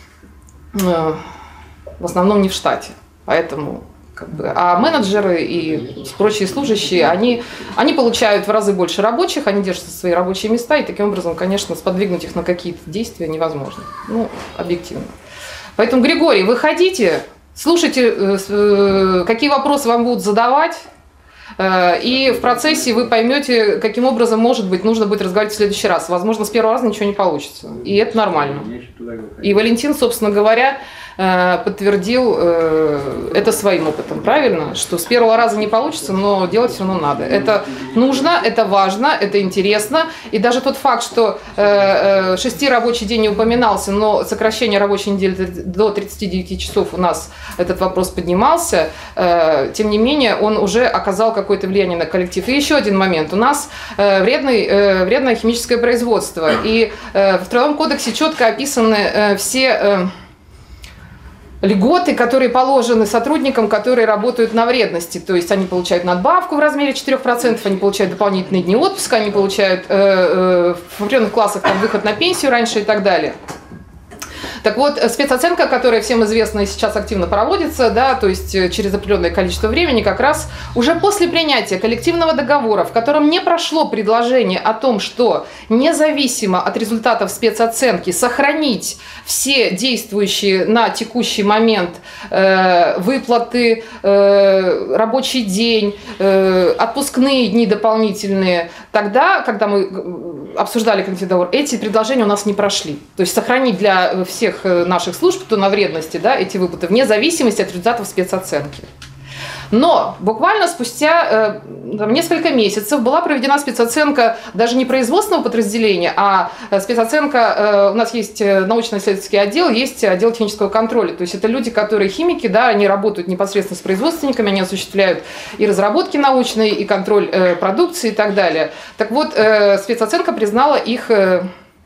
э, в основном не в штате. Поэтому... Как бы, а менеджеры и прочие служащие, они, они получают в разы больше рабочих, они держат свои рабочие места, и таким образом, конечно, сподвигнуть их на какие-то действия невозможно. Ну, объективно. Поэтому, Григорий, выходите, слушайте, какие вопросы вам будут задавать, и в процессе вы поймете, каким образом, может быть, нужно будет разговаривать в следующий раз. Возможно, с первого раза ничего не получится. И это нормально. И Валентин, собственно говоря, подтвердил это своим опытом, правильно? Что с первого раза не получится, но делать все равно надо. Это нужно, это важно, это интересно. И даже тот факт, что шести рабочий день не упоминался, но сокращение рабочей недели до тридцати девяти часов у нас этот вопрос поднимался, тем не менее, он уже оказал какое-то влияние на коллектив. И еще один момент. У нас вредный, вредное химическое производство. И в Трудовом кодексе четко описаны все льготы, которые положены сотрудникам, которые работают на вредности. То есть они получают надбавку в размере четырёх процентов, они получают дополнительные дни отпуска, они получают э, э, в определенных классах там, выход на пенсию раньше и так далее. Так вот, спецоценка, которая всем известна и сейчас активно проводится, да, то есть через определенное количество времени, как раз уже после принятия коллективного договора, в котором не прошло предложение о том, что независимо от результатов спецоценки сохранить все действующие на текущий момент э, выплаты, э, рабочий день, э, отпускные дни дополнительные, тогда, когда мы обсуждали коллективный договор, эти предложения у нас не прошли. То есть сохранить для всех наших служб, кто на вредности, да, эти выплаты, вне зависимости от результатов спецоценки. Но буквально спустя э, несколько месяцев была проведена спецоценка даже не производственного подразделения, а спецоценка, э, у нас есть научно-исследовательский отдел, есть отдел технического контроля. То есть это люди, которые химики, да, они работают непосредственно с производственниками, они осуществляют и разработки научные, и контроль э, продукции и так далее. Так вот, э, спецоценка признала их... Э,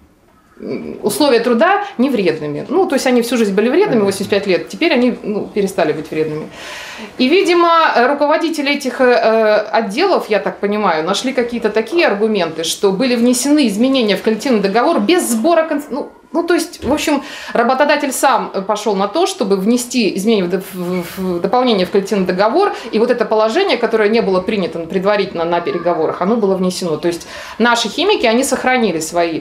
условия труда не вредными. Ну, то есть они всю жизнь были вредными, восемьдесят пять лет, теперь они ну, перестали быть вредными. И, видимо, руководители этих э, отделов, я так понимаю, нашли какие-то такие аргументы, что были внесены изменения в коллективный договор без сбора... Ну, ну, то есть, в общем, работодатель сам пошел на то, чтобы внести изменения в, в, в дополнение в коллективный договор, и вот это положение, которое не было принято предварительно на переговорах, оно было внесено. То есть наши химики, они сохранили свои,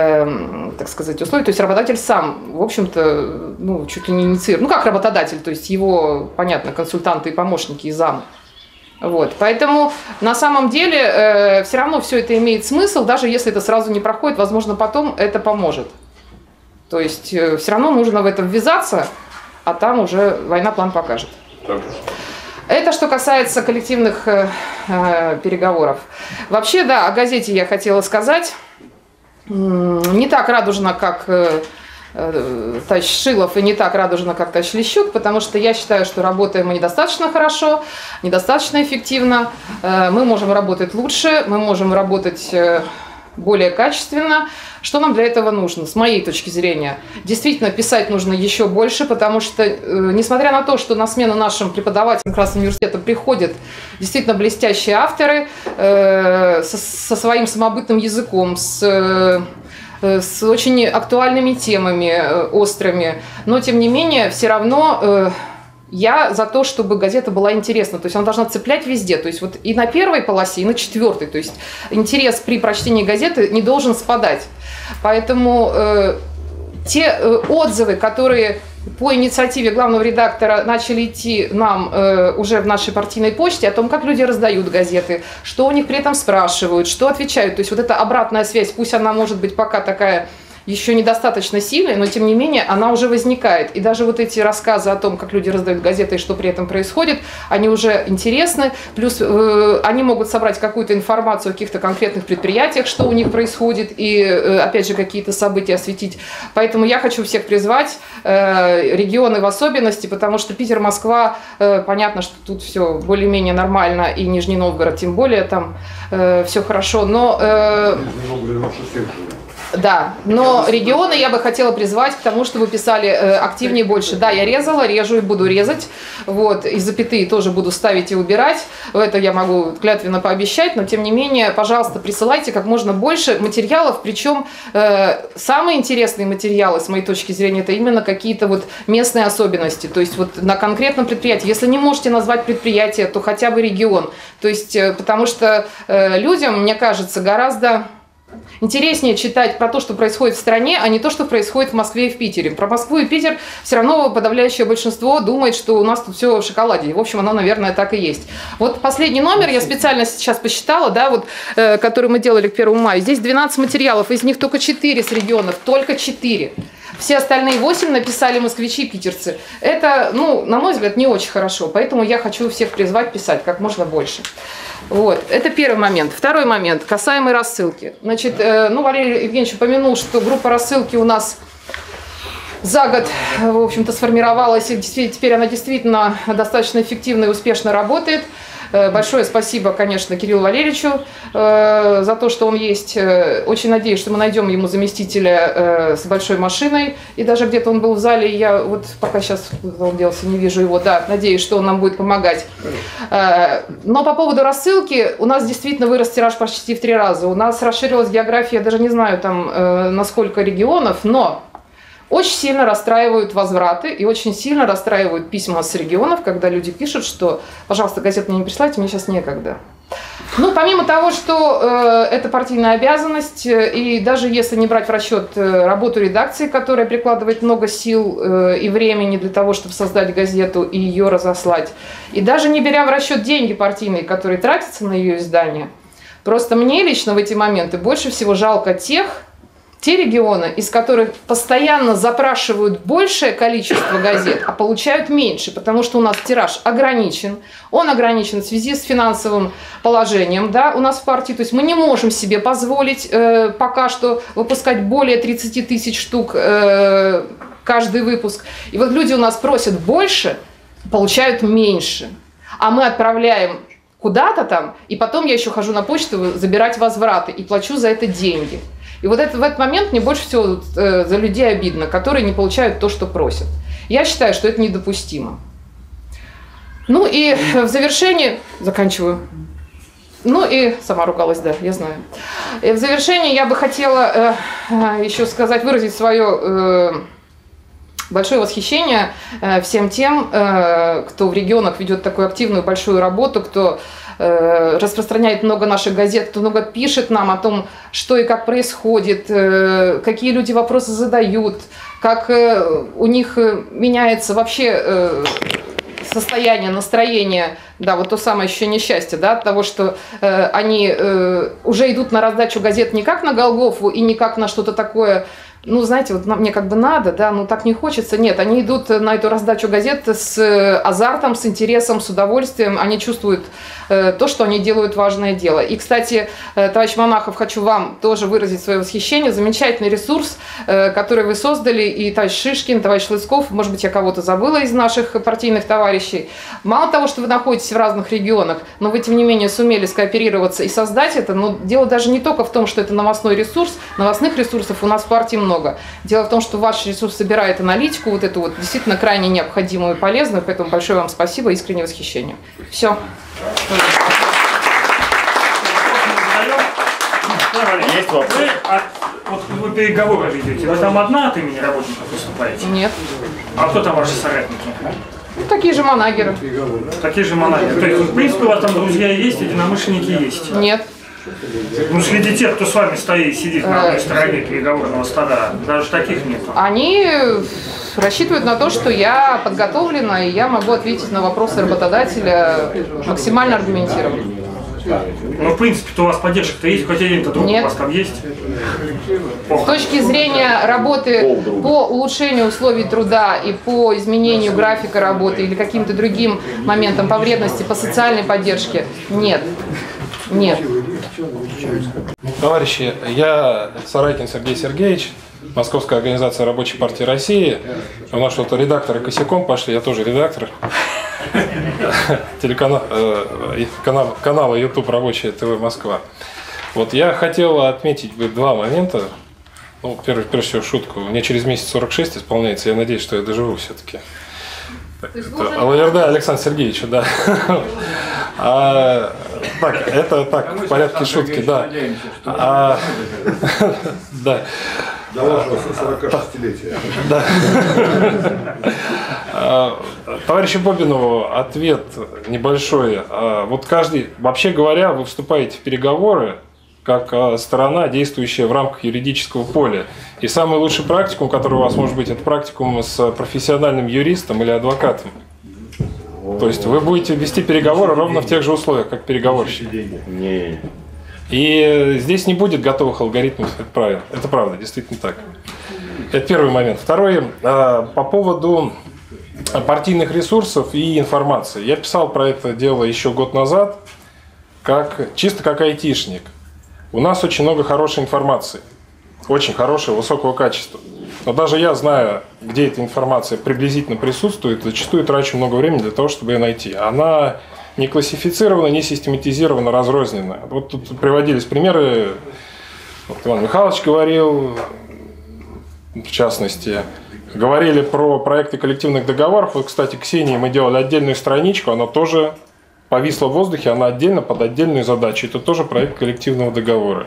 э, так сказать, условия. То есть работодатель сам, в общем-то, ну, чуть ли не инициирует. Ну, как работодатель, то есть его, понятно, консультанты и помощники, и замы. Вот. Поэтому на самом деле э, все равно все это имеет смысл, даже если это сразу не проходит, возможно, потом это поможет. То есть э, все равно нужно в это ввязаться, а там уже война план покажет. Это что касается коллективных э, э, переговоров. Вообще, да, о газете я хотела сказать. Не так радужно, как э, э, товарищ Шилов, и не так радужно, как товарищ Лещук, потому что я считаю, что работаем мы недостаточно хорошо, недостаточно эффективно. Э, мы можем работать лучше, мы можем работать э, более качественно. Что нам для этого нужно, с моей точки зрения? Действительно, писать нужно еще больше, потому что, э, несмотря на то, что на смену нашим преподавателям Красного университета приходят действительно блестящие авторы э, со, со своим самобытным языком, с, э, с очень актуальными темами, э, острыми, но, тем не менее, все равно... Э, Я за то, чтобы газета была интересна, то есть она должна цеплять везде, то есть вот и на первой полосе, и на четвертой, то есть интерес при прочтении газеты не должен спадать. Поэтому э, те э, отзывы, которые по инициативе главного редактора начали идти нам э, уже в нашей партийной почте, о том, как люди раздают газеты, что у них при этом спрашивают, что отвечают, то есть вот эта обратная связь, пусть она может быть пока такая еще недостаточно сильной, но тем не менее она уже возникает. И даже вот эти рассказы о том, как люди раздают газеты и что при этом происходит, они уже интересны. Плюс э, они могут собрать какую-то информацию о каких-то конкретных предприятиях, что у них происходит, и э, опять же какие-то события осветить. Поэтому я хочу всех призвать, э, регионы в особенности, потому что Питер, Москва, э, понятно, что тут все более-менее нормально, и Нижний Новгород тем более, там э, все хорошо, но... Э, Да, но регионы я бы хотела призвать к тому, чтобы писали э, активнее больше. Да, я резала, режу и буду резать. Вот, и запятые тоже буду ставить и убирать. Это я могу клятвенно пообещать, но тем не менее, пожалуйста, присылайте как можно больше материалов. Причем э, самые интересные материалы, с моей точки зрения, это именно какие-то вот местные особенности. То есть вот на конкретном предприятии. Если не можете назвать предприятие, то хотя бы регион. То есть, э, потому что э, людям, мне кажется, гораздо... интереснее читать про то, что происходит в стране, а не то, что происходит в Москве и в Питере. Про Москву и Питер все равно подавляющее большинство думает, что у нас тут все в шоколаде. И, в общем, оно, наверное, так и есть. Вот последний номер я специально сейчас посчитала, да, вот, э, который мы делали к первому мая. Здесь двенадцать материалов, из них только четыре с регионов, только четыре. Все остальные восемь написали москвичи и питерцы. Это, ну, на мой взгляд, не очень хорошо. Поэтому я хочу всех призвать писать как можно больше. Вот, это первый момент. Второй момент, касаемый рассылки. Значит, э, ну, Валерий Евгеньевич упомянул, что группа рассылки у нас за год, в общем-то, сформировалась, и теперь она действительно достаточно эффективно и успешно работает. Большое спасибо, конечно, Кириллу Валерьевичу э, за то, что он есть. Очень надеюсь, что мы найдем ему заместителя э, с большой машиной. И даже где-то он был в зале, я вот пока сейчас он делся, не вижу его. Да, надеюсь, что он нам будет помогать. Э, но по поводу рассылки, у нас действительно вырос тираж почти в три раза. У нас расширилась география, я даже не знаю, там, э, на сколько регионов, но... Очень сильно расстраивают возвраты и очень сильно расстраивают письма с регионов, когда люди пишут, что, пожалуйста, газет мне не присылайте, мне сейчас некогда. Ну, помимо того, что э, это партийная обязанность, э, и даже если не брать в расчет э, работу редакции, которая прикладывает много сил э, и времени для того, чтобы создать газету и ее разослать, и даже не беря в расчет деньги партийные, которые тратятся на ее издание, просто мне лично в эти моменты больше всего жалко тех, Те регионы, из которых постоянно запрашивают большее количество газет, а получают меньше, потому что у нас тираж ограничен. Он ограничен в связи с финансовым положением, да, у нас в партии. То есть мы не можем себе позволить э, пока что выпускать более тридцати тысяч штук э, каждый выпуск. И вот люди у нас просят больше, получают меньше. А мы отправляем куда-то там, и потом я еще хожу на почту забирать возвраты и плачу за это деньги. И вот это, в этот момент мне больше всего э, за людей обидно, которые не получают то, что просят. Я считаю, что это недопустимо. Ну и в завершении... Заканчиваю. Ну и сама ругалась, да, я знаю. И в завершении я бы хотела э, еще сказать, выразить свое э, большое восхищение э, всем тем, э, кто в регионах ведет такую активную большую работу, кто распространяет много наших газет, кто много пишет нам о том, что и как происходит, какие люди вопросы задают, как у них меняется вообще состояние, настроение, да, вот то самое ощущение счастья, да, от того, что они уже идут на раздачу газет не как на Голгофу и не как на что-то такое, ну, знаете, вот мне как бы надо, да, но так не хочется. Нет, они идут на эту раздачу газет с азартом, с интересом, с удовольствием. Они чувствуют э, то, что они делают важное дело. И, кстати, э, товарищ Монахов, хочу вам тоже выразить свое восхищение. Замечательный ресурс, э, который вы создали, и товарищ Шишкин, товарищ Лысков, может быть, я кого-то забыла из наших партийных товарищей. Мало того, что вы находитесь в разных регионах, но вы, тем не менее, сумели скооперироваться и создать это. Но дело даже не только в том, что это новостной ресурс. Новостных ресурсов у нас в партии много. Дело в том, что ваш ресурс собирает аналитику, вот эту вот действительно крайне необходимую и полезную, поэтому большое вам спасибо, искреннее восхищение. Все. Есть вопрос? Вы, а, вот вы переговоры ведете, вы там одна от имени работников выступаете? Нет. А кто там ваши соратники? Ну, такие же манагеры. Такие же манагеры. То есть, в принципе, у вас там друзья есть, единомышленники есть? Нет. Ну, среди тех, кто с вами стоит, сидит на одной стороне переговорного стола, даже таких нет. Они рассчитывают на то, что я подготовлена, и я могу ответить на вопросы работодателя максимально аргументированно. Ну, в принципе-то у вас поддержка-то есть, хоть один-то друг Нет. у вас там есть. С точки зрения работы по улучшению условий труда и по изменению графика работы или каким-то другим моментам по вредности, по социальной поддержке, нет. Нет. Товарищи, я Сарайкин Сергей Сергеевич, Московская организация Рабочей партии России. У нас что-то редакторы косяком пошли, я тоже редактор. Телеканал, э, канал, канала YouTube Рабочая ТВ Москва. Вот я хотел отметить два момента. Ну, первый, прежде всего, шутку. Мне через месяц сорок шесть исполняется, я надеюсь, что я доживу все-таки. Алаверда Александр Сергеевич, да. А, так, это так, в порядке шутки, да. А, да. До вашего сорокашестилетия. Да. Товарищу Бобинову ответ небольшой. Вот каждый, вообще говоря, вы вступаете в переговоры как сторона, действующая в рамках юридического поля. И самый лучший практикум, который у вас может быть, это практикум с профессиональным юристом или адвокатом. То есть вы будете вести переговоры ровно в тех же условиях, как переговорщик. И здесь не будет готовых алгоритмов, это правильно. Это правда, действительно так. Это первый момент. Второй, по поводу партийных ресурсов и информации. Я писал про это дело еще год назад, как, чисто как айтишник. У нас очень много хорошей информации. Очень хорошей, высокого качества. Но даже я, зная, где эта информация приблизительно присутствует, зачастую трачу много времени для того, чтобы ее найти. Она не классифицирована, не систематизирована, разрознена. Вот тут приводились примеры. Вот Иван Михайлович говорил, в частности, говорили про проекты коллективных договоров. Вот, кстати, Ксении мы делали отдельную страничку, она тоже повисла в воздухе, она отдельно под отдельную задачу. Это тоже проект коллективного договора.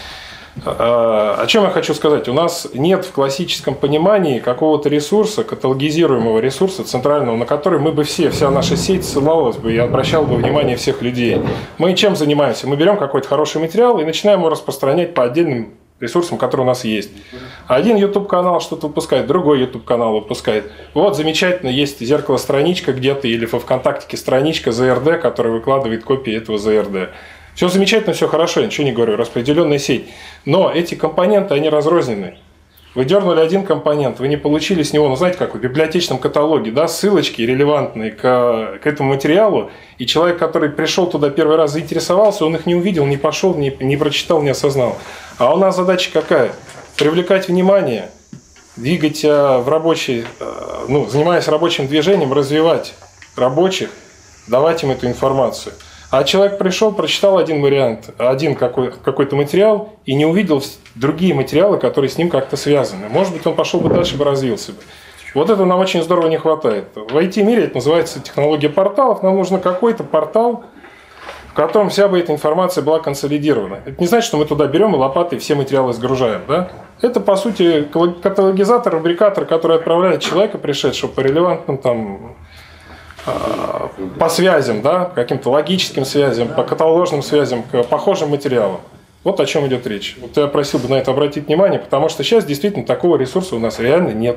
О чем я хочу сказать? У нас нет в классическом понимании какого-то ресурса, каталогизируемого ресурса центрального, на который мы бы все, вся наша сеть ссылалась бы и обращала бы внимание всех людей. Мы чем занимаемся? Мы берем какой-то хороший материал и начинаем его распространять по отдельным ресурсам, которые у нас есть. Один YouTube-канал что-то выпускает, другой YouTube-канал выпускает. Вот, замечательно, есть зеркало-страничка где-то или во ВКонтактике страничка зэ эр дэ, которая выкладывает копии этого зэ эр дэ. Все замечательно, все хорошо, я ничего не говорю, распределенная сеть. Но эти компоненты, они разрознены. Вы дернули один компонент, вы не получили с него, ну знаете, как в библиотечном каталоге, да, ссылочки релевантные к, к этому материалу, и человек, который пришел туда первый раз, заинтересовался, он их не увидел, не пошел, не, не прочитал, не осознал. А у нас задача какая? Привлекать внимание, двигать в рабочий, ну, занимаясь рабочим движением, развивать рабочих, давать им эту информацию. А человек пришел, прочитал один вариант, один какой, какой-то материал и не увидел другие материалы, которые с ним как-то связаны. Может быть, он пошел бы дальше, бы развился бы. Вот этого нам очень здорово не хватает. В ай ти-мире это называется технология порталов. Нам нужен какой-то портал, в котором вся бы эта информация была консолидирована. Это не значит, что мы туда берем и лопатой все материалы сгружаем. Да? Это, по сути, каталогизатор, рубрикатор, который отправляет человека, пришедшего по релевантным там, по связям, да, каким-то логическим связям, по каталожным связям, к похожим материалам. Вот о чем идет речь. Вот я просил бы на это обратить внимание, потому что сейчас действительно такого ресурса у нас реально нет.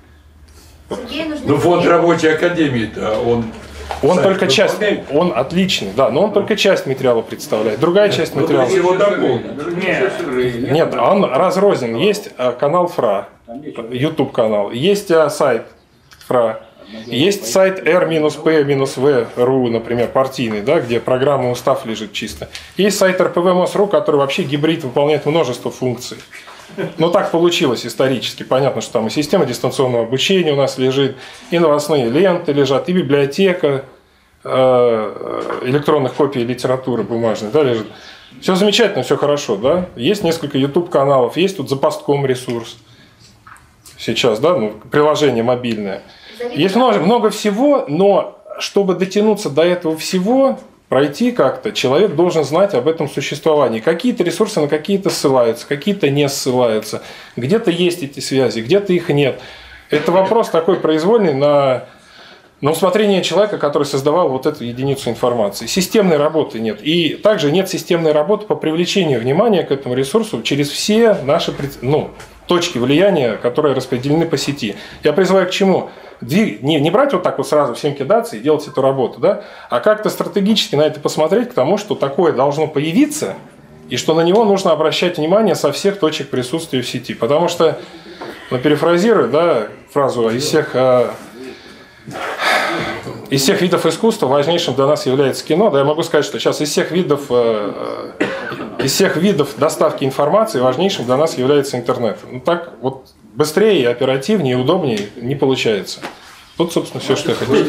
Ну фонд рабочей академии-то, он... Он только часть, он отличный, да, но он только часть материала представляет. Другая часть материала... Нет, нет, он разрознен. Есть канал ФРА, YouTube канал, есть сайт ФРА. Есть сайт эр пэ вэ точка ру, например, партийный, да, где программа устав лежит чисто. Есть сайт эр пэ вэ мос точка ру, который вообще гибрид, выполняет множество функций. Но так получилось исторически. Понятно, что там и система дистанционного обучения у нас лежит, и новостные ленты лежат, и библиотека электронных копий литературы бумажной, да, лежит. Все замечательно, все хорошо, да. Есть несколько YouTube-каналов, есть тут запастком ресурс. Сейчас, да, ну, приложение мобильное. Есть много, много всего, но чтобы дотянуться до этого всего, пройти как-то, человек должен знать об этом существовании. Какие-то ресурсы на какие-то ссылаются, какие-то не ссылаются. Где-то есть эти связи, где-то их нет. Это вопрос такой произвольный на, на усмотрение человека, который создавал вот эту единицу информации. Системной работы нет. И также нет системной работы по привлечению внимания к этому ресурсу через все наши, ну, точки влияния, которые распределены по сети. Я призываю к чему? Не, не брать вот так вот сразу всем кидаться и делать эту работу, да, а как-то стратегически на это посмотреть, к тому, что такое должно появиться, и что на него нужно обращать внимание со всех точек присутствия в сети. Потому что, ну, перефразирую, да, фразу из всех, э, из всех видов искусства важнейшим для нас является кино. Да, я могу сказать, что сейчас из всех видов, э, из всех видов доставки информации важнейшим для нас является интернет. Ну, так вот быстрее, оперативнее, удобнее не получается. Вот, собственно, все, что я хотел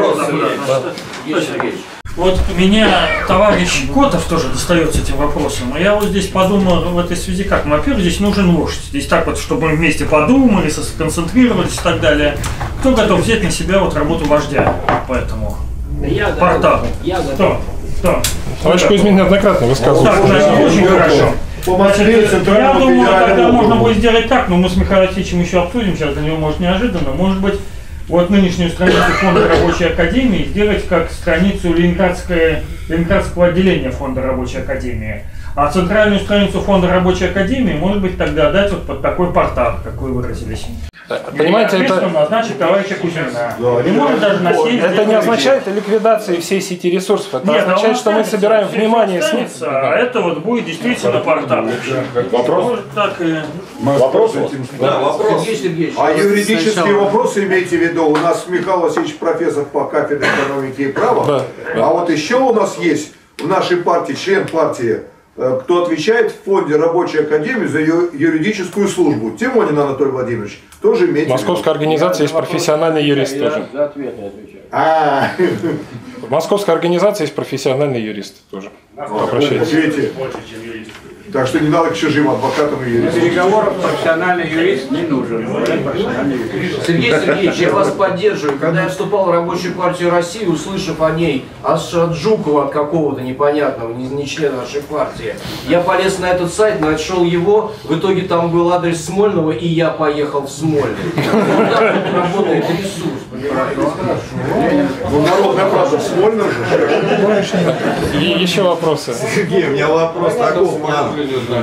сказать. Вот меня товарищ Котов тоже достает с этим вопросом. И я вот здесь подумал в этой связи, как, ну, во-первых, здесь нужен вождь. Здесь так вот, чтобы мы вместе подумали, сконцентрировались и так далее. Кто готов взять на себя вот работу вождя по этому я порталу? Я Кто? Кто? Товарищ Кузьмин неоднократно высказывал. Так, значит, очень хорошо. Значит, я думаю, тогда можно будет сделать так, но мы с Михаилом Алексеевичем еще обсудим, сейчас для него может неожиданно. Может быть, вот нынешнюю страницу Фонда Рабочей Академии сделать как страницу Ленинградское, Ленинградского отделения Фонда Рабочей Академии. А центральную страницу Фонда Рабочей Академии, может быть, тогда дать вот под такой портал, как вы выразились. Понимаете, это назначить товарища Кузьмина. Не может даже на сеть. Это не означает ликвидации всей сети ресурсов. Это Нет, означает, что мы собираем внимание с них. А это вот будет действительно портал. Вопрос? Так, Вопрос? Да, вопрос. А юридические вопросы имейте в виду? У нас Михаил Васильевич профессор по кафедре экономики и права. Да, да. А вот еще у нас есть в нашей партии, член партии, кто отвечает в Фонде Рабочей Академии за юридическую службу. Тимонин Анатолий Владимирович. Тоже имеете. Московская организация есть профессиональный юрист тоже. За ответ я отвечаю. А. В Московской организации есть профессиональный юрист тоже. Обращайтесь. Видите? Так что не надо к чужим адвокатам и юристам. Переговоров профессиональный юрист не нужен. Профессиональный юрист. Сергей Сергеевич, я вас поддерживаю. Когда я вступал в Рабочую партию России, услышав о ней, аж от Жукова, от какого-то непонятного, не, не члена нашей партии, я полез на этот сайт, нашел его, в итоге там был адрес Смольного, и я поехал в Смольный. Вот так вот работает ресурс, понимаете? Ну, народная правда, Смольный же. И еще вопросы. Сергей, у меня вопрос такого плана.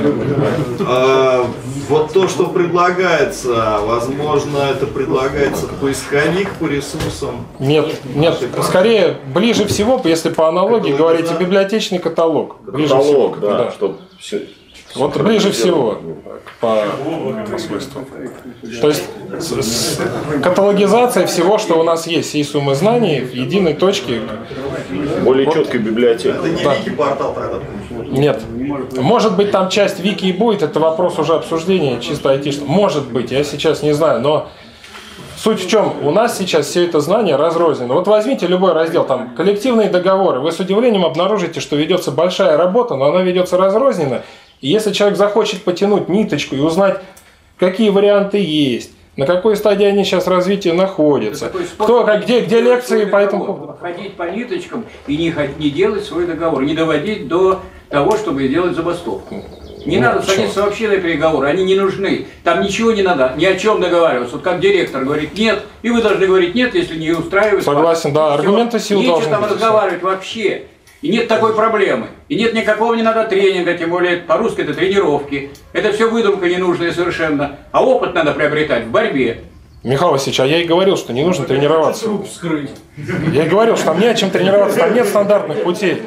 А, вот то, что предлагается, возможно, это предлагается поисковик по ресурсам? Нет, нет, скорее, ближе всего, если по аналогии говорить, библиотечный каталог. Ближе Каталог, всего, да, да. чтобы все. Вот ближе всего по, по смыслу. То есть с, с, каталогизация всего, что у нас есть, всей суммы знаний в единой точке. Более вот. четкой библиотеки. Это не Да. вики-портал тогда? Нет. Может быть, там часть вики и будет, это вопрос уже обсуждения, чисто айтишного. Может быть, я сейчас не знаю, но суть в чем? У нас сейчас все это знание разрознено. Вот возьмите любой раздел, там, коллективные договоры. Вы с удивлением обнаружите, что ведется большая работа, но она ведется разрозненно. И если человек захочет потянуть ниточку и узнать, какие варианты есть, на какой стадии они сейчас развития находятся, кто, как, где, где лекции по этому поводу. Ходить по ниточкам и не, не делать свой договор, не доводить до того, чтобы сделать забастовку. Не Ну, надо почему? садиться вообще на переговоры, они не нужны. Там ничего не надо, ни о чем договариваться. Вот как директор говорит нет, и вы должны говорить нет, если не устраивает. Согласен, да, аргументы сил Нечего должны там быть. разговаривать вообще. И нет такой проблемы. И нет никакого не надо тренинга, тем более по-русски это тренировки. Это все выдумка ненужная совершенно. А опыт надо приобретать в борьбе. Михаил Васильевич, а я и говорил, что не нужно тренироваться. Труп вскрыть. Я и говорил, что там не о чем тренироваться, там нет стандартных путей.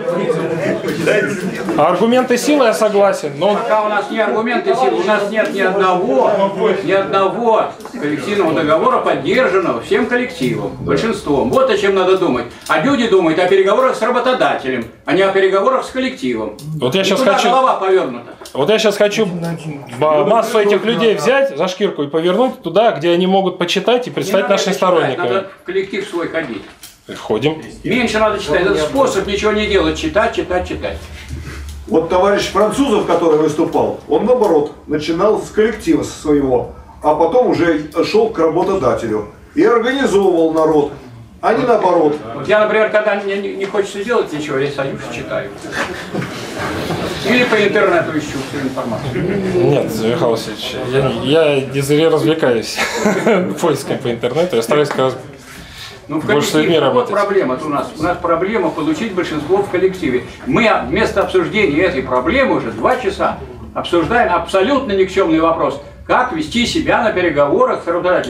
А аргументы силы я согласен, но... Пока у нас не аргументы силы, у нас нет ни одного, ни одного коллективного договора, поддержанного всем коллективом, большинством. Вот о чем надо думать. А люди думают о переговорах с работодателем, а не о переговорах с коллективом. Вот я И сейчас туда хочу... голова повернута. Вот я сейчас хочу массу этих людей взять за шкирку и повернуть туда, где они могут почитать и представить Не надо нашим это читать, сторонникам. надо в коллектив свой ходить. Ходим. Меньше надо читать. Это способ ничего не делать. Читать, читать, читать. Вот товарищ Французов, который выступал, он наоборот начинал с коллектива своего, а потом уже шел к работодателю и организовывал народ, а не наоборот. Вот я, например, когда мне не, не хочется делать ничего, я сажусь и читаю. Или по интернету ищу всю информацию. Нет, Михаил Васильевич, я, я не зря развлекаюсь поиском по интернету, я стараюсь как раз Ну, в больше с людьми коллективе, вот работать. проблема у нас. У нас проблема получить большинство в коллективе. Мы вместо обсуждения этой проблемы уже два часа обсуждаем абсолютно никчемный вопрос. Как вести себя на переговорах с работодателем.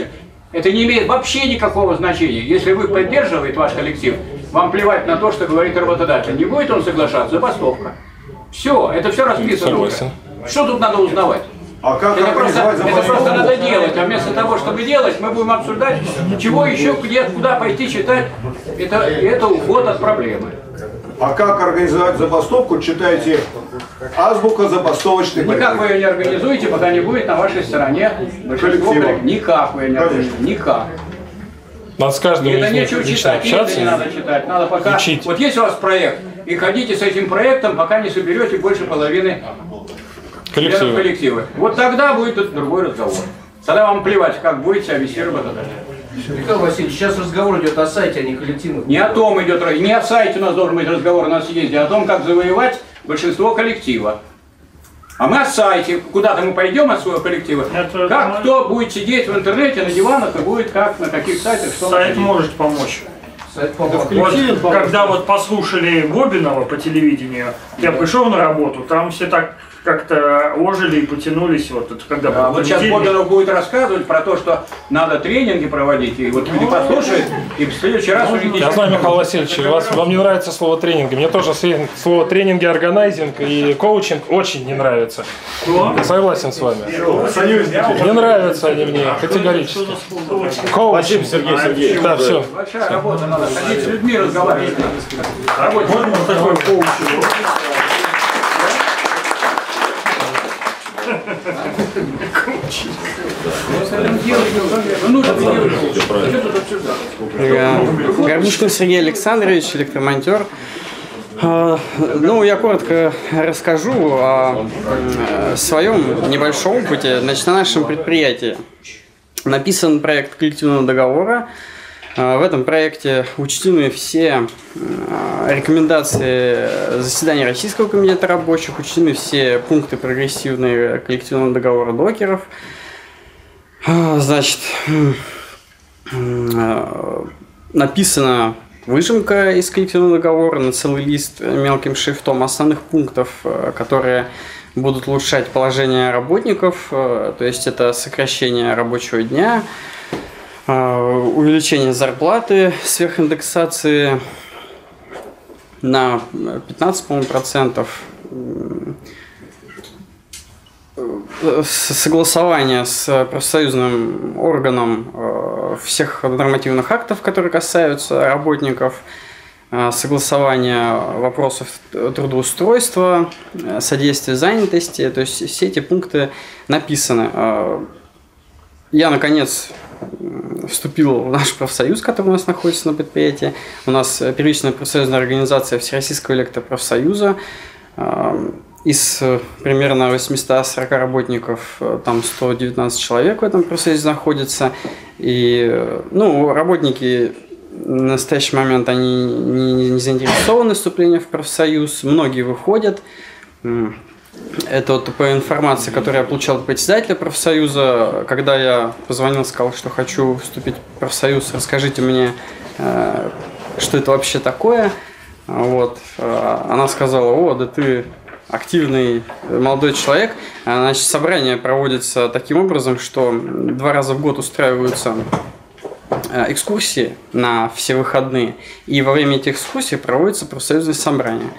Это не имеет вообще никакого значения. Если вы поддерживаете ваш коллектив, вам плевать на то, что говорит работодатель. Не будет он соглашаться, забастовка. Все, это все расписано. Согласен. Что тут надо узнавать? А как это просто, организовать это просто забастовку? надо делать, а вместо того, чтобы делать, мы будем обсуждать, чего еще, где, куда пойти читать. Это, это уход от проблемы. А как организовать забастовку, читайте азбука забастовочных Никак вы ее не организуете, пока не будет на вашей стороне большинство коллективов. Никак вы ее не организуете. Никак. Надо с каждым Это из них нечего лично читать, нет, общаться. это не надо читать. Надо пока. Учить. Вот есть у вас проект, и ходите с этим проектом, пока не соберете больше половины коллектива. коллектива. Вот тогда будет другой разговор. Тогда вам плевать, как будете себя вести работодатель. Михаил Васильевич, сейчас разговор идет о сайте, а не коллективных. Не о том идет, не о сайте у нас должен быть разговор на съезде, а о том, как завоевать большинство коллектива. А мы о сайте, куда-то мы пойдем от своего коллектива. Это как это кто будет сидеть в интернете на диванах и будет как, на каких сайтах, что сайт может помочь. Сайт вот, когда вот послушали Гобинова по телевидению, я пришел на работу, там все так как-то ожили и потянулись. Вот, это когда а вот сейчас Богданов будет рассказывать про то, что надо тренинги проводить, и вот люди послушают, и в следующий раз уже... Я знаю, Михаил Васильевич, вас, вам не нравится слово тренинги. Мне тоже слово тренинги, органайзинг и коучинг очень не нравится. Что? Я согласен с вами. Не нравятся они мне категорически. Коучинг. Сергей Сергеевич. Да, все. Большая работа, надо ходить с людьми, разговаривать. Можно такой коучинг? Горбушкин Сергей Александрович, электромонтер. Ну, я коротко расскажу о своем небольшом опыте. Значит, на нашем предприятии написан проект коллективного договора. В этом проекте учтены все рекомендации заседания Российского комитета рабочих, учтены все пункты прогрессивные коллективного договора докеров. Значит, написана выжимка из коллективного договора на целый лист мелким шрифтом основных пунктов, которые будут улучшать положение работников, то есть это сокращение рабочего дня, увеличение зарплаты сверхиндексации на пятнадцать процентов, согласование с профсоюзным органом всех нормативных актов, которые касаются работников, согласование вопросов трудоустройства, содействия занятости, то есть все эти пункты написаны. Я, наконец, вступил в наш профсоюз, который у нас находится на предприятии. У нас первичная профсоюзная организация Всероссийского электропрофсоюза. Из примерно восемьсот сорок работников, там сто девятнадцать человек в этом профсоюзе находится. И, ну, работники в настоящий момент они не, не заинтересованы в вступлении в профсоюз. Многие выходят. Это вот по информации, которую я получал от председателя профсоюза. Когда я позвонил, сказал, что хочу вступить в профсоюз, расскажите мне, что это вообще такое. Вот. Она сказала: о, да ты активный молодой человек. Значит, собрание проводится таким образом, что два раза в год устраиваются экскурсии на все выходные, и во время этих экскурсий проводится профсоюзное собрание.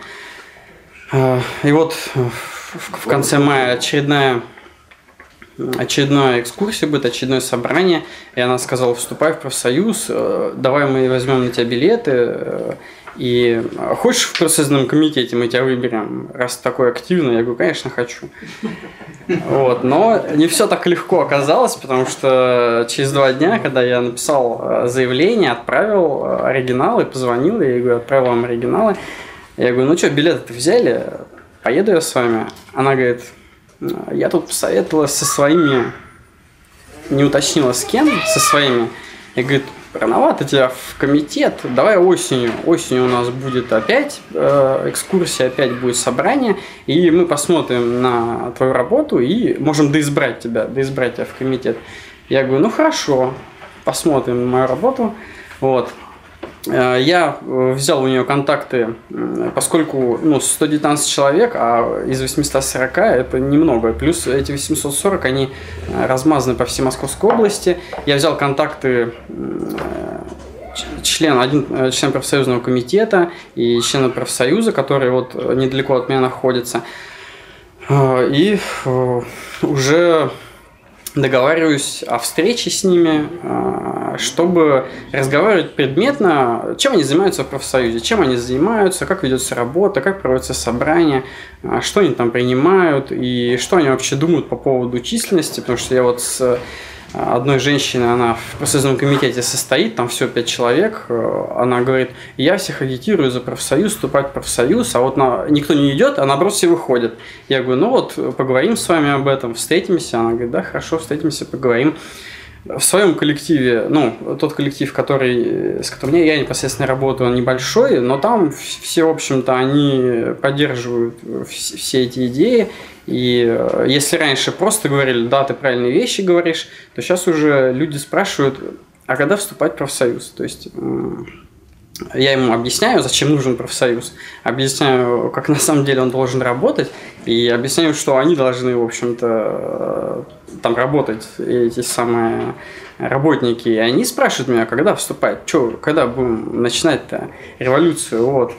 И вот в конце мая очередная, очередная экскурсия будет, очередное собрание, и она сказала: вступай в профсоюз, давай мы возьмем на тебя билеты, и хочешь в профсоюзном комитете мы тебя выберем, раз ты такой активный? Я говорю: конечно, хочу. Вот, но не все так легко оказалось, потому что через два дня, когда я написал заявление, отправил оригиналы, позвонил, я говорю: отправил вам оригиналы. Я говорю: ну что, билеты-то взяли? Поеду я с вами. Она говорит: я тут посоветовалась со своими, не уточнила с кем, со своими. И говорит: рановато тебя в комитет, давай осенью. Осенью у нас будет опять э, экскурсия, опять будет собрание, и мы посмотрим на твою работу и можем доизбрать тебя, доизбрать тебя в комитет. Я говорю: ну хорошо, посмотрим на мою работу. Вот. Я взял у нее контакты, поскольку ну, сто девятнадцать человек, а из восьмисот сорока это немного. Плюс эти восемьсот сорок, они размазаны по всей Московской области. Я взял контакты член, один член профсоюзного комитета и члена профсоюза, который вот недалеко от меня находится. И уже договариваюсь о встрече с ними, чтобы разговаривать предметно, чем они занимаются в профсоюзе, чем они занимаются, как ведется работа, как проводятся собрания, что они там принимают и что они вообще думают по поводу численности, потому что я вот с одной женщиной, она в профсоюзном комитете состоит, там всего пять человек, она говорит, я всех агитирую за профсоюз, вступать в профсоюз, а вот на... никто не идет, а наоборот все выходят. Я говорю, ну вот, поговорим с вами об этом, встретимся. Она говорит, да, хорошо, встретимся, поговорим. В своем коллективе, ну, тот коллектив, который, с которым я непосредственно работаю, он небольшой, но там все, в общем-то, они поддерживают все эти идеи. И если раньше просто говорили, да, ты правильные вещи говоришь, то сейчас уже люди спрашивают, а когда вступать в профсоюз? То есть я ему объясняю, зачем нужен профсоюз, объясняю, как на самом деле он должен работать, и объясняю, что они должны, в общем-то, там работать, эти самые работники. И они спрашивают меня, когда вступать, что, когда будем начинать-то революцию, вот.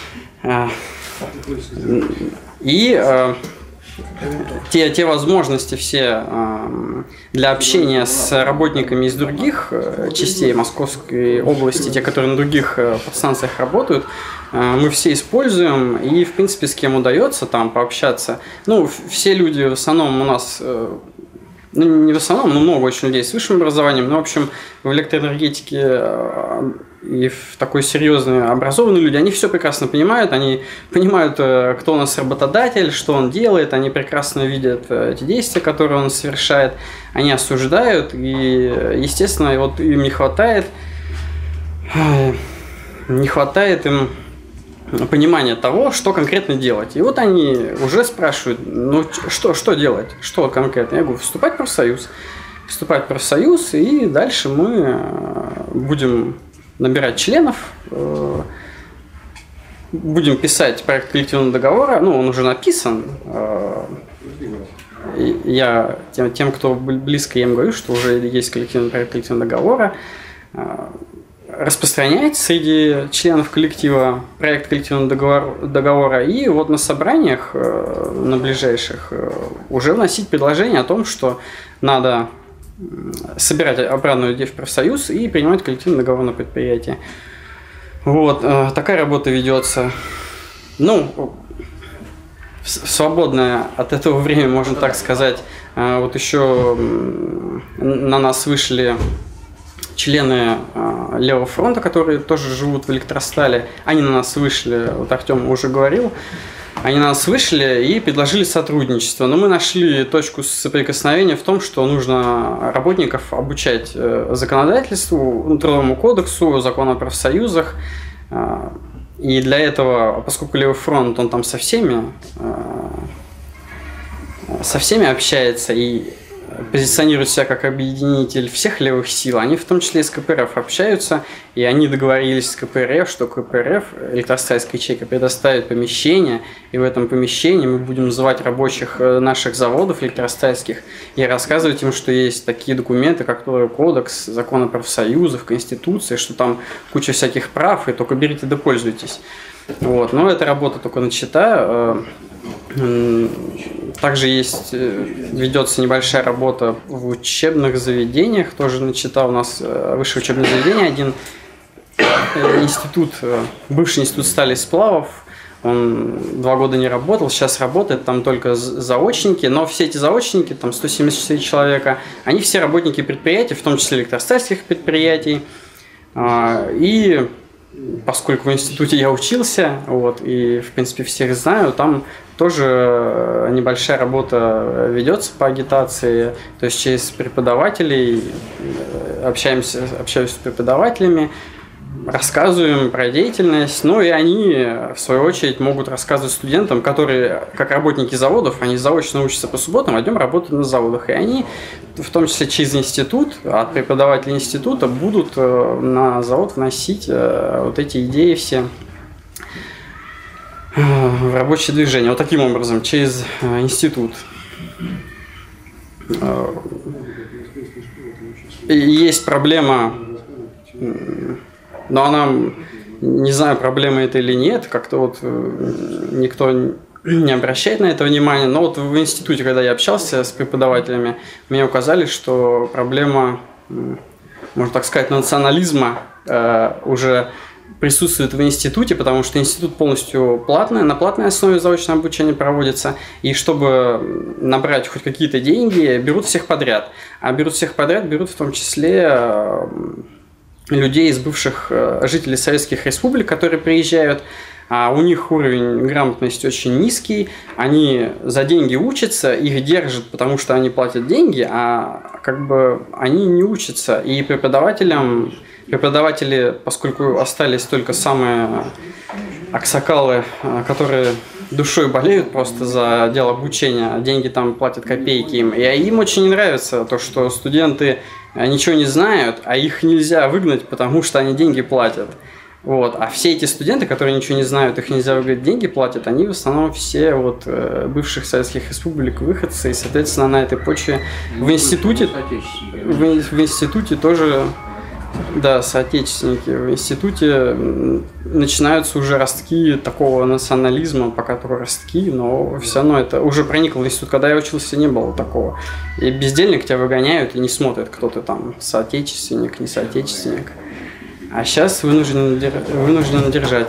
И те, те возможности все для общения с работниками из других частей Московской области, те, которые на других подстанциях работают, мы все используем, и, в принципе, с кем удается там пообщаться. Ну, все люди в основном у нас, ну, не в основном, но много очень людей с высшим образованием, но, в общем, в электроэнергетике и в такой серьезные образованные люди, они все прекрасно понимают, они понимают, кто у нас работодатель, что он делает, они прекрасно видят эти действия, которые он совершает, они осуждают, и, естественно, вот им не хватает, не хватает им понимания того, что конкретно делать. И вот они уже спрашивают, ну что, что делать, что конкретно? Я говорю, вступать в профсоюз. Вступать в профсоюз, и дальше мы будем набирать членов, будем писать проект коллективного договора, ну, он уже написан. Я тем, тем, кто близко, я им говорю, что уже есть коллективный проект коллективного договора, распространять среди членов коллектива проект коллективного договора, договора и вот на собраниях, на ближайших, уже вносить предложение о том, что надо собирать обратно людей в профсоюз и принимать коллективный договор на предприятии. Вот, такая работа ведется. Ну, в свободное от этого время, можно так сказать. Вот еще на нас вышли члены Левого фронта, которые тоже живут в Электростале. Они на нас вышли, вот Артем уже говорил, они на нас вышли и предложили сотрудничество. Но мы нашли точку соприкосновения в том, что нужно работников обучать законодательству, трудовому кодексу, закону о профсоюзах. И для этого, поскольку Левый фронт, он там со всеми, со всеми общается и позиционирует себя как объединитель всех левых сил, они в том числе и с ка пэ эр эф общаются, и они договорились с ка пэ эр эф, что ка пэ эр эф, электростальская ячейка, предоставит помещение, и в этом помещении мы будем звать рабочих наших заводов электростальских и рассказывать им, что есть такие документы, как Трудовой кодекс, закон о профсоюзах, Конституция, что там куча всяких прав, и только берите да пользуйтесь. Вот. Но эта работа только начата. Также есть, ведется небольшая работа в учебных заведениях, тоже начата у нас высшее учебное заведение, один институт, бывший институт стали и сплавов, он два года не работал, сейчас работает, там только заочники, но все эти заочники, там сто семьдесят четыре человека, они все работники предприятий, в том числе электростальских предприятий, и поскольку в институте я учился, вот, и, в принципе, всех знаю, там тоже небольшая работа ведется по агитации, то есть через преподавателей, общаемся, общаюсь с преподавателями, рассказываем про деятельность, ну и они, в свою очередь, могут рассказывать студентам, которые, как работники заводов, они заочно учатся по субботам, а днем работают на заводах. И они, в том числе через институт, от преподавателей института, будут на завод вносить вот эти идеи все в рабочее движение. Вот таким образом, через институт. И есть проблема, но она, не знаю, проблема это или нет, как-то вот никто не обращает на это внимания. Но вот в институте, когда я общался с преподавателями, мне указали, что проблема, можно так сказать, национализма э, уже присутствует в институте, потому что институт полностью платный, на платной основе заочное обучение проводится, и чтобы набрать хоть какие-то деньги, берут всех подряд. А берут всех подряд, берут в том числе людей из бывших жителей советских республик, которые приезжают, а у них уровень грамотности очень низкий, они за деньги учатся, их держат, потому что они платят деньги, а как бы они не учатся, и преподавателям Преподаватели, поскольку остались только самые аксакалы, которые душой болеют просто за дело обучения, деньги там платят копейки им. И им очень не нравится то, что студенты ничего не знают, а их нельзя выгнать, потому что они деньги платят. Вот. А все эти студенты, которые ничего не знают, их нельзя выгнать, деньги платят, они в основном все вот бывших советских республик выходцы, и, соответственно, на этой почве в институте, в, в институте тоже... Да, соотечественники. В институте начинаются уже ростки такого национализма, пока только ростки, но все равно это уже проникло в институт. Когда я учился, не было такого. И бездельник тебя выгоняют и не смотрят, кто ты там, соотечественник, не соотечественник. А сейчас вынужден, вынужден держать.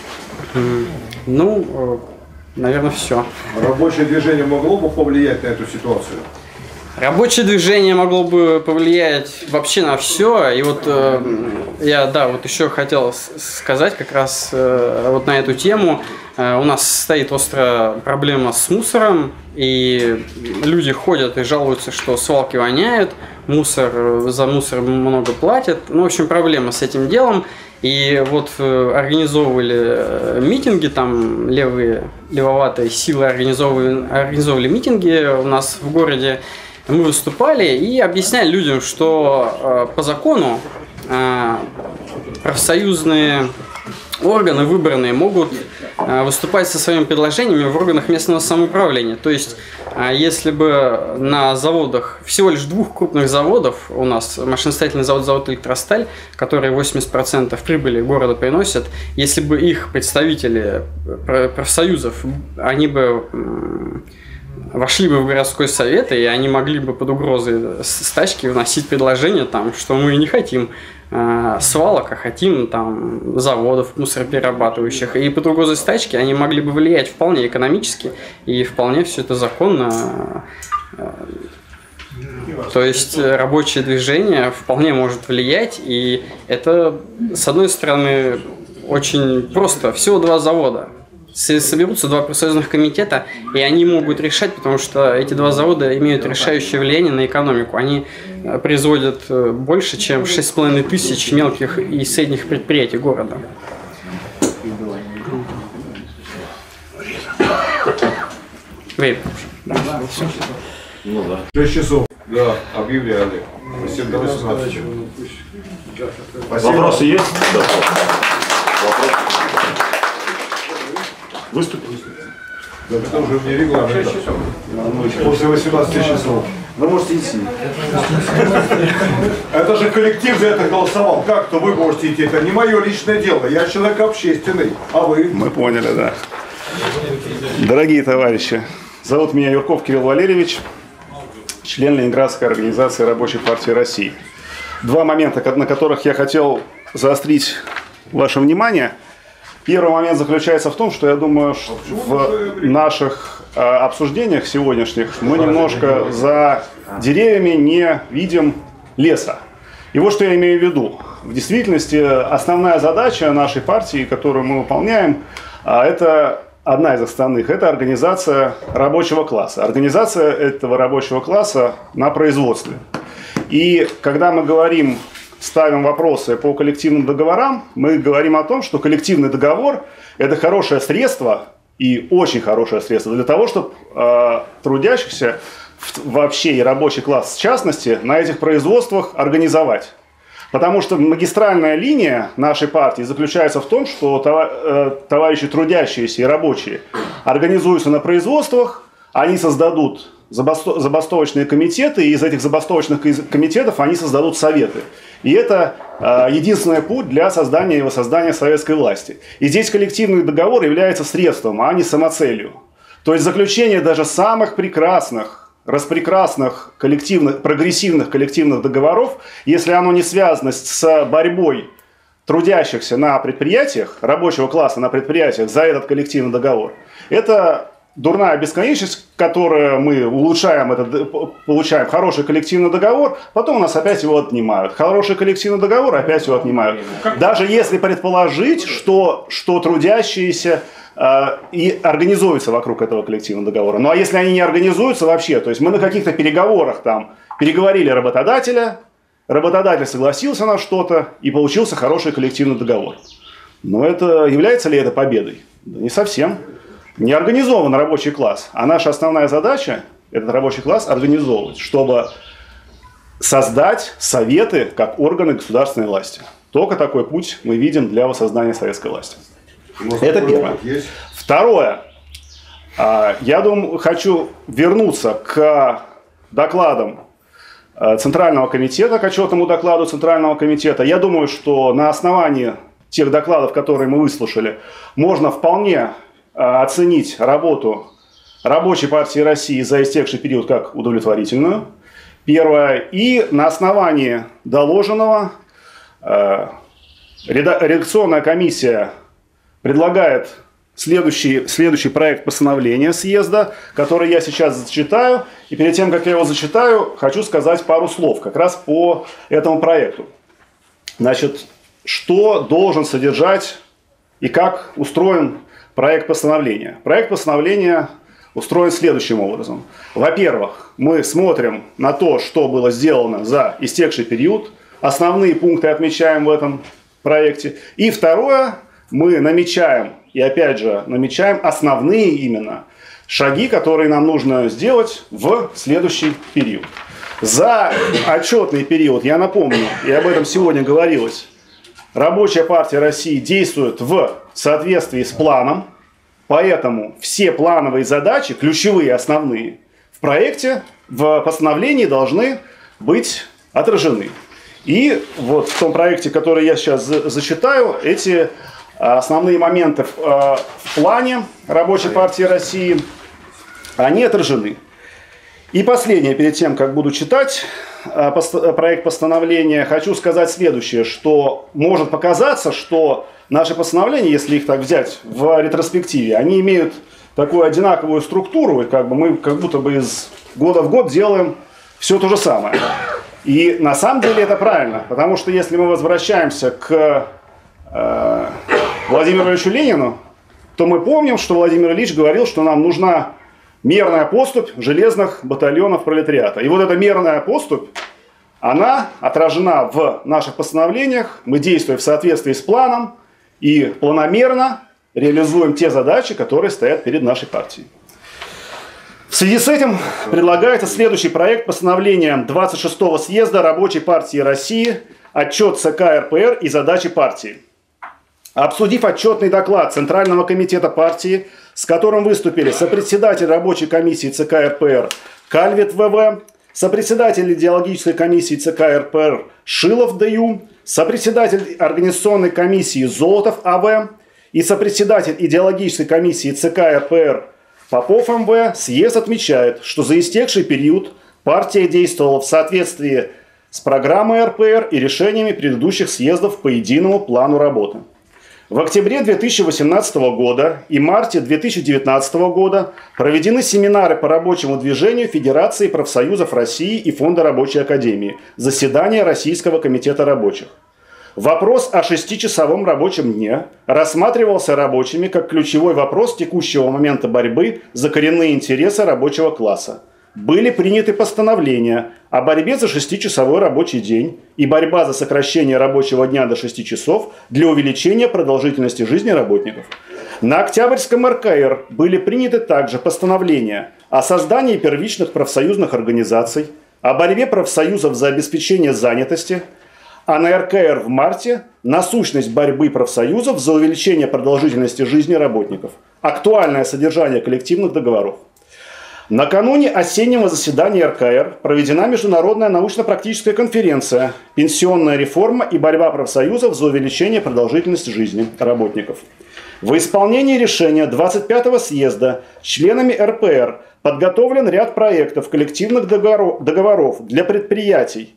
Ну, наверное, все. Рабочее движение могло бы повлиять на эту ситуацию? Рабочее движение могло бы повлиять вообще на все. И вот э, я, да, вот еще хотел сказать как раз э, вот на эту тему. Э, у нас стоит острая проблема с мусором, и люди ходят и жалуются, что свалки воняют, мусор, за мусор много платят. Ну, в общем, проблема с этим делом. И вот э, организовывали митинги, там левые, левоватые силы организовывали, организовывали митинги у нас в городе. Мы выступали и объясняли людям, что э, по закону э, профсоюзные органы выбранные могут э, выступать со своими предложениями в органах местного самоуправления. То есть, э, если бы на заводах, всего лишь двух крупных заводов, у нас машиностроительный завод, завод «Электросталь», который восемьдесят процентов прибыли города приносят, если бы их представители профсоюзов, они бы... Э, вошли бы в городской совет, и они могли бы под угрозой стачки вносить предложение, там, что мы не хотим э, свалок, а хотим там, заводов мусороперерабатывающих. И под угрозой стачки они могли бы влиять вполне экономически, и вполне все это законно. Э, то есть рабочее движение вполне может влиять, и это, с одной стороны, очень просто. Всего два завода. Соберутся два профсоюзных комитета, и они могут решать, потому что эти два завода имеют решающее влияние на экономику. Они производят больше, чем шесть с половиной тысяч мелких и средних предприятий города. Время. Ну да. шесть часов. Да, объявляли. Спасибо, до восемнадцати. Вопросы есть? Да. Вопросы? Выступить? Да, это уже мне регламент. После восемнадцати часов. Вы можете идти. Это же коллектив за это голосовал. Как-то вы можете идти. Это не мое личное дело. Я человек общественный. А вы? Мы поняли, да. Дорогие товарищи, зовут меня Юрков Кирилл Валерьевич, член Ленинградской организации Рабочей партии России. Два момента, на которых я хотел заострить ваше внимание. Первый момент заключается в том, что я думаю, что в наших э, обсуждениях сегодняшних мы немножко за деревьями не видим леса. И вот что я имею в виду. В действительности основная задача нашей партии, которую мы выполняем, э, это одна из основных, это организация рабочего класса. Организация этого рабочего класса на производстве. И когда мы говорим ставим вопросы по коллективным договорам, мы говорим о том, что коллективный договор – это хорошее средство и очень хорошее средство для того, чтобы э, трудящихся вообще и рабочий класс в частности на этих производствах организовать. Потому что магистральная линия нашей партии заключается в том, что товарищи трудящиеся и рабочие организуются на производствах, они создадут забастовочные комитеты, и из этих забастовочных комитетов они создадут советы. И это единственный путь для создания и воссоздания советской власти. И здесь коллективный договор является средством, а не самоцелью. То есть заключение даже самых прекрасных, распрекрасных коллективных, прогрессивных коллективных договоров, если оно не связано с борьбой трудящихся на предприятиях, рабочего класса на предприятиях за этот коллективный договор, это дурная бесконечность, которую мы улучшаем, это, получаем хороший коллективный договор, потом у нас опять его отнимают. Хороший коллективный договор, опять его отнимают. Даже если предположить, что, что трудящиеся и организуются вокруг этого коллективного договора. Ну а если они не организуются вообще, то есть мы на каких-то переговорах там переговорили работодателя, работодатель согласился на что-то и получился хороший коллективный договор. Но это является ли это победой? Да не совсем. Не организован рабочий класс, а наша основная задача этот рабочий класс организовывать, чтобы создать советы как органы государственной власти. Только такой путь мы видим для воссоздания советской власти. Это первое. Второе. Я думаю, хочу вернуться к докладам Центрального комитета, к отчетному докладу Центрального комитета. Я думаю, что на основании тех докладов, которые мы выслушали, можно вполне оценить работу Рабочей партии России за истекший период как удовлетворительную. Первое. И на основании доложенного редакционная комиссия предлагает следующий, следующий проект постановления съезда, который я сейчас зачитаю. И перед тем, как я его зачитаю, хочу сказать пару слов как раз по этому проекту. Значит, что должен содержать и как устроен проект постановления. Проект постановления устроен следующим образом. Во-первых, мы смотрим на то, что было сделано за истекший период. Основные пункты отмечаем в этом проекте. И второе, мы намечаем, и опять же намечаем основные именно шаги, которые нам нужно сделать в следующий период. За отчетный период, я напомню, и об этом сегодня говорилось, Рабочая партия России действует в соответствии с планом, поэтому все плановые задачи, ключевые, основные, в проекте, в постановлении должны быть отражены. И вот в том проекте, который я сейчас зачитаю, эти основные моменты в, в плане Рабочей партии России, они отражены. И последнее, перед тем, как буду читать проект постановления, хочу сказать следующее, что может показаться, что наши постановления, если их так взять в ретроспективе, они имеют такую одинаковую структуру, и как бы мы как будто бы из года в год делаем все то же самое. И на самом деле это правильно, потому что если мы возвращаемся к э, Владимиру Ильичу Ленину, то мы помним, что Владимир Ильич говорил, что нам нужна мерная поступь железных батальонов пролетариата. И вот эта мерная поступь, она отражена в наших постановлениях. Мы действуем в соответствии с планом и планомерно реализуем те задачи, которые стоят перед нашей партией. В связи с этим предлагается следующий проект постановления двадцать шестого съезда Рабочей партии России, отчет ЦК РПР и задачи партии. Обсудив отчетный доклад Центрального комитета партии, с которым выступили сопредседатель рабочей комиссии ЦК РПР Кальвет ВВ, сопредседатель идеологической комиссии ЦК РПР Шилов ДЮ, сопредседатель организационной комиссии Золотов АВ и сопредседатель идеологической комиссии ЦК РПР Попов МВ, съезд отмечает, что за истекший период партия действовала в соответствии с программой РПР и решениями предыдущих съездов по единому плану работы. В октябре две тысячи восемнадцатого года и марте две тысячи девятнадцатого года проведены семинары по рабочему движению Федерации профсоюзов России и Фонда рабочей академии, заседания Российского комитета рабочих. Вопрос о шестичасовом рабочем дне рассматривался рабочими как ключевой вопрос текущего момента борьбы за коренные интересы рабочего класса. были приняты постановления о борьбе за шестичасовой рабочий день и борьба за сокращение рабочего дня до шести часов для увеличения продолжительности жизни работников. На Октябрьском эр ка эр были приняты также постановления о создании первичных профсоюзных организаций, о борьбе профсоюзов за обеспечение занятости, а на эр ка эр в марте насущность борьбы профсоюзов за увеличение продолжительности жизни работников, актуальное содержание коллективных договоров. Накануне осеннего заседания эр ка эр проведена международная научно-практическая конференция «Пенсионная реформа и борьба профсоюзов за увеличение продолжительности жизни работников». В исполнении решения двадцать пятого съезда членами эр пэ эр подготовлен ряд проектов коллективных договоров для предприятий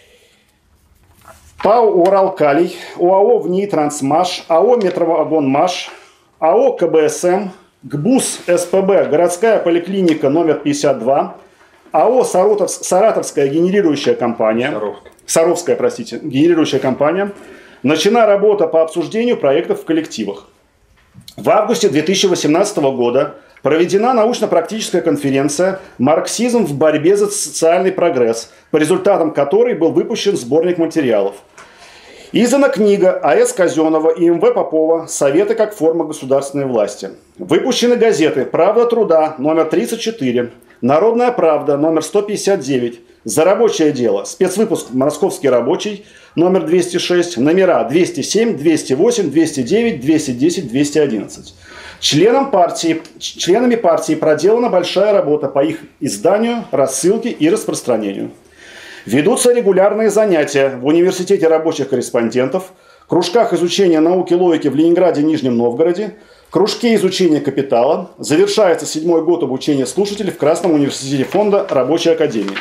ПАО «Уралкалий», ОАО «ВНИИ-Трансмаш», АО «Метровагонмаш», АО ка бэ эс эм, ГБУС эс пэ бэ «Городская поликлиника номер пятьдесят два», АО «Саратовская генерирующая компания», Саровская. Саровская, простите, генерирующая компания, начана работа по обсуждению проектов в коллективах. В августе две тысячи восемнадцатого года проведена научно-практическая конференция «Марксизм в борьбе за социальный прогресс», по результатам которой был выпущен сборник материалов. Издана книга а эс Казенова и эм вэ Попова «Советы как форма государственной власти». Выпущены газеты «Правда труда» номер тридцать четыре, «Народная правда» номер сто пятьдесят девять, «За рабочее дело», спецвыпуск «Московский рабочий» номер двести шесть, номера двести семь, двести восемь, двести девять, двести десять, двести одиннадцать. Членам партии, членами партии проделана большая работа по их изданию, рассылке и распространению. Ведутся регулярные занятия в Университете рабочих корреспондентов, кружках изучения науки логики в Ленинграде и Нижнем Новгороде, кружке изучения капитала. Завершается седьмой год обучения слушателей в Красном университете фонда Рабочей академии.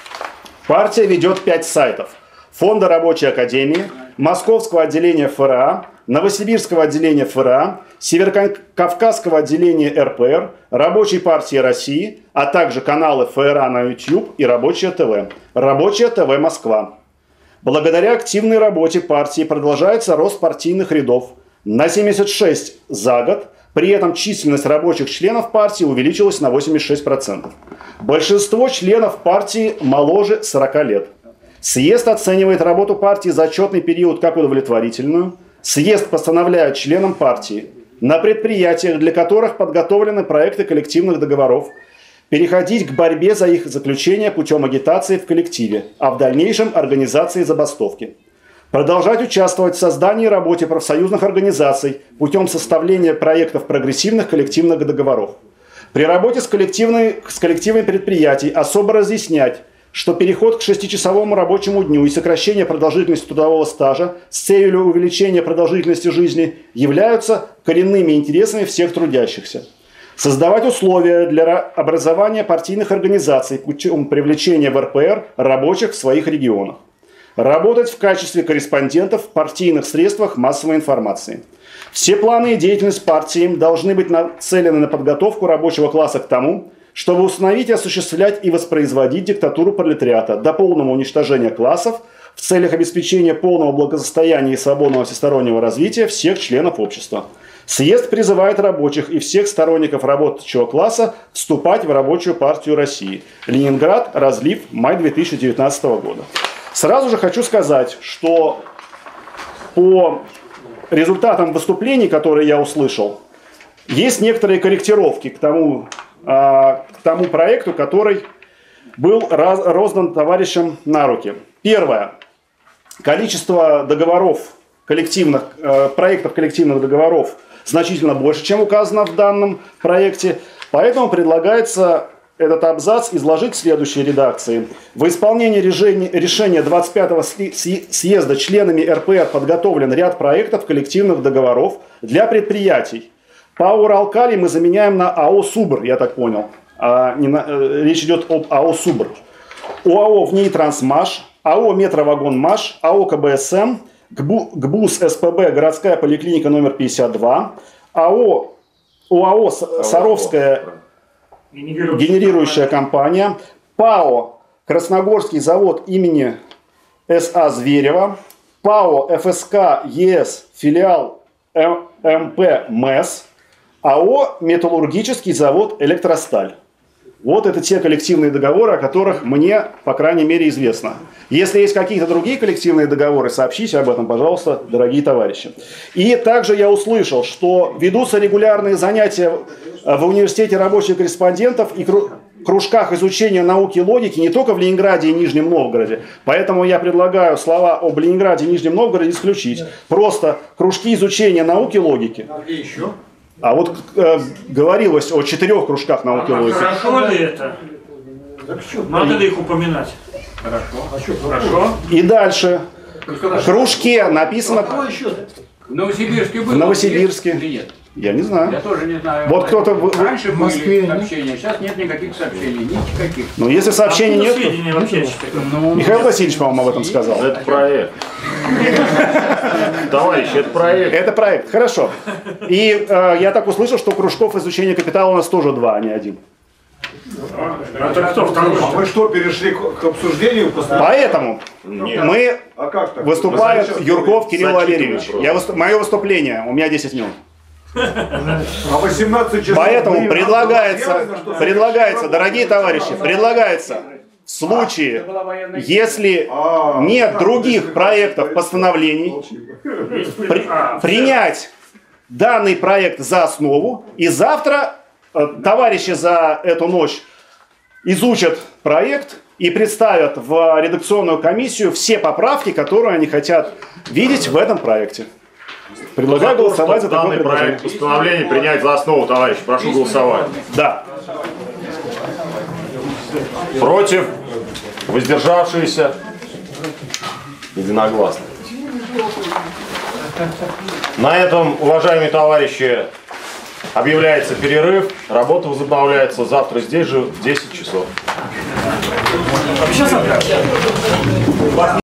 Партия ведет пять сайтов. Фонда Рабочей академии, Московского отделения эф эр а, Новосибирского отделения эф эр а, Северокавказского отделения эр пэ эр, Рабочей партии России, а также каналы эф эр а на YouTube и Рабочее ТВ. Рабочее ТВ Москва. Благодаря активной работе партии продолжается рост партийных рядов на семьдесят шесть за год, при этом численность рабочих членов партии увеличилась на восемьдесят шесть процентов. Большинство членов партии моложе сорока лет. Съезд оценивает работу партии за отчетный период как удовлетворительную. Съезд постановляет членам партии на предприятиях, для которых подготовлены проекты коллективных договоров, переходить к борьбе за их заключение путем агитации в коллективе, а в дальнейшем организации забастовки. Продолжать участвовать в создании и работе профсоюзных организаций путем составления проектов прогрессивных коллективных договоров. При работе с, коллективной, с коллективами предприятий особо разъяснять, что переход к шестичасовому рабочему дню и сокращение продолжительности трудового стажа с целью увеличения продолжительности жизни являются коренными интересами всех трудящихся. Создавать условия для образования партийных организаций путем привлечения в эр пэ эр рабочих в своих регионах. Работать в качестве корреспондентов в партийных средствах массовой информации. Все планы и деятельность партии должны быть нацелены на подготовку рабочего класса к тому, чтобы установить и осуществлять и воспроизводить диктатуру пролетариата до полного уничтожения классов в целях обеспечения полного благосостояния и свободного всестороннего развития всех членов общества. Съезд призывает рабочих и всех сторонников рабочего класса вступать в Рабочую партию России. Ленинград, Разлив, май две тысячи девятнадцатого года. Сразу же хочу сказать, что по результатам выступлений, которые я услышал, есть некоторые корректировки к тому, к тому проекту, который был роздан товарищам на руки. Первое. Количество договоров, коллективных, проектов коллективных договоров значительно больше, чем указано в данном проекте. Поэтому предлагается этот абзац изложить в следующей редакции. В исполнении решения двадцать пятого съезда членами эр пэ эр подготовлен ряд проектов коллективных договоров для предприятий. ПАО «Уралкалий» мы заменяем на АО «Субр», я так понял. А не на, э, речь идет об АО «Субр». ОАО «ВНИИ-Трансмаш», АО «Метровагонмаш», АО ка бэ эс эм, ГБУС эс пэ бэ «Городская поликлиника номер пятьдесят два», АО, ОАО «Саровская генерирующая компания», ПАО «Красногорский завод имени эс а Зверева», ПАО эф эс ка е эс филиал эм пэ МЭС, АО «Металлургический завод Электросталь». Вот это те коллективные договоры, о которых мне, по крайней мере, известно. Если есть какие-то другие коллективные договоры, сообщите об этом, пожалуйста, дорогие товарищи. И также я услышал, что ведутся регулярные занятия в университете рабочих корреспондентов и кружках изучения науки и логики не только в Ленинграде и Нижнем Новгороде. Поэтому я предлагаю слова об Ленинграде и Нижнем Новгороде исключить. Просто кружки изучения науки и логики. А где еще? А вот э, говорилось о четырех кружках науки и логики. Хорошо ли это? Надо ли их упоминать? Хорошо. Хорошо. И дальше. В кружке написано... В Новосибирске было? В Новосибирске. Или нет? Я не знаю. Я тоже не знаю. Вот кто-то... Раньше были сообщения, сейчас нет никаких сообщений, никаких. Ну, если сообщений нет... Ну, Михаил Васильевич, по-моему, об этом сказал. Это проект. Товарищ, это проект. Это проект, хорошо. И э, я так услышал, что кружков изучения капитала у нас тоже два, а не один. Это кто второй? Мы что, перешли к обсуждению? Поэтому Нет. мы А как так? выступает Зачем? Юрков Кирилл Зачем Валерьевич. просто? Я выступ... Мое выступление, у меня десять минут. А восемнадцать часов... Поэтому мы- предлагается, нам что, предлагается, дорогие товарищи, предлагается в случае, если нет других проектов постановлений, при- принять данный проект за основу, и завтра э, товарищи за эту ночь изучат проект и представят в редакционную комиссию все поправки, которые они хотят видеть в этом проекте. Предлагаю То, голосовать за что такое данный предложение. проект постановления принять за основу, товарищ. Прошу голосовать. Да. Против? Воздержавшиеся? Единогласно. На этом, уважаемые товарищи, объявляется перерыв. Работа возобновляется завтра здесь же в десять часов. Сейчас